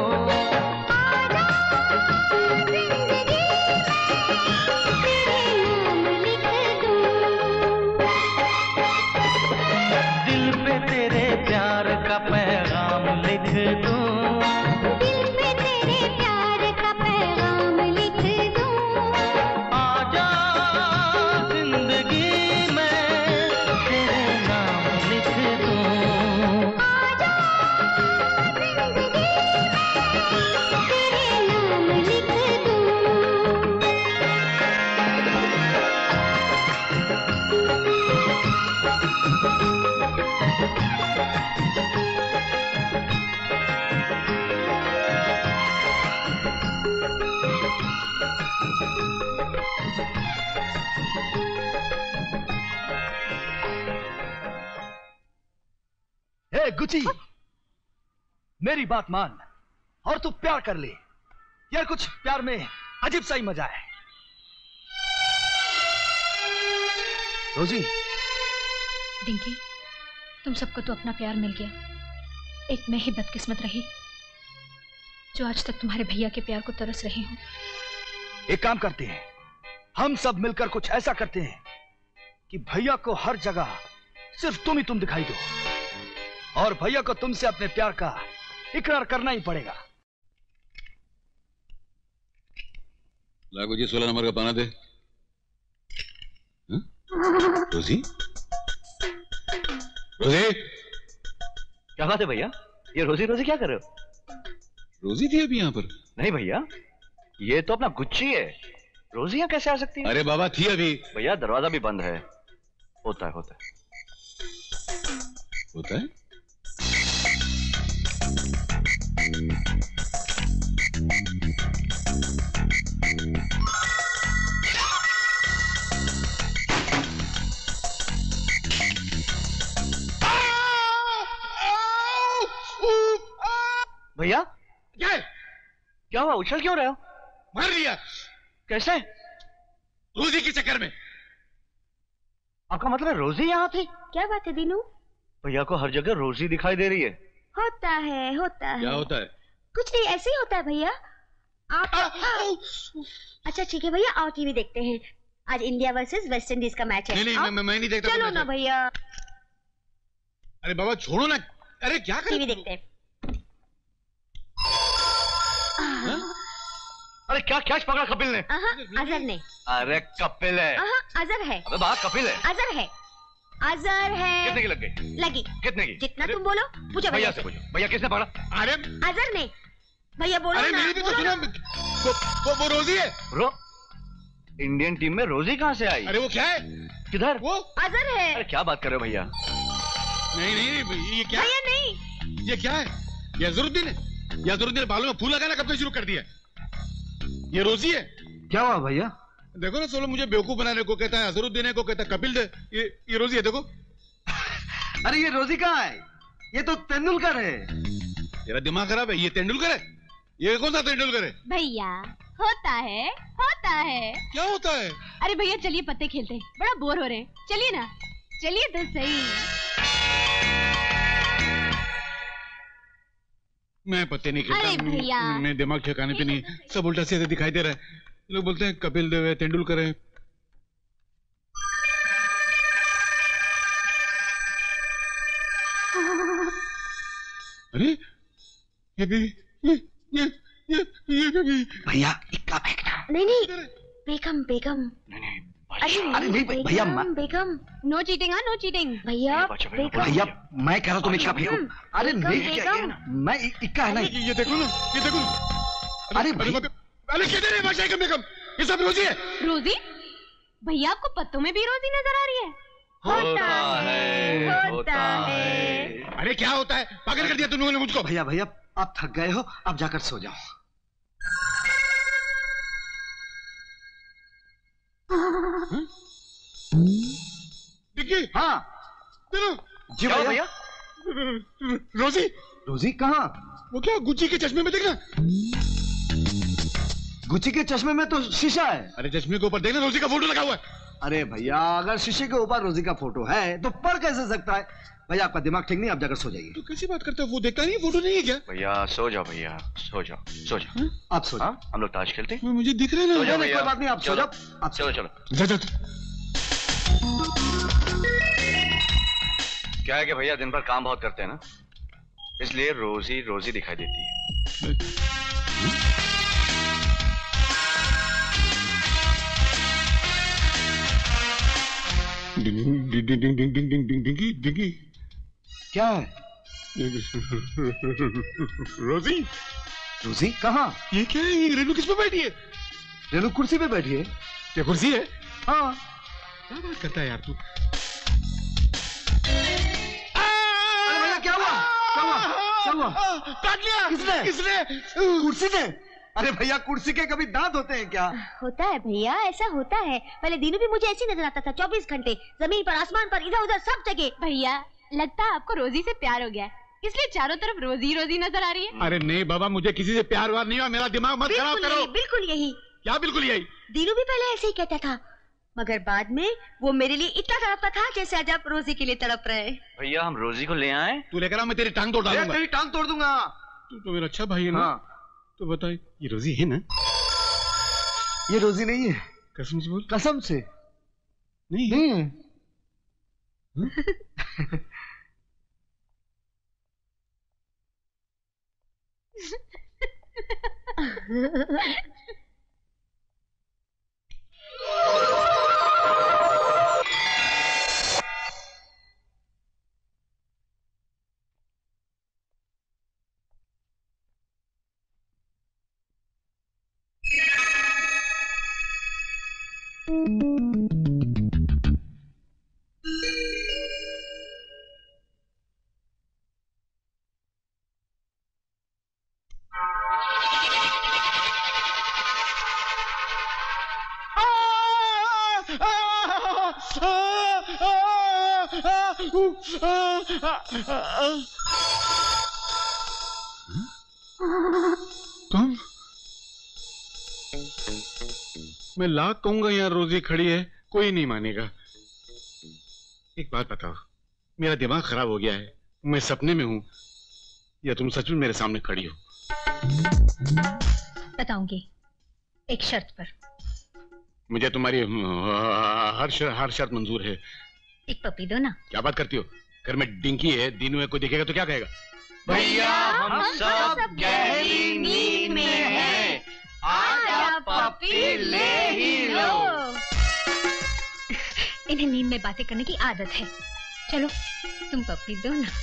Speaker 9: दिल पे तेरे प्यार का पैगाम लिख दूं, दिल पे तेरे प्यार का पैगाम लिख दूं। आजा जिंदगी में तेरे नाम लिख दूं, आजा जिंदगी में तेरे नाम लिख दूं।
Speaker 11: गुची, मेरी बात मान और तू प्यार कर ले यार। कुछ प्यार में अजीब सा ही मजा है। रोजी,
Speaker 5: डिंकी, तुम सबको तो अपना प्यार मिल गया, एक मैं ही बदकिस्मत रही जो आज तक तुम्हारे भैया के प्यार को तरस रही हूं।
Speaker 11: एक काम करते हैं, हम सब मिलकर कुछ ऐसा करते हैं कि भैया को हर जगह सिर्फ तुम ही तुम दिखाई दो, और भैया को तुमसे अपने प्यार का इकरार करना ही पड़ेगा।
Speaker 12: लागू जी 16 नंबर का पाना दे। रोजी, रोजी,
Speaker 3: क्या बात है भैया? ये रोजी रोजी क्या कर रहे हो?
Speaker 12: रोजी थी अभी यहाँ पर?
Speaker 3: नहीं भैया, ये तो अपना गुच्ची है। रोजी यहाँ कैसे आ सकती है?
Speaker 12: अरे बाबा थी अभी।
Speaker 3: भैया दरवाजा भी बंद है। होता है होता है
Speaker 12: होता है।
Speaker 3: भैया
Speaker 12: क्या है?
Speaker 3: क्या हुआ? उछल क्यों रहे हो?
Speaker 12: मार लिया।
Speaker 3: कैसे?
Speaker 12: रोजी के चक्कर में।
Speaker 3: आपका मतलब रोजी यहाँ थी?
Speaker 6: क्या बात है दीनू?
Speaker 3: भैया को हर जगह रोजी दिखाई दे रही है।
Speaker 6: होता है होता है।
Speaker 12: क्या होता है?
Speaker 6: कुछ नहीं, ऐसे ही होता है भैया। आप अच्छा ठीक है भैया, आओ टीवी देखते हैं। आज इंडिया वर्सेस वेस्ट इंडीज का मैच है।
Speaker 12: नहीं मैं नहीं देखता।
Speaker 6: चलो ना भैया।
Speaker 12: अरे बाबा छोड़ो ना। अरे क्या कर?
Speaker 6: टीवी देखते हैं।
Speaker 3: अरे क्या कैच पकड़ा कपिल ने?
Speaker 6: अजहर ने।
Speaker 3: अरे कपिल है।
Speaker 6: अजहर है।
Speaker 3: अबे बात कपिल है।
Speaker 6: अजहर है। अजहर है।
Speaker 3: कितने की लग गई?
Speaker 6: लगी।
Speaker 3: कितने की?
Speaker 6: जितना तुम बोलो। पूछो
Speaker 3: भैया से पूछो। भैया किसने पकड़ा?
Speaker 12: अरे
Speaker 6: अजहर ने। भैया बोलो
Speaker 12: अरे
Speaker 6: ना।
Speaker 12: मेरी भी तो सुनो। वो रोजी है।
Speaker 3: इंडियन टीम में रोजी कहाँ से आई?
Speaker 12: अरे वो क्या है?
Speaker 3: किधर?
Speaker 6: वो अजहर है।
Speaker 3: अरे क्या बात कर रहे हो भैया?
Speaker 12: नहीं ये क्या?
Speaker 6: भैया नहीं।
Speaker 12: ये क्या है? ये अजहरुद्दीन है। ये अजहरुद्दीन बालों में फूल लगाना कब से शुरू कर दिया? ये रोजी है।
Speaker 11: क्या हुआ भैया?
Speaker 12: देखो ना सोलो, मुझे बेवकूफ बनाने को कहता है अजहरुद्दीन है, को कहता है कपिल दे। ये रोजी है। देखो।
Speaker 11: अरे ये रोजी कहाँ है? ये तो तेंदुलकर है।
Speaker 12: तेरा दिमाग खराब है? ये तेंदुलकर है? ये कौन सा तेंदुलकर है?
Speaker 5: भैया होता है होता है।
Speaker 12: क्या होता है?
Speaker 5: अरे भैया चलिए पत्ते खेलते हैं, बड़ा बोर हो रहे हैं। चलिए ना, चलिए तो सही।
Speaker 12: मैं पत्ते नहीं खेलता।
Speaker 5: अरे भैया
Speaker 12: मैं दिमाग ठिकाने पे नहीं, सब उल्टा सीधा दिखाई दे रहा है। लोग बोलते हैं कपिल देव है, तेंदुलकर है। अरे ये
Speaker 11: भैया इक्का फेंकना।
Speaker 6: नहीं बेगम बेगम।
Speaker 11: अरे नहीं भैया
Speaker 6: बेगम।
Speaker 5: No cheating. नो चीटिंग
Speaker 6: भैया।
Speaker 11: भैया मैं कह रहा हूँ तुम इक्का फेंको। अरे नहीं मैं इक्का है ना।
Speaker 12: ये देखो ना, ये देखो ना।
Speaker 11: अरे
Speaker 12: अरे किधर है भाषा बेगम? ये सब रोजी है।
Speaker 5: रोजी? भैया आपको पत्तों में भी रोजी नजर आ रही है?
Speaker 6: होता है।
Speaker 12: अरे क्या होता है? पागल कर दिया तुम लोगों ने मुझको।
Speaker 11: भैया आप थक गए हो, आप जाकर सो जाओ।
Speaker 12: डिक्की।
Speaker 11: हाँ
Speaker 12: जी भैया।
Speaker 11: रोजी कहाँ?
Speaker 12: वो क्या गुच्ची के चश्मे में देखना।
Speaker 11: गुच्ची के चश्मे में तो शीशा है।
Speaker 12: अरे चश्मे के ऊपर देखना, रोजी का फोटो लगा हुआ है।
Speaker 11: अरे भैया अगर शीशे के ऊपर रोजी का फोटो है तो पढ़ कैसे सकता है? भैया आपका दिमाग ठीक नहीं, आप जाकर सो जाइए।
Speaker 12: तो कैसी बात करता है? वो देखता नहीं, फोटो नहीं है क्या?
Speaker 3: भैया सो जाओ भैया, सो जाओ सो जाओ।
Speaker 11: आप सो जाओ।
Speaker 3: हम लोग ताश खेलते हैं।
Speaker 12: मुझे दिख रहा है ना।
Speaker 11: कोई बात नहीं, आप सो जाओ। आप
Speaker 3: चलो चलो। क्या है कि भैया दिन भर काम बहुत करते हैं ना, इसलिए रोजी रोजी दिखाई देती है।
Speaker 12: डिंगी
Speaker 11: क्या है? रोजी कहाँ?
Speaker 12: ये क्या है? ये रेनू किस पे बैठी है?
Speaker 11: रेनू कुर्सी पे बैठी है।
Speaker 12: क्या कुर्सी है?
Speaker 11: हाँ।
Speaker 12: क्या बात करता है यार तू?
Speaker 11: अरे भैया क्या हुआ? क्या हुआ? क्या हुआ?
Speaker 12: काट लिया। किसने?
Speaker 11: कुर्सी ने। अरे भैया कुर्सी के कभी दांत होते हैं क्या?
Speaker 6: होता है भैया, ऐसा होता है। पहले दिनों भी मुझे ऐसे नजर आता था, 24 घंटे जमीन पर, आसमान पर, इधर उधर सब जगह।
Speaker 5: भैया लगता है आपको रोजी से प्यार हो गया, इसलिए चारों तरफ रोजी रोजी नजर आ रही है।
Speaker 12: अरे नहीं बाबा, मुझे किसी से प्यार वार नहीं हुआ। मेरा दिमाग मत खराब करो।
Speaker 6: बिल्कुल यही।
Speaker 12: क्या बिल्कुल यही?
Speaker 6: दिनू भी पहले ऐसे ही कहता था, मगर बाद में वो मेरे लिए इतना तड़पता था जैसे आज आप रोजी के लिए तड़प रहे।
Speaker 3: भैया हम रोजी को ले आए।
Speaker 12: तू लेकर आ, मैं तेरी टांग तोड़ डालूंगा।
Speaker 11: तेरी टांग तोड़ दूंगा।
Speaker 12: तू तो मेरा अच्छा भाई है ना। तो बता, ये रोजी है ना?
Speaker 11: ये रोजी नहीं है।
Speaker 12: कसम से बोल।
Speaker 11: कसम से
Speaker 12: नहीं है। तुम? मैं लाख कहूंगा यहाँ रोजी खड़ी है, कोई नहीं मानेगा। एक बात बताओ, मेरा दिमाग खराब हो गया है, मैं सपने में हूँ या तुम सच में मेरे सामने खड़ी हो?
Speaker 19: बताऊंगी, एक शर्त पर।
Speaker 12: मुझे तुम्हारी हर शर्त मंजूर है।
Speaker 19: एक पपी दो ना।
Speaker 12: क्या बात करती हो? घर में डिंकी है, दीनू है, कोई देखेगा तो क्या कहेगा?
Speaker 9: भैया हम सब गहरी नींद में हैं, आजा पपी ले ही लो।
Speaker 19: इन्हें नींद में बातें करने की आदत है। चलो तुम पपी दो ना।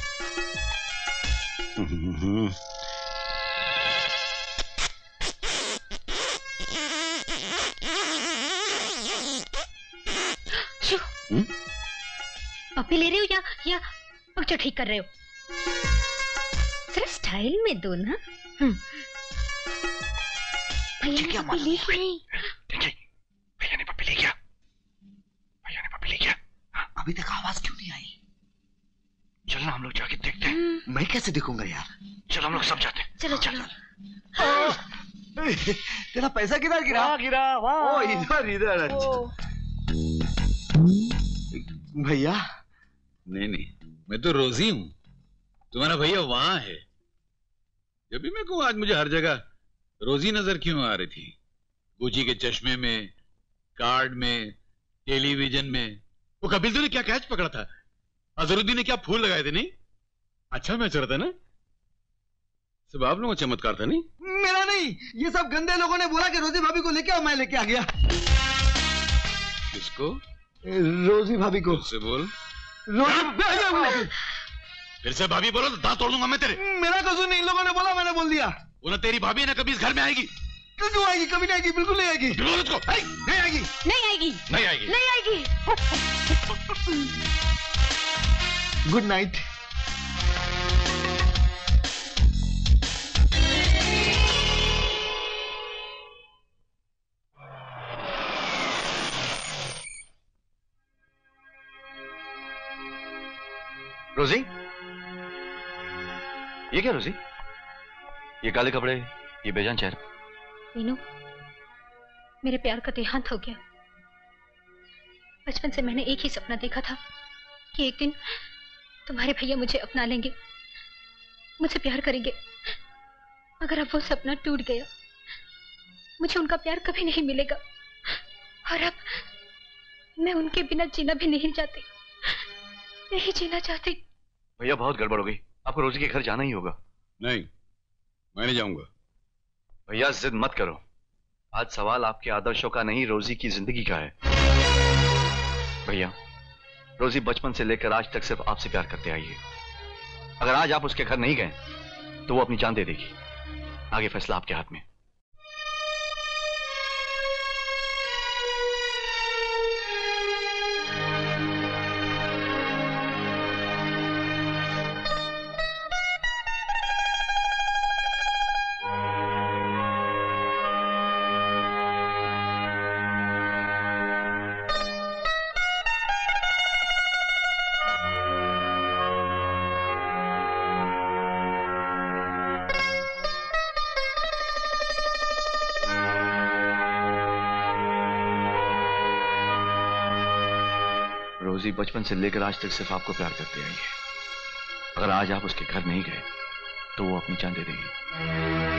Speaker 19: पपी ले रहे हो या पक्चर ठीक कर रहे हो? सिर्फ स्टाइल में दो ना। भैया ने पपी ली कि नहीं?
Speaker 8: भैया ने पपी ले गया। भैया ने पपी ले गया। अभी तक आवाज क्यों नहीं आई? चलो ना हम लोग जाके देखते हैं। मैं कैसे देखूंगा यार? चलो हम लोग सब जाते हैं।
Speaker 19: चलो चलो।
Speaker 11: तेरा पैसा किधर गिरा?
Speaker 8: गिरा
Speaker 11: ओ इधर इधर।
Speaker 8: भैया
Speaker 12: नहीं, मैं तो रोजी हूं, तुम्हारा भैया वहां है। जब भी मैं कहूं आज मुझे हर जगह रोजी नजर क्यों आ रही थी? गुची के चश्मे में, कार्ड में, टेलीविजन में। वो कपिल ने क्या कैच पकड़ा था? अजरुद्दीन ने क्या फूल लगाए थे? नहीं अच्छा मैच रहा था ना? सब आप लोगों का चमत्कार था नहीं?
Speaker 11: मेरा नहीं, ये सब गंदे लोगों ने बोला कि रोजी भाभी को लेके आओ, मैं लेके आ गया।
Speaker 12: किसको?
Speaker 11: रोजी भाभी को।
Speaker 12: से बोल।
Speaker 11: रोजी
Speaker 12: फिर से भाभी बोलो तो दांत तोड़ दूंगा मैं तेरे।
Speaker 11: मेरा कसूर नहीं, इन लोगों ने बोला, मैंने बोल दिया।
Speaker 12: वो ना तेरी भाभी है ना कभी इस घर में आएगी।
Speaker 11: क्यों आएगी? कभी नहीं आएगी, बिल्कुल नहीं आएगी।
Speaker 12: नहीं आएगी,
Speaker 19: नहीं आएगी,
Speaker 12: नहीं आएगी,
Speaker 19: नहीं आएगी।
Speaker 11: Good night.
Speaker 3: रोजी, ये क्या रोजी? ये काले कपड़े, ये बेजान चेहरा।
Speaker 19: मीनू, मेरे प्यार का देहांत हो गया। बचपन से मैंने एक ही सपना देखा था कि एक दिन तुम्हारे भैया मुझे अपना लेंगे, मुझसे प्यार करेंगे। मगर अब वो सपना टूट गया। मुझे उनका प्यार कभी नहीं मिलेगा और अब मैं उनके बिना जीना भी नहीं चाहती, नहीं जीना चाहती।
Speaker 3: भैया बहुत गड़बड़ हो गई, आपको रोजी के घर जाना ही होगा।
Speaker 12: नहीं, मैं नहीं जाऊंगा।
Speaker 3: भैया जिद मत करो, आज सवाल आपके आदर्शों का नहीं, रोजी की जिंदगी का है। भैया, रोजी बचपन से लेकर आज तक सिर्फ आपसे प्यार करते आई है। अगर आज आप उसके घर नहीं गए तो वो अपनी जान दे देगी। आगे फैसला आपके हाथ में। रोजी बचपन से लेकर आज तक सिर्फ आपको प्यार करती आई है। अगर आज आप उसके घर नहीं गए तो वो अपनी जान दे देगी।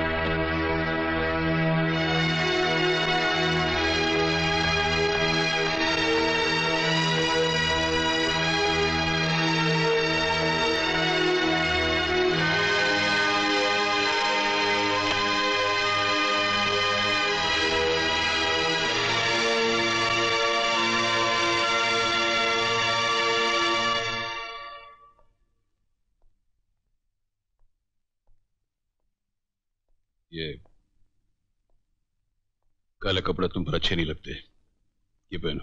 Speaker 12: ये काला कपड़ा तुम पर अच्छे नहीं लगते, ये पहनो।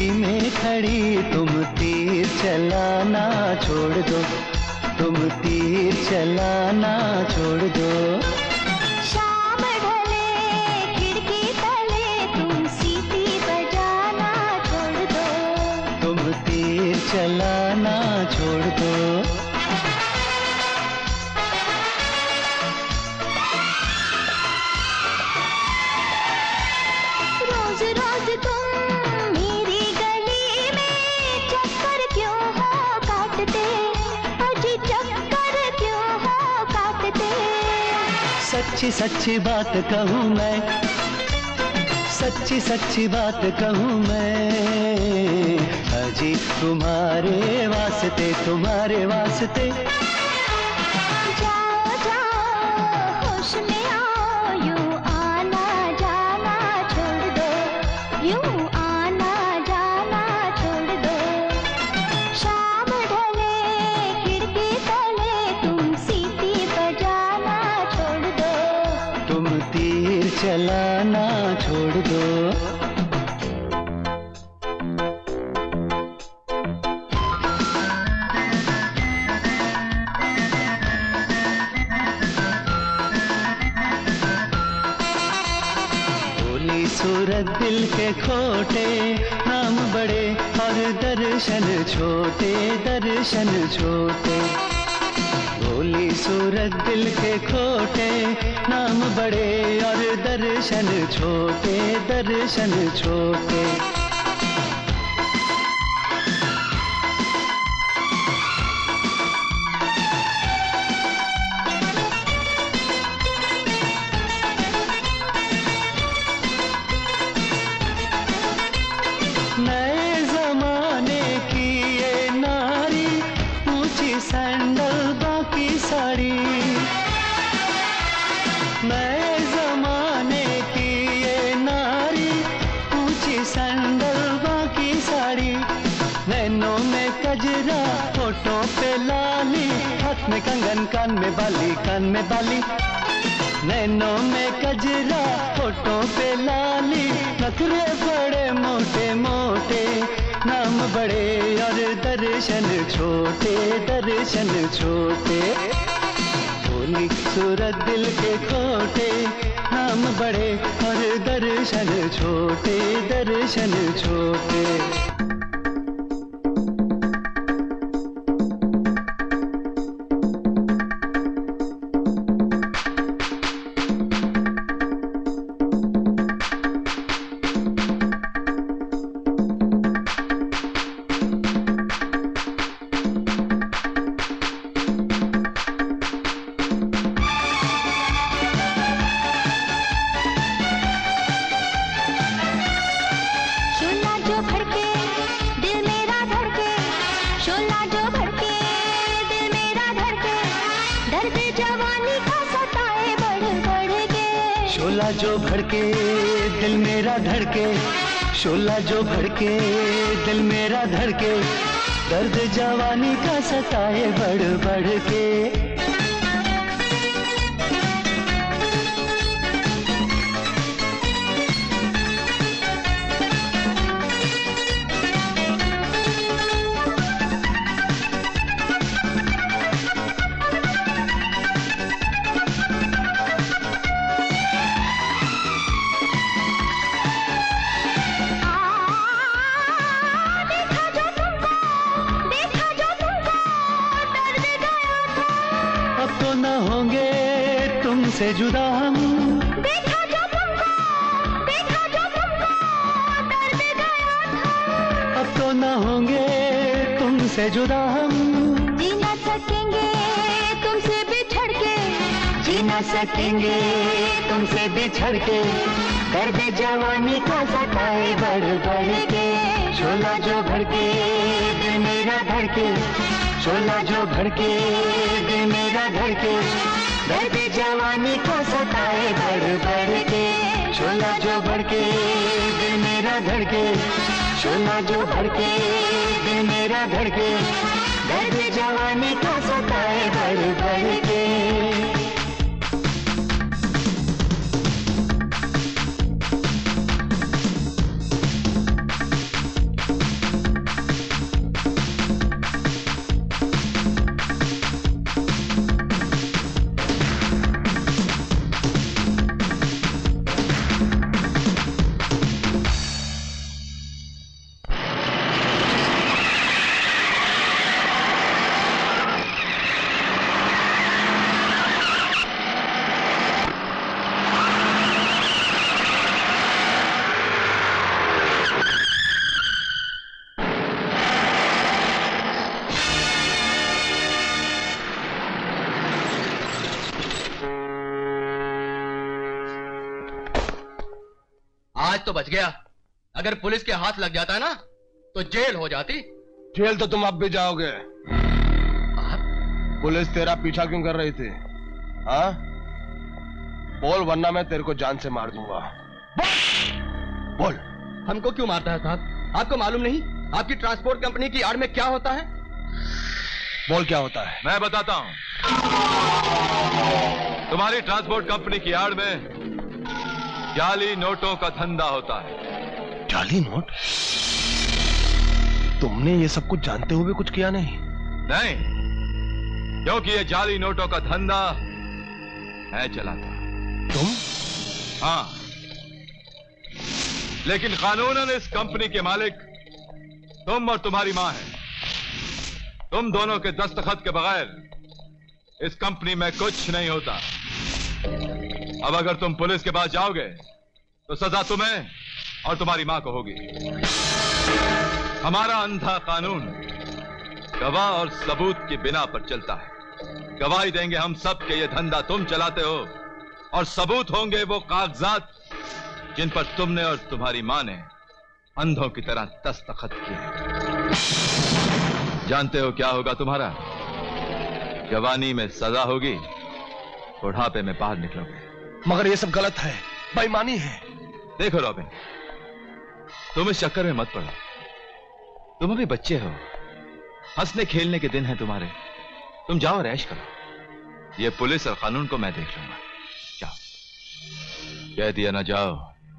Speaker 9: खिड़की में खड़ी तुम तीर चलाना छोड़ दो, तुम तीर चलाना छोड़ दो।
Speaker 22: शाम ढले खिड़की तले तुम सीटी बजाना छोड़ दो,
Speaker 9: तुम तीर चलाना छोड़ दो।
Speaker 22: रोज रोज तुम मेरी गली में चक्कर क्यों हो काटते, अजी चक्कर क्यों हो काटते।
Speaker 9: सच्ची सच्ची बात कहूँ मैं, सच्ची सच्ची बात कहूँ मैं, अजी तुम्हारे वास्ते, तुम्हारे वास्ते।
Speaker 22: जाओ जाओ होश में आओ, यूं आना जाना छोड़ दो, यूं आना जाना छोड़ दो। शाम ढले खिड़की तले तुम सीटी बजाना छोड़ दो,
Speaker 9: तुम तीर चलाना छोड़ दो। भोली सूरत दिल के खोटे, नाम बड़े और दर्शन छोटे, दर्शन छोटे। भोली सूरत दिल के खोटे, नाम बड़े और दर्शन छोटे, दर्शन छोटे। नए जमाने की ये नारी, ऊंची सैंडल बाकी साड़ी। नए जमाने की ये नारी, ऊंची सैंडल बाकी साड़ी। नैनों में कजरा, होठों पे लाली, हाथ में कंगन, कान में बाली, कान में बाली। नैनों में कजरा, होठों पे लाली, नखरे बड़े मोटे मोटे, नाम बड़े और दर्शन छोटे, दर्शन छोटे। भोली सूरत दिल के खोटे, नाम बड़े और दर्शन छोटे, दर्शन छोटे।
Speaker 22: शोला जो भड़के दिल मेरा धड़के, शोला जो भड़के दिल मेरा धड़के, दर्द जवानी का सताए बढ़ बढ़ के।
Speaker 9: शोला जो भड़के दिल मेरा धड़के, शोला जो भड़के दिल मेरा धड़के, दर्द जवानी का सताए बढ़ बढ़ के।
Speaker 22: देखा जो तुमको, देखा जो तुमको, दर्द गया था।
Speaker 9: अब तो न होंगे तुमसे जुदा हम,
Speaker 22: देखा जो तुमको, देखा जो तुमको, दर्द गया था।
Speaker 9: अब तो न होंगे तुमसे जुदा हम।
Speaker 22: जी न सकेंगे तुमसे बिछड़ के,
Speaker 9: जी न सकेंगे तुमसे बिछड़ के, दर्द जवानी का सताए बढ़ बढ़ के। शोला जो भड़के दिल मेरा धड़के, शोला जो भड़के दिल मेरा धड़के, दर्द जवानी का सताए बढ़ बढ़ के। शोला जो भड़के दिल मेरा धड़के, शोला जो भड़के दिल मेरा धड़के, दर्द जवानी का सताए बढ़ बढ़ के।
Speaker 7: आज तो बच गया, अगर पुलिस के हाथ लग जाता ना तो जेल हो जाती।
Speaker 17: जेल तो तुम अब भी जाओगे। पुलिस तेरा पीछा क्यों कर रही थी? हाँ, बोल वरना मैं तेरे को जान से मार दूंगा। बोल।
Speaker 7: हमको क्यों मारता है साहब? आपको मालूम नहीं आपकी ट्रांसपोर्ट कंपनी की आड़ में क्या होता है?
Speaker 17: बोल क्या होता है?
Speaker 2: मैं बताता हूं। तुम्हारी ट्रांसपोर्ट कंपनी की आड़ में जाली नोटों का धंधा होता है।
Speaker 17: जाली नोट? तुमने ये सब कुछ जानते हुए कुछ किया नहीं?
Speaker 2: नहीं, क्योंकि ये जाली नोटों का धंधा मैं चलाता।
Speaker 17: तुम?
Speaker 2: हाँ, लेकिन कानूनन इस कंपनी के मालिक तुम और तुम्हारी मां हैं। तुम दोनों के दस्तखत के बगैर इस कंपनी में कुछ नहीं होता। अब अगर तुम पुलिस के पास जाओगे तो सजा तुम्हें और तुम्हारी मां को होगी। हमारा अंधा कानून गवाह और सबूत के बिना पर चलता है। गवाही देंगे हम सब के ये धंधा तुम चलाते हो, और सबूत होंगे वो कागजात जिन पर तुमने और तुम्हारी मां ने अंधों की तरह दस्तखत किए। जानते हो क्या होगा तुम्हारा? जवानी में सजा होगी, बुढ़ापे में बाहर निकलोगे।
Speaker 17: मगर ये सब गलत है, बेईमानी है।
Speaker 2: देखो रॉबिन, तुम इस चक्कर में मत पड़ो। तुम अभी बच्चे हो, हंसने खेलने के दिन हैं तुम्हारे। तुम जाओ, ऐश करो। ये पुलिस और कानून को मैं देख लूंगा। जाओ। कह दिया ना, जाओ।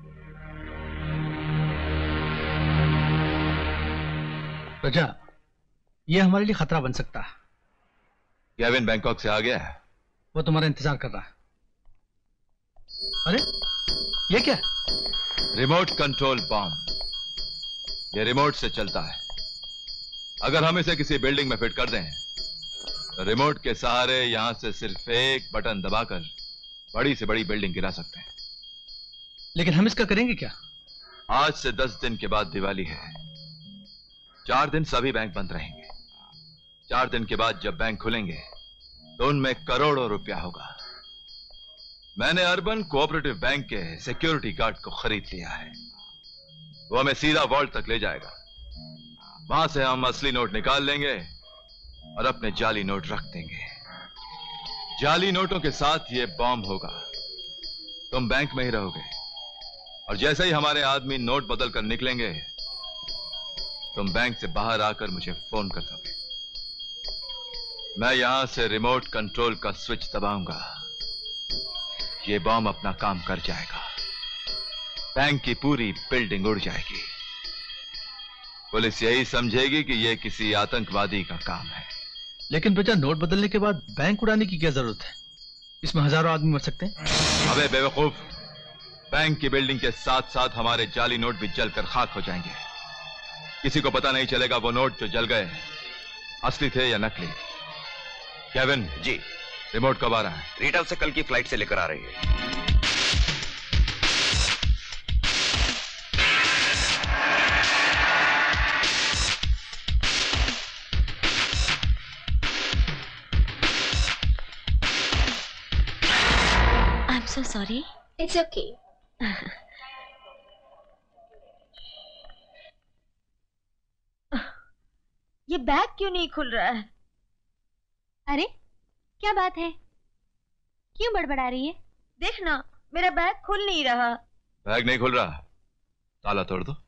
Speaker 18: प्रजा, ये हमारे लिए खतरा बन सकता है।
Speaker 2: केविन बैंकॉक से आ गया है।
Speaker 18: वो तुम्हारा इंतजार कर रहा है। अरे ये क्या?
Speaker 2: Remote control bomb. ये रिमोट से चलता है। अगर हम इसे किसी बिल्डिंग में फिट कर दें तो रिमोट के सहारे यहां से सिर्फ एक बटन दबाकर बड़ी से बड़ी बिल्डिंग गिरा सकते हैं।
Speaker 18: लेकिन हम इसका करेंगे क्या?
Speaker 2: आज से 10 दिन के बाद दिवाली है। 4 दिन सभी बैंक बंद रहेंगे। 4 दिन के बाद जब बैंक खुलेंगे तो उनमें करोड़ों रुपया होगा। मैंने अर्बन कोऑपरेटिव बैंक के सिक्योरिटी गार्ड को खरीद लिया है। वो हमें सीधा वॉल्ट तक ले जाएगा। वहां से हम असली नोट निकाल लेंगे और अपने जाली नोट रख देंगे। जाली नोटों के साथ ये बॉम्ब होगा। तुम बैंक में ही रहोगे और जैसे ही हमारे आदमी नोट बदल कर निकलेंगे तुम बैंक से बाहर आकर मुझे फोन कर दोगे। मैं यहां से रिमोट कंट्रोल का स्विच दबाऊंगा। ये बॉम्ब अपना काम कर जाएगा। बैंक की पूरी बिल्डिंग उड़ जाएगी। पुलिस यही समझेगी कि यह किसी आतंकवादी का काम है।
Speaker 18: लेकिन बेटा, नोट बदलने के बाद बैंक उड़ाने की क्या जरूरत है? इसमें हजारों आदमी मर सकते हैं।
Speaker 2: अबे बेवकूफ, बैंक की बिल्डिंग के साथ साथ हमारे जाली नोट भी जलकर खाक हो जाएंगे। किसी को पता नहीं चलेगा वो नोट जो जल गए असली थे या नकली। केविन
Speaker 21: जी,
Speaker 2: रिमोट कब आ रहा है?
Speaker 21: रीटा से कल की फ्लाइट से लेकर आ रही है।
Speaker 6: I'm so sorry.
Speaker 19: It's okay.
Speaker 6: ये बैग क्यों नहीं खुल रहा है?
Speaker 5: अरे क्या बात है? क्यों बड़बड़ा रही है?
Speaker 6: देखना, मेरा बैग खुल नहीं रहा।
Speaker 2: बैग नहीं खुल रहा? ताला तोड़ दो।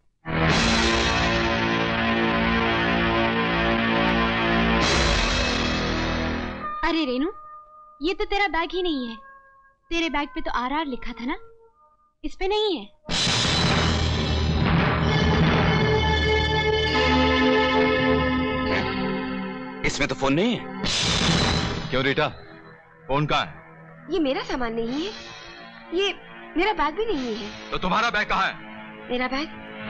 Speaker 5: अरे रेनू, ये तो तेरा बैग ही नहीं है। तेरे बैग पे तो RR लिखा था ना, इस पे नहीं है।
Speaker 21: इसमें तो फोन नहीं है।
Speaker 2: क्यों रीटा, फोन कहाँ है?
Speaker 16: ये मेरा सामान नहीं है, ये मेरा बैग भी नहीं है।
Speaker 2: तो तुम्हारा बैग कहाँ है?
Speaker 16: मेरा बैग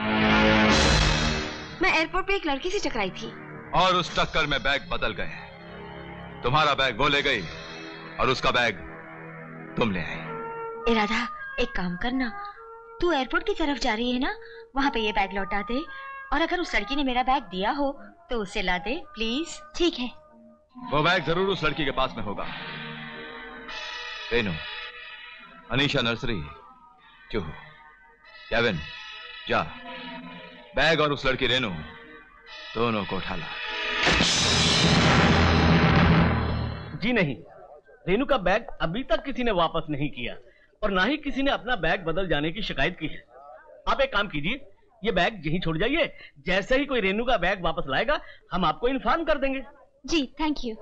Speaker 16: मैं एयरपोर्ट पे एक लड़की से टकराई थी
Speaker 2: और उस टक्कर में बैग बदल गए। तुम्हारा बैग वो ले गई और उसका बैग तुम ले आई।
Speaker 6: राधा, एक काम करना, तू एयरपोर्ट की तरफ जा रही है ना, वहां पे ये बैग लौटा दे, और अगर उस लड़की ने मेरा बैग दिया हो तो उसे ला दे प्लीज।
Speaker 5: ठीक है।
Speaker 2: वो बैग जरूर उस लड़की के पास में होगा। रेनू, अनीशा नर्सरी, जुहू, केविन, जा बैग और उस लड़की रेनू दोनों को उठा ला।
Speaker 10: जी नहीं, रेनू का बैग अभी तक किसी ने वापस नहीं किया और ना ही किसी ने अपना बैग बदल जाने की शिकायत की है। आप एक काम कीजिए, ये बैग यहीं छोड़ जाइए। जैसे ही कोई रेनू का बैग वापस लाएगा हम आपको इन्फॉर्म कर देंगे।
Speaker 5: जी थैंक यू।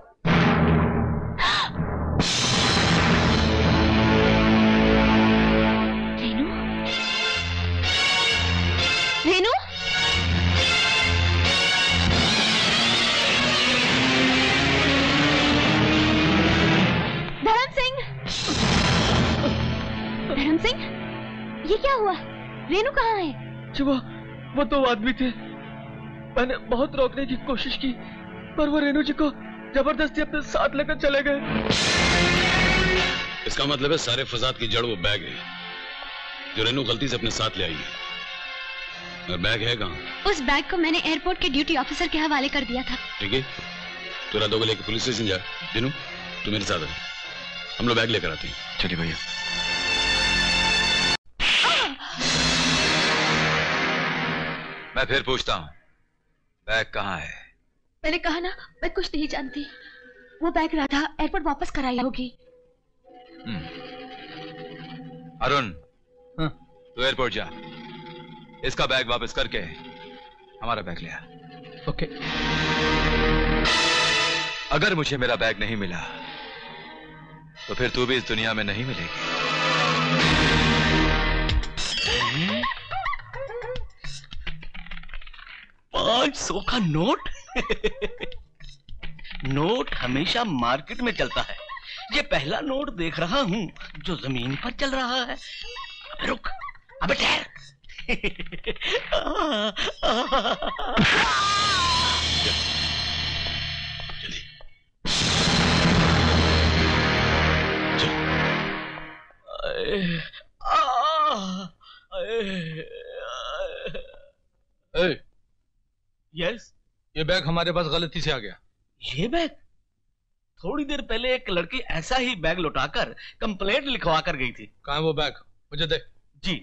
Speaker 5: रेनू, रेनू, धर्म सिंह, धर्म सिंह, ये क्या हुआ? रेनू कहाँ है?
Speaker 10: वो दो आदमी थे। मैंने बहुत रोकने की कोशिश की पर वो रेनू जी को जबरदस्ती अपने साथ लेकर चले गए।
Speaker 13: इसका मतलब है सारे फसाद की जड़ वो बैग है जो रेनू गलती से अपने साथ ले आई है। और बैग है कहाँ?
Speaker 5: उस बैग को मैंने एयरपोर्ट के ड्यूटी ऑफिसर के हवाले कर दिया था।
Speaker 13: ठीक है, तो राधा को लेकर पुलिस स्टेशन जा। दिनू तू मेरे साथ है, हम लोग बैग लेकर आते हैं।
Speaker 2: चलिए भैया। मैं फिर पूछता हूँ, बैग कहाँ है?
Speaker 5: मैंने कहा ना, मैं कुछ नहीं जानती। वो बैग राधा एयरपोर्ट वापस कराई होगी।
Speaker 2: अरुण, तू एयरपोर्ट जा, इसका बैग वापस करके हमारा बैग ले आ।
Speaker 10: ओके।
Speaker 2: अगर मुझे मेरा बैग नहीं मिला तो फिर तू भी इस दुनिया में नहीं मिलेगी।
Speaker 10: 500 का नोट? नोट हमेशा मार्केट में चलता है। ये पहला नोट देख रहा हूँ जो जमीन पर चल रहा है। अबे रुक, अबे ठहर। यस,
Speaker 12: ये बैग हमारे पास गलती से आ गया।
Speaker 10: ये बैग? थोड़ी देर पहले एक लड़की ऐसा ही बैग लौटाकर कंप्लेंट लिखवा कर गई थी।
Speaker 12: कहाँ है वो बैग? मुझे दे।
Speaker 10: जी।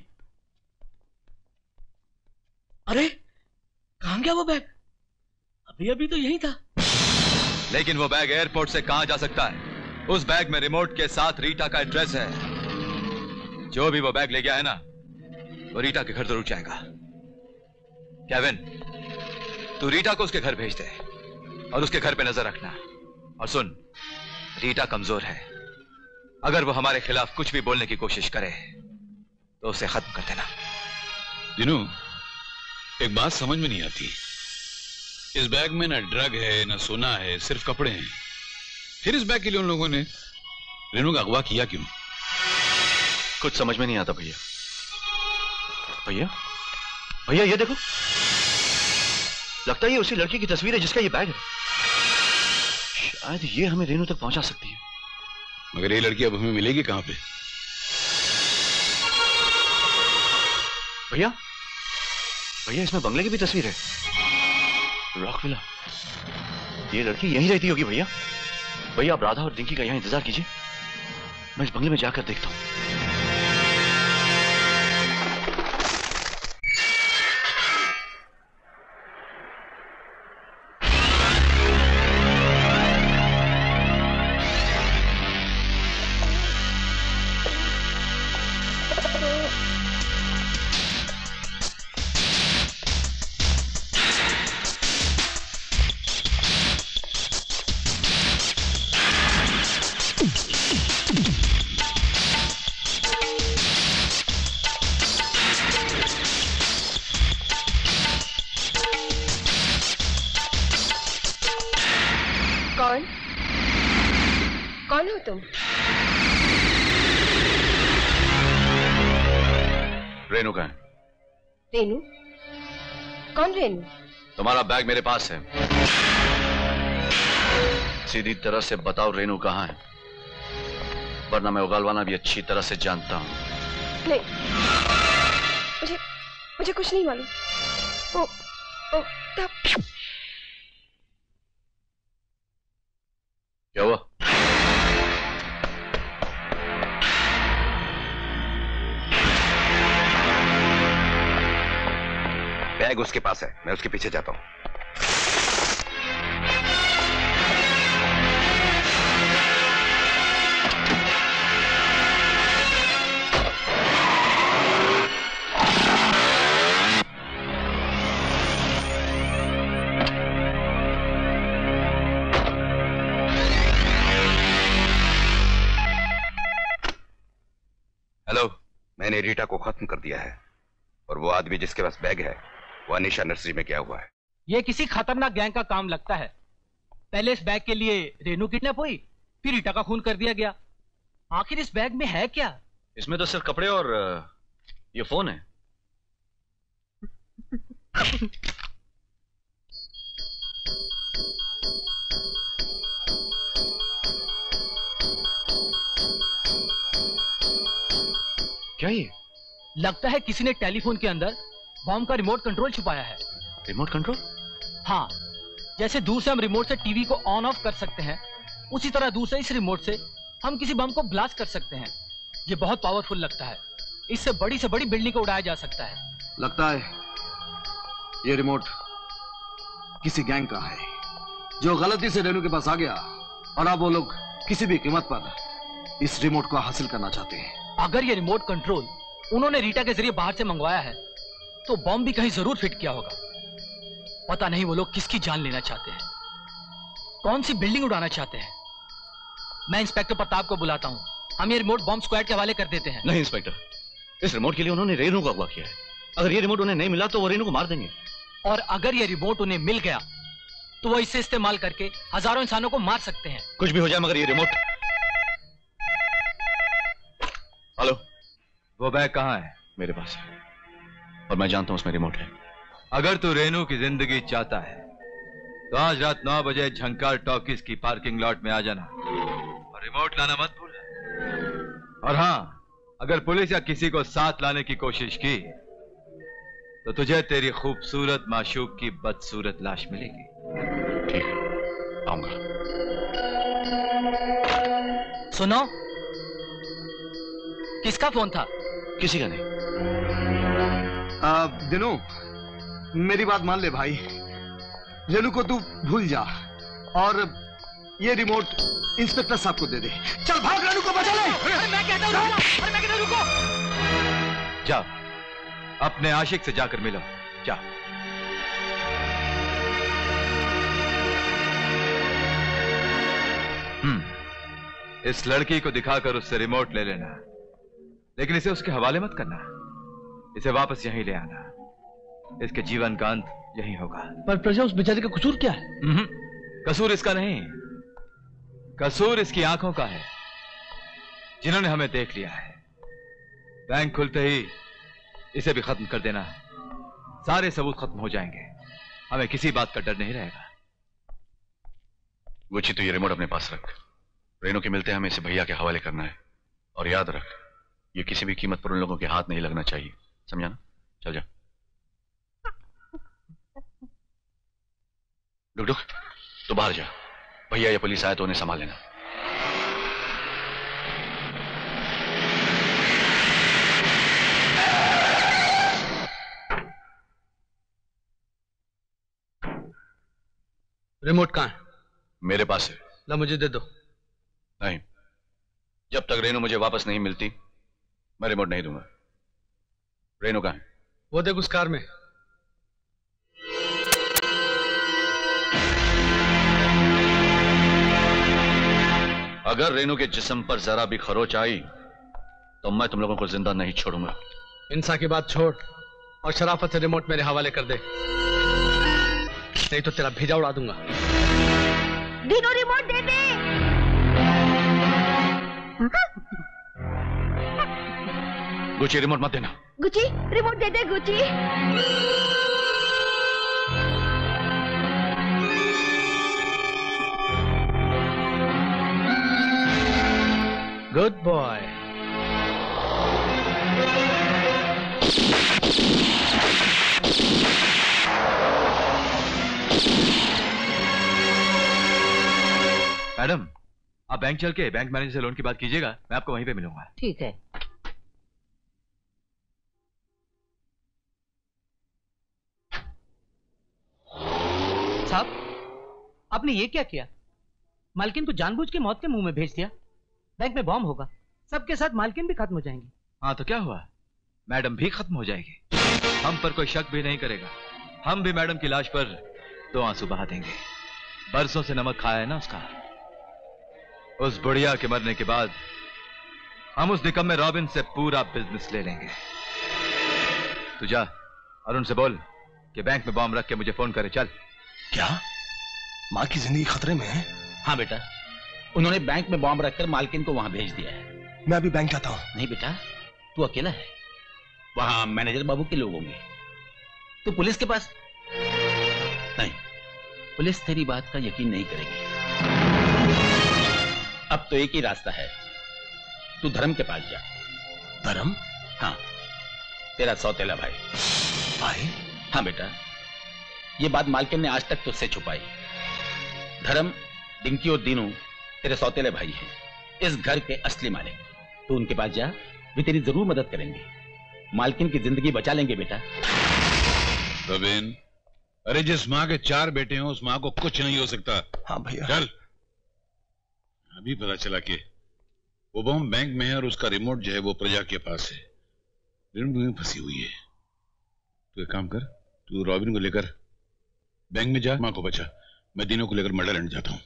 Speaker 10: अरे कहाँ गया वो बैग? अभी अभी तो यही था।
Speaker 2: लेकिन वो बैग एयरपोर्ट से कहाँ जा सकता है? उस बैग में रिमोट के साथ रीटा का एड्रेस है। जो भी वो बैग ले गया है ना, वो रीटा के घर जरूर जाएगा। केविन, तू रीटा को उसके घर भेज दे और उसके घर पे नजर रखना। और सुन, रीटा कमजोर है। अगर वो हमारे खिलाफ कुछ भी बोलने की कोशिश करे तो उसे खत्म कर देना।
Speaker 13: दिनू, एक बात समझ में नहीं आती। इस बैग में ना ड्रग है, ना सोना है, सिर्फ कपड़े हैं। फिर इस बैग के लिए उन लोगों ने रेनू का अगवा किया क्यों?
Speaker 3: कुछ समझ में नहीं आता भैया। भैया, भैया ये देखो, लगता है ये उसी लड़की की तस्वीर है जिसका ये बैग है। शायद ये हमें रेनू तक पहुंचा सकती है।
Speaker 13: मगर ये लड़की अब हमें मिलेगी कहां पे?
Speaker 3: भैया, भैया इसमें बंगले की भी तस्वीर है, रॉक विला। ये लड़की यहीं रहती होगी भैया। भैया आप राधा और डिंकी का यहां इंतजार कीजिए, मैं इस बंगले में जाकर देखता हूं।
Speaker 16: कौन हो तुम?
Speaker 3: रेनू का है।
Speaker 16: रेनू? कौन रेनू?
Speaker 3: तुम्हारा बैग मेरे पास है। सीधी तरह से बताओ रेनू कहाँ है, वरना मैं उगालवाना भी अच्छी तरह से जानता हूँ।
Speaker 16: नहीं, मुझे कुछ नहीं मालूम।
Speaker 3: क्या हुआ?
Speaker 21: बैग उसके पास है, मैं उसके पीछे जाता हूं। हेलो, मैंने रीटा को खत्म कर दिया है और वो आदमी जिसके पास बैग है वो अनीशा नर्सरी में गया हुआ है।
Speaker 4: ये किसी खतरनाक गैंग का काम लगता है। पहले इस बैग के लिए रेनू किडनैप हुई, फिर रीटा का खून कर दिया गया। आखिर इस बैग में है क्या?
Speaker 3: इसमें तो सिर्फ कपड़े और ये फोन है। क्या ये?
Speaker 4: लगता है किसी ने टेलीफोन के अंदर बॉम्ब का रिमोट कंट्रोल छुपाया है।
Speaker 3: Remote control?
Speaker 4: हाँ, जैसे दूर से हम रिमोट से टीवी को ऑन ऑफ कर सकते हैं, उसी तरह दूर से इस रिमोट से हम किसी बम को ब्लास्ट कर सकते हैं। ये बहुत पावरफुल लगता है। इससे बड़ी बिल्डिंग को उड़ाया जा सकता है।
Speaker 11: लगता है ये रिमोट किसी गैंग का है जो गलती से रेनू के पास आ गया और अब वो लोग किसी भी कीमत पर इस रिमोट को हासिल करना चाहते हैं।
Speaker 4: अगर ये रिमोट कंट्रोल उन्होंने रीटा के जरिए बाहर से मंगवाया है तो बॉम्ब भी कहीं जरूर फिट किया होगा। पता नहीं वो लोग किसकी जान लेना चाहते हैं, कौन सी बिल्डिंग उड़ाना चाहते हैं। मैं इंस्पेक्टर प्रताप को बुलाता हूँ, हम ये रिमोट बॉम्ब स्क्वाड के हवाले कर देते हैं।
Speaker 3: नहीं इंस्पेक्टर, इस रिमोट के लिए उन्होंने रेनू को अगवा किया है। अगर ये रिमोट उन्हें नहीं मिला तो वो रेनू को मार देंगे।
Speaker 4: और अगर ये रिमोट उन्हें मिल गया तो वो इसे इस्तेमाल करके हजारों इंसानों को मार सकते हैं।
Speaker 3: कुछ भी हो जाए मगर ये रिमोट। हेलो,
Speaker 2: वो बैग कहाँ है?
Speaker 3: मेरे पास है और मैं जानता हूं उसमें रिमोट है।
Speaker 2: अगर तू रेनू की जिंदगी चाहता है तो आज रात 9 बजे झंकार टॉकीज की पार्किंग लॉट में आ जाना और रिमोट लाना मत भूलना। और हाँ, अगर पुलिस या किसी को साथ लाने की कोशिश की तो तुझे तेरी खूबसूरत माशूक की बदसूरत लाश मिलेगी।
Speaker 3: ठीक है, आऊंगा।
Speaker 4: सुनो, किसका फोन था?
Speaker 3: किसी का नहीं।
Speaker 11: दिनू, मेरी बात मान ले भाई, रेनू को तू भूल जा और ये रिमोट इंस्पेक्टर साहब को दे दे। चल भाग, रेनू को बचा ले।
Speaker 4: मैं कहता हूं रुको।
Speaker 2: जा, अपने आशिक से जाकर मिलो, जा। इस लड़की को दिखाकर उससे रिमोट ले लेना, लेकिन इसे उसके हवाले मत करना। इसे वापस यहीं ले आना। इसके जीवन का अंत यहीं होगा।
Speaker 10: पर प्रजा, उस बेचारे का कसूर क्या है?
Speaker 2: कसूर इसका नहीं, कसूर इसकी आंखों का है, जिन्होंने हमें देख लिया है। बैंक खुलते ही इसे भी खत्म कर देना, सारे सबूत खत्म हो जाएंगे। हमें किसी बात का डर नहीं रहेगा।
Speaker 3: गुच्ची, तो ये रिमोट अपने पास रख। रेनू के मिलते हमें इसे भैया के हवाले करना है। और याद रख, ये किसी भी कीमत पर उन लोगों के हाथ नहीं लगना चाहिए, समझा ना? चल जा। रुक रुक, तो बाहर जा। भैया या पुलिस आए तो उन्हें संभाल लेना।
Speaker 11: रिमोट कहाँ है?
Speaker 3: मेरे पास है।
Speaker 11: ला, मुझे दे दो।
Speaker 3: नहीं, जब तक रेनू मुझे वापस नहीं मिलती मैं रिमोट नहीं दूंगा। रेनू कहाँ है?
Speaker 11: वो देख, उस कार में।
Speaker 3: अगर रेनू के जिस्म पर जरा भी खरोच आई तो मैं तुम लोगों को जिंदा नहीं छोड़ूंगा।
Speaker 11: इंसान की बात छोड़ और शराफत से रिमोट मेरे हवाले कर दे, नहीं तो तेरा भेजा उड़ा दूंगा।
Speaker 6: दिनो, रिमोट दे दे।
Speaker 3: गुची, रिमोट मत देना।
Speaker 6: गुची, रिमोट दे दे। Gucci,
Speaker 11: good boy.
Speaker 2: मैडम, आप बैंक चल के बैंक मैनेजर से लोन की बात कीजिएगा, मैं आपको वहीं पे मिलूंगा।
Speaker 16: ठीक है।
Speaker 1: आपने ये क्या किया? मालकिन को जानबूझ के मौत के मुंह में भेज दिया। बैंक में बॉम्ब होगा, सबके साथ मालकिन भी खत्म हो जाएंगी।
Speaker 2: हाँ तो क्या हुआ, मैडम भी खत्म हो जाएगी, हम पर कोई शक भी नहीं करेगा। हम भी मैडम की लाश पर 2 आंसू बहा देंगे। बरसों से नमक खाया है ना उसका। उस बुढ़िया के मरने के बाद हम उस निकम्मे रॉबिन से पूरा बिजनेस ले लेंगे। तू जा अरुण से बोल कि बैंक में बॉम्ब रख के मुझे फोन करे। चल।
Speaker 17: क्या माँ की जिंदगी खतरे में है?
Speaker 18: हाँ बेटा, उन्होंने बैंक में बॉम्ब रखकर मालकिन को वहां भेज दिया है।
Speaker 17: मैं अभी बैंक जाता हूँ।
Speaker 18: नहीं बेटा, तू अकेला है, वहां मैनेजर बाबू के लोग होंगे। तू पुलिस के पास नहीं, पुलिस तेरी बात का यकीन नहीं करेगी। अब तो एक ही रास्ता है, तू धर्म के पास जा।
Speaker 17: धर्म?
Speaker 18: हाँ, तेरा सौतेला भाई।
Speaker 17: भाई?
Speaker 18: हाँ बेटा, ये बात मालकिन ने आज तक तुझसे छुपाई। धर्म, डिंकी और दीनू तेरे सौतेले भाई हैं, इस घर के असली मालिक। तू उनके पास जा, वे तेरी जरूर मदद करेंगे, मालकिन की जिंदगी बचा लेंगे बेटा।
Speaker 13: रवीन, अरे जिस माँ के 4 बेटे हो उस माँ को कुछ नहीं हो सकता।
Speaker 17: हाँ भैया।
Speaker 13: चल। अभी पता चला कि वो बॉम्ब बैंक में है और उसका रिमोट जो है वो प्रजा के पास है। रेनू फंसी हुई है। तू एक काम कर, तू रॉबिन को लेकर बैंक में जा, माँ को बचा। मैं दिनों को लेकर मर्डर लैंड जाता हूँ।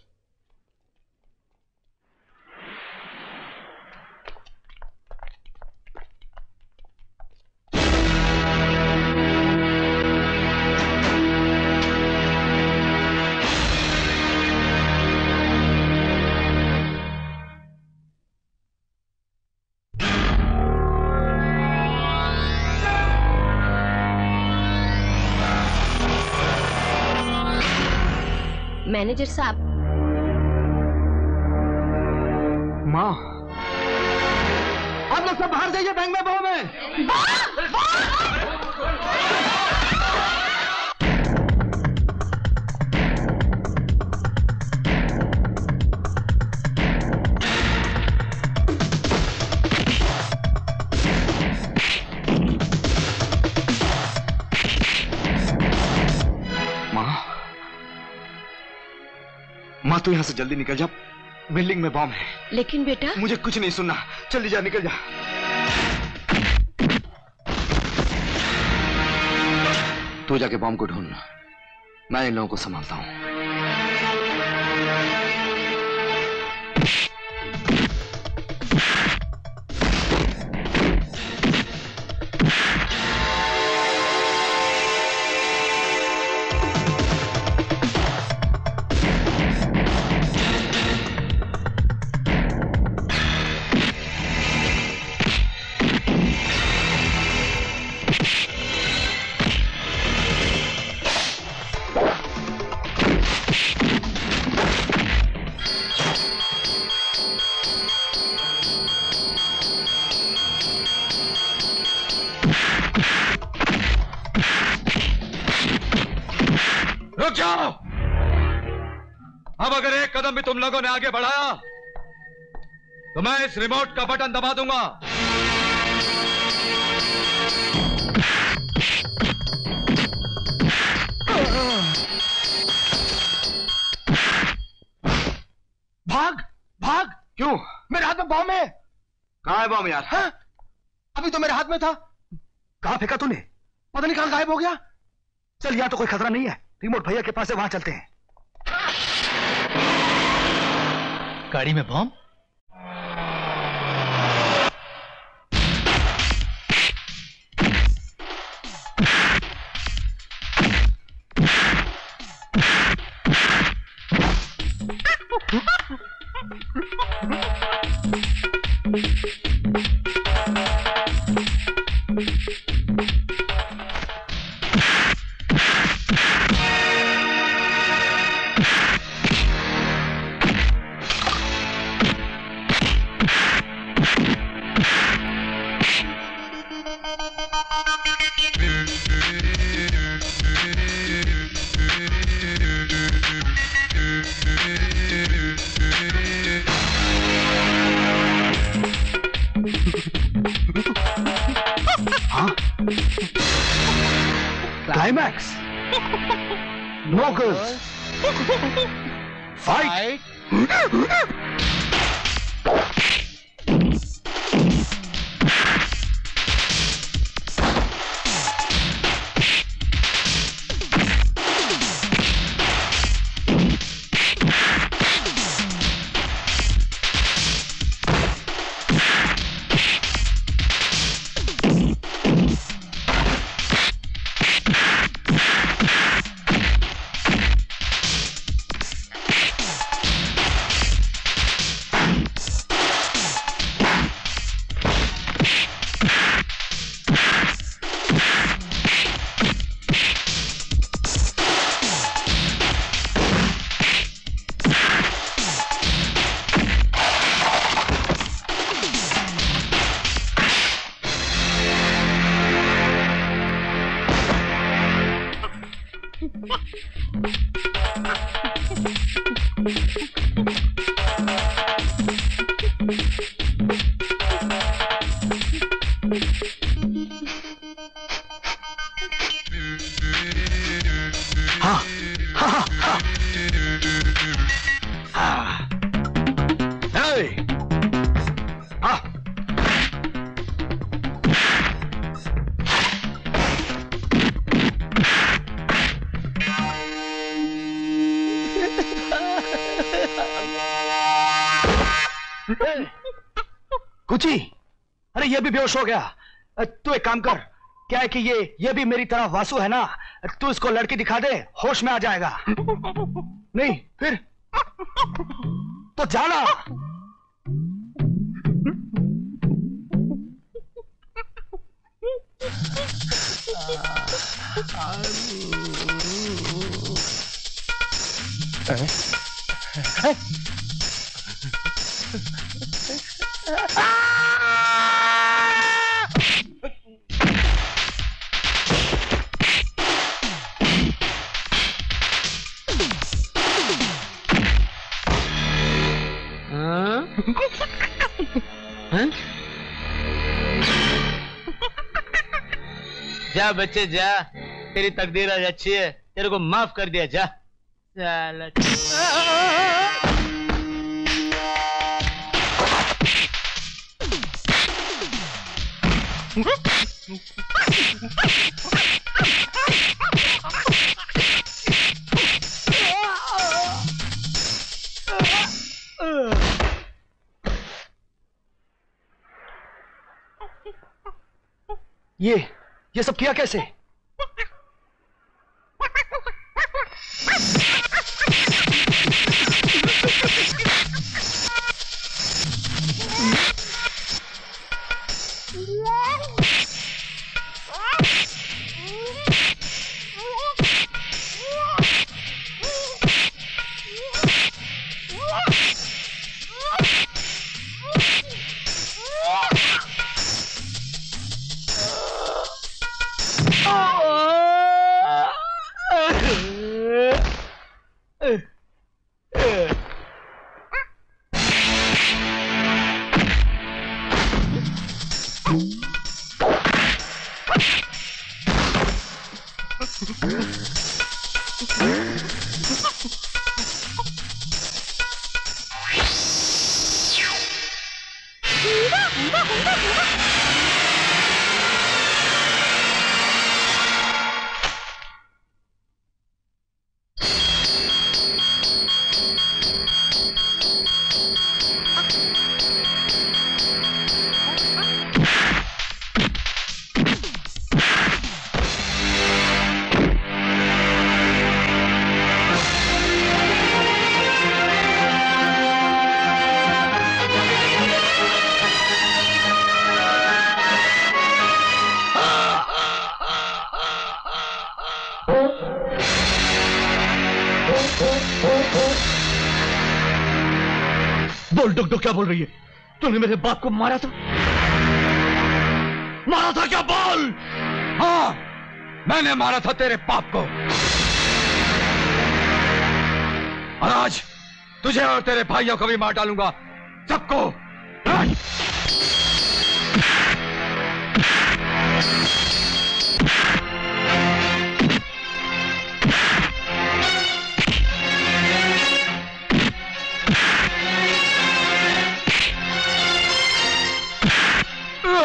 Speaker 16: मैनेजर साहब।
Speaker 11: माँ, आप लोग सब बाहर जाइए, बैंक में बॉम्ब है। माँ तू यहाँ से जल्दी निकल जा, बिल्डिंग में बॉम्ब है।
Speaker 16: लेकिन बेटा,
Speaker 11: मुझे कुछ नहीं सुनना, जल्दी जा, निकल जा। तू जाके बॉम्ब को ढूंढना, मैं इन लोगों को संभालता हूँ।
Speaker 2: कदम भी तुम लोगों ने आगे बढ़ाया तो मैं इस रिमोट का बटन दबा दूंगा।
Speaker 11: भाग भाग। क्यों? मेरे हाथ में बॉम्ब है। कहाँ है बॉम्ब यार? हाँ? अभी तो मेरे हाथ में था। कहाँ फेंका तूने? पता नहीं कहाँ गायब हो गया। चल, यहाँ तो कोई खतरा नहीं है, रिमोट भैया के पास है, वहां चलते हैं।
Speaker 4: गाड़ी में bomb?
Speaker 11: Climax. No girls.
Speaker 17: Fight.
Speaker 8: कुची, अरे ये भी बेहोश हो गया। तू एक काम कर, क्या है कि ये भी मेरी तरह वासु है ना, तू इसको लड़की दिखा दे, होश में आ जाएगा। नहीं फिर तो जाना।
Speaker 1: जा बच्चे जा, तेरी तकदीर आज अच्छी है, तेरे को माफ कर दिया। जा साला।
Speaker 8: ये सब किया कैसे?
Speaker 11: बोल डुक डुक, क्या बोल रही है? तूने मेरे बाप को मारा था? मारा था क्या? बोल।
Speaker 2: हाँ, मैंने मारा था तेरे बाप को, और आज तुझे और तेरे भाइयों को भी मार डालूंगा, सबको।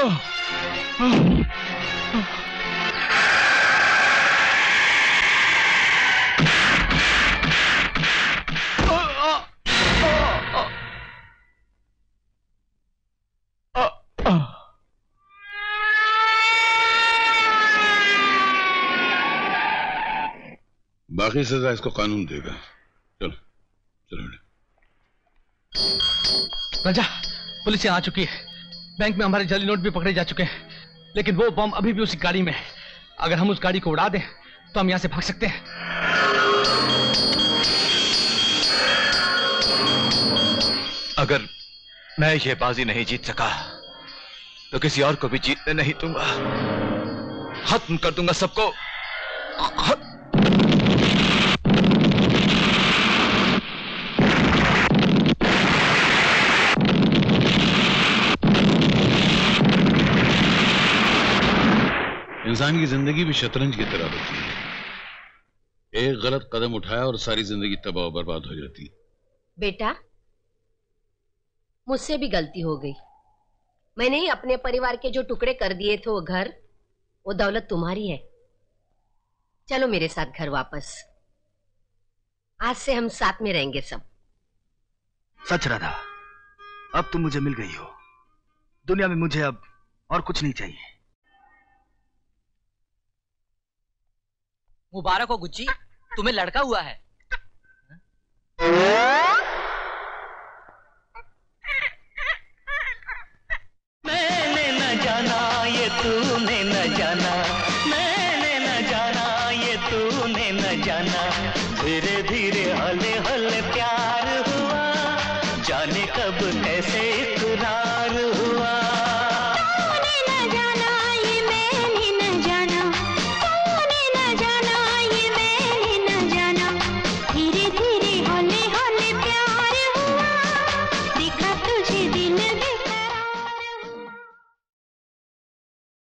Speaker 13: बाकी सजा इसको कानून देगा। चलो चलो।
Speaker 4: राजा, पुलिस यहाँ आ चुकी है। बैंक में हमारे जाली नोट भी पकड़े जा चुके हैं, लेकिन वो बम अभी भी उसी गाड़ी में है। अगर हम उस गाड़ी को उड़ा दें तो हम यहाँ से भाग सकते हैं।
Speaker 2: अगर मैं ये बाजी नहीं जीत सका तो किसी और को भी जीतने नहीं दूंगा। खत्म कर दूंगा सबको।
Speaker 13: इंसान की जिंदगी भी शतरंज की तरह होती है। एक गलत कदम उठाया और सारी जिंदगी तबाह बर्बाद हो जाती है।
Speaker 16: बेटा, मुझसे भी गलती हो गई। मैंने ही अपने परिवार के जो टुकड़े कर दिए थे, वो घर, वो दौलत तुम्हारी है। चलो मेरे साथ घर वापस। आज से हम साथ में रहेंगे सब।
Speaker 8: सच राधा, अब तुम मुझे मिल गई हो। दुनिया में मुझे अब और कुछ नहीं चाहिए।
Speaker 1: मुबारक हो गुच्ची, तुम्हें लड़का हुआ है।
Speaker 9: मैंने न जाना ये तूने न जाना, मैंने न जाना ये तूने न जाना। धीरे धीरे हले हले प्यार हुआ, जाने कब कैसे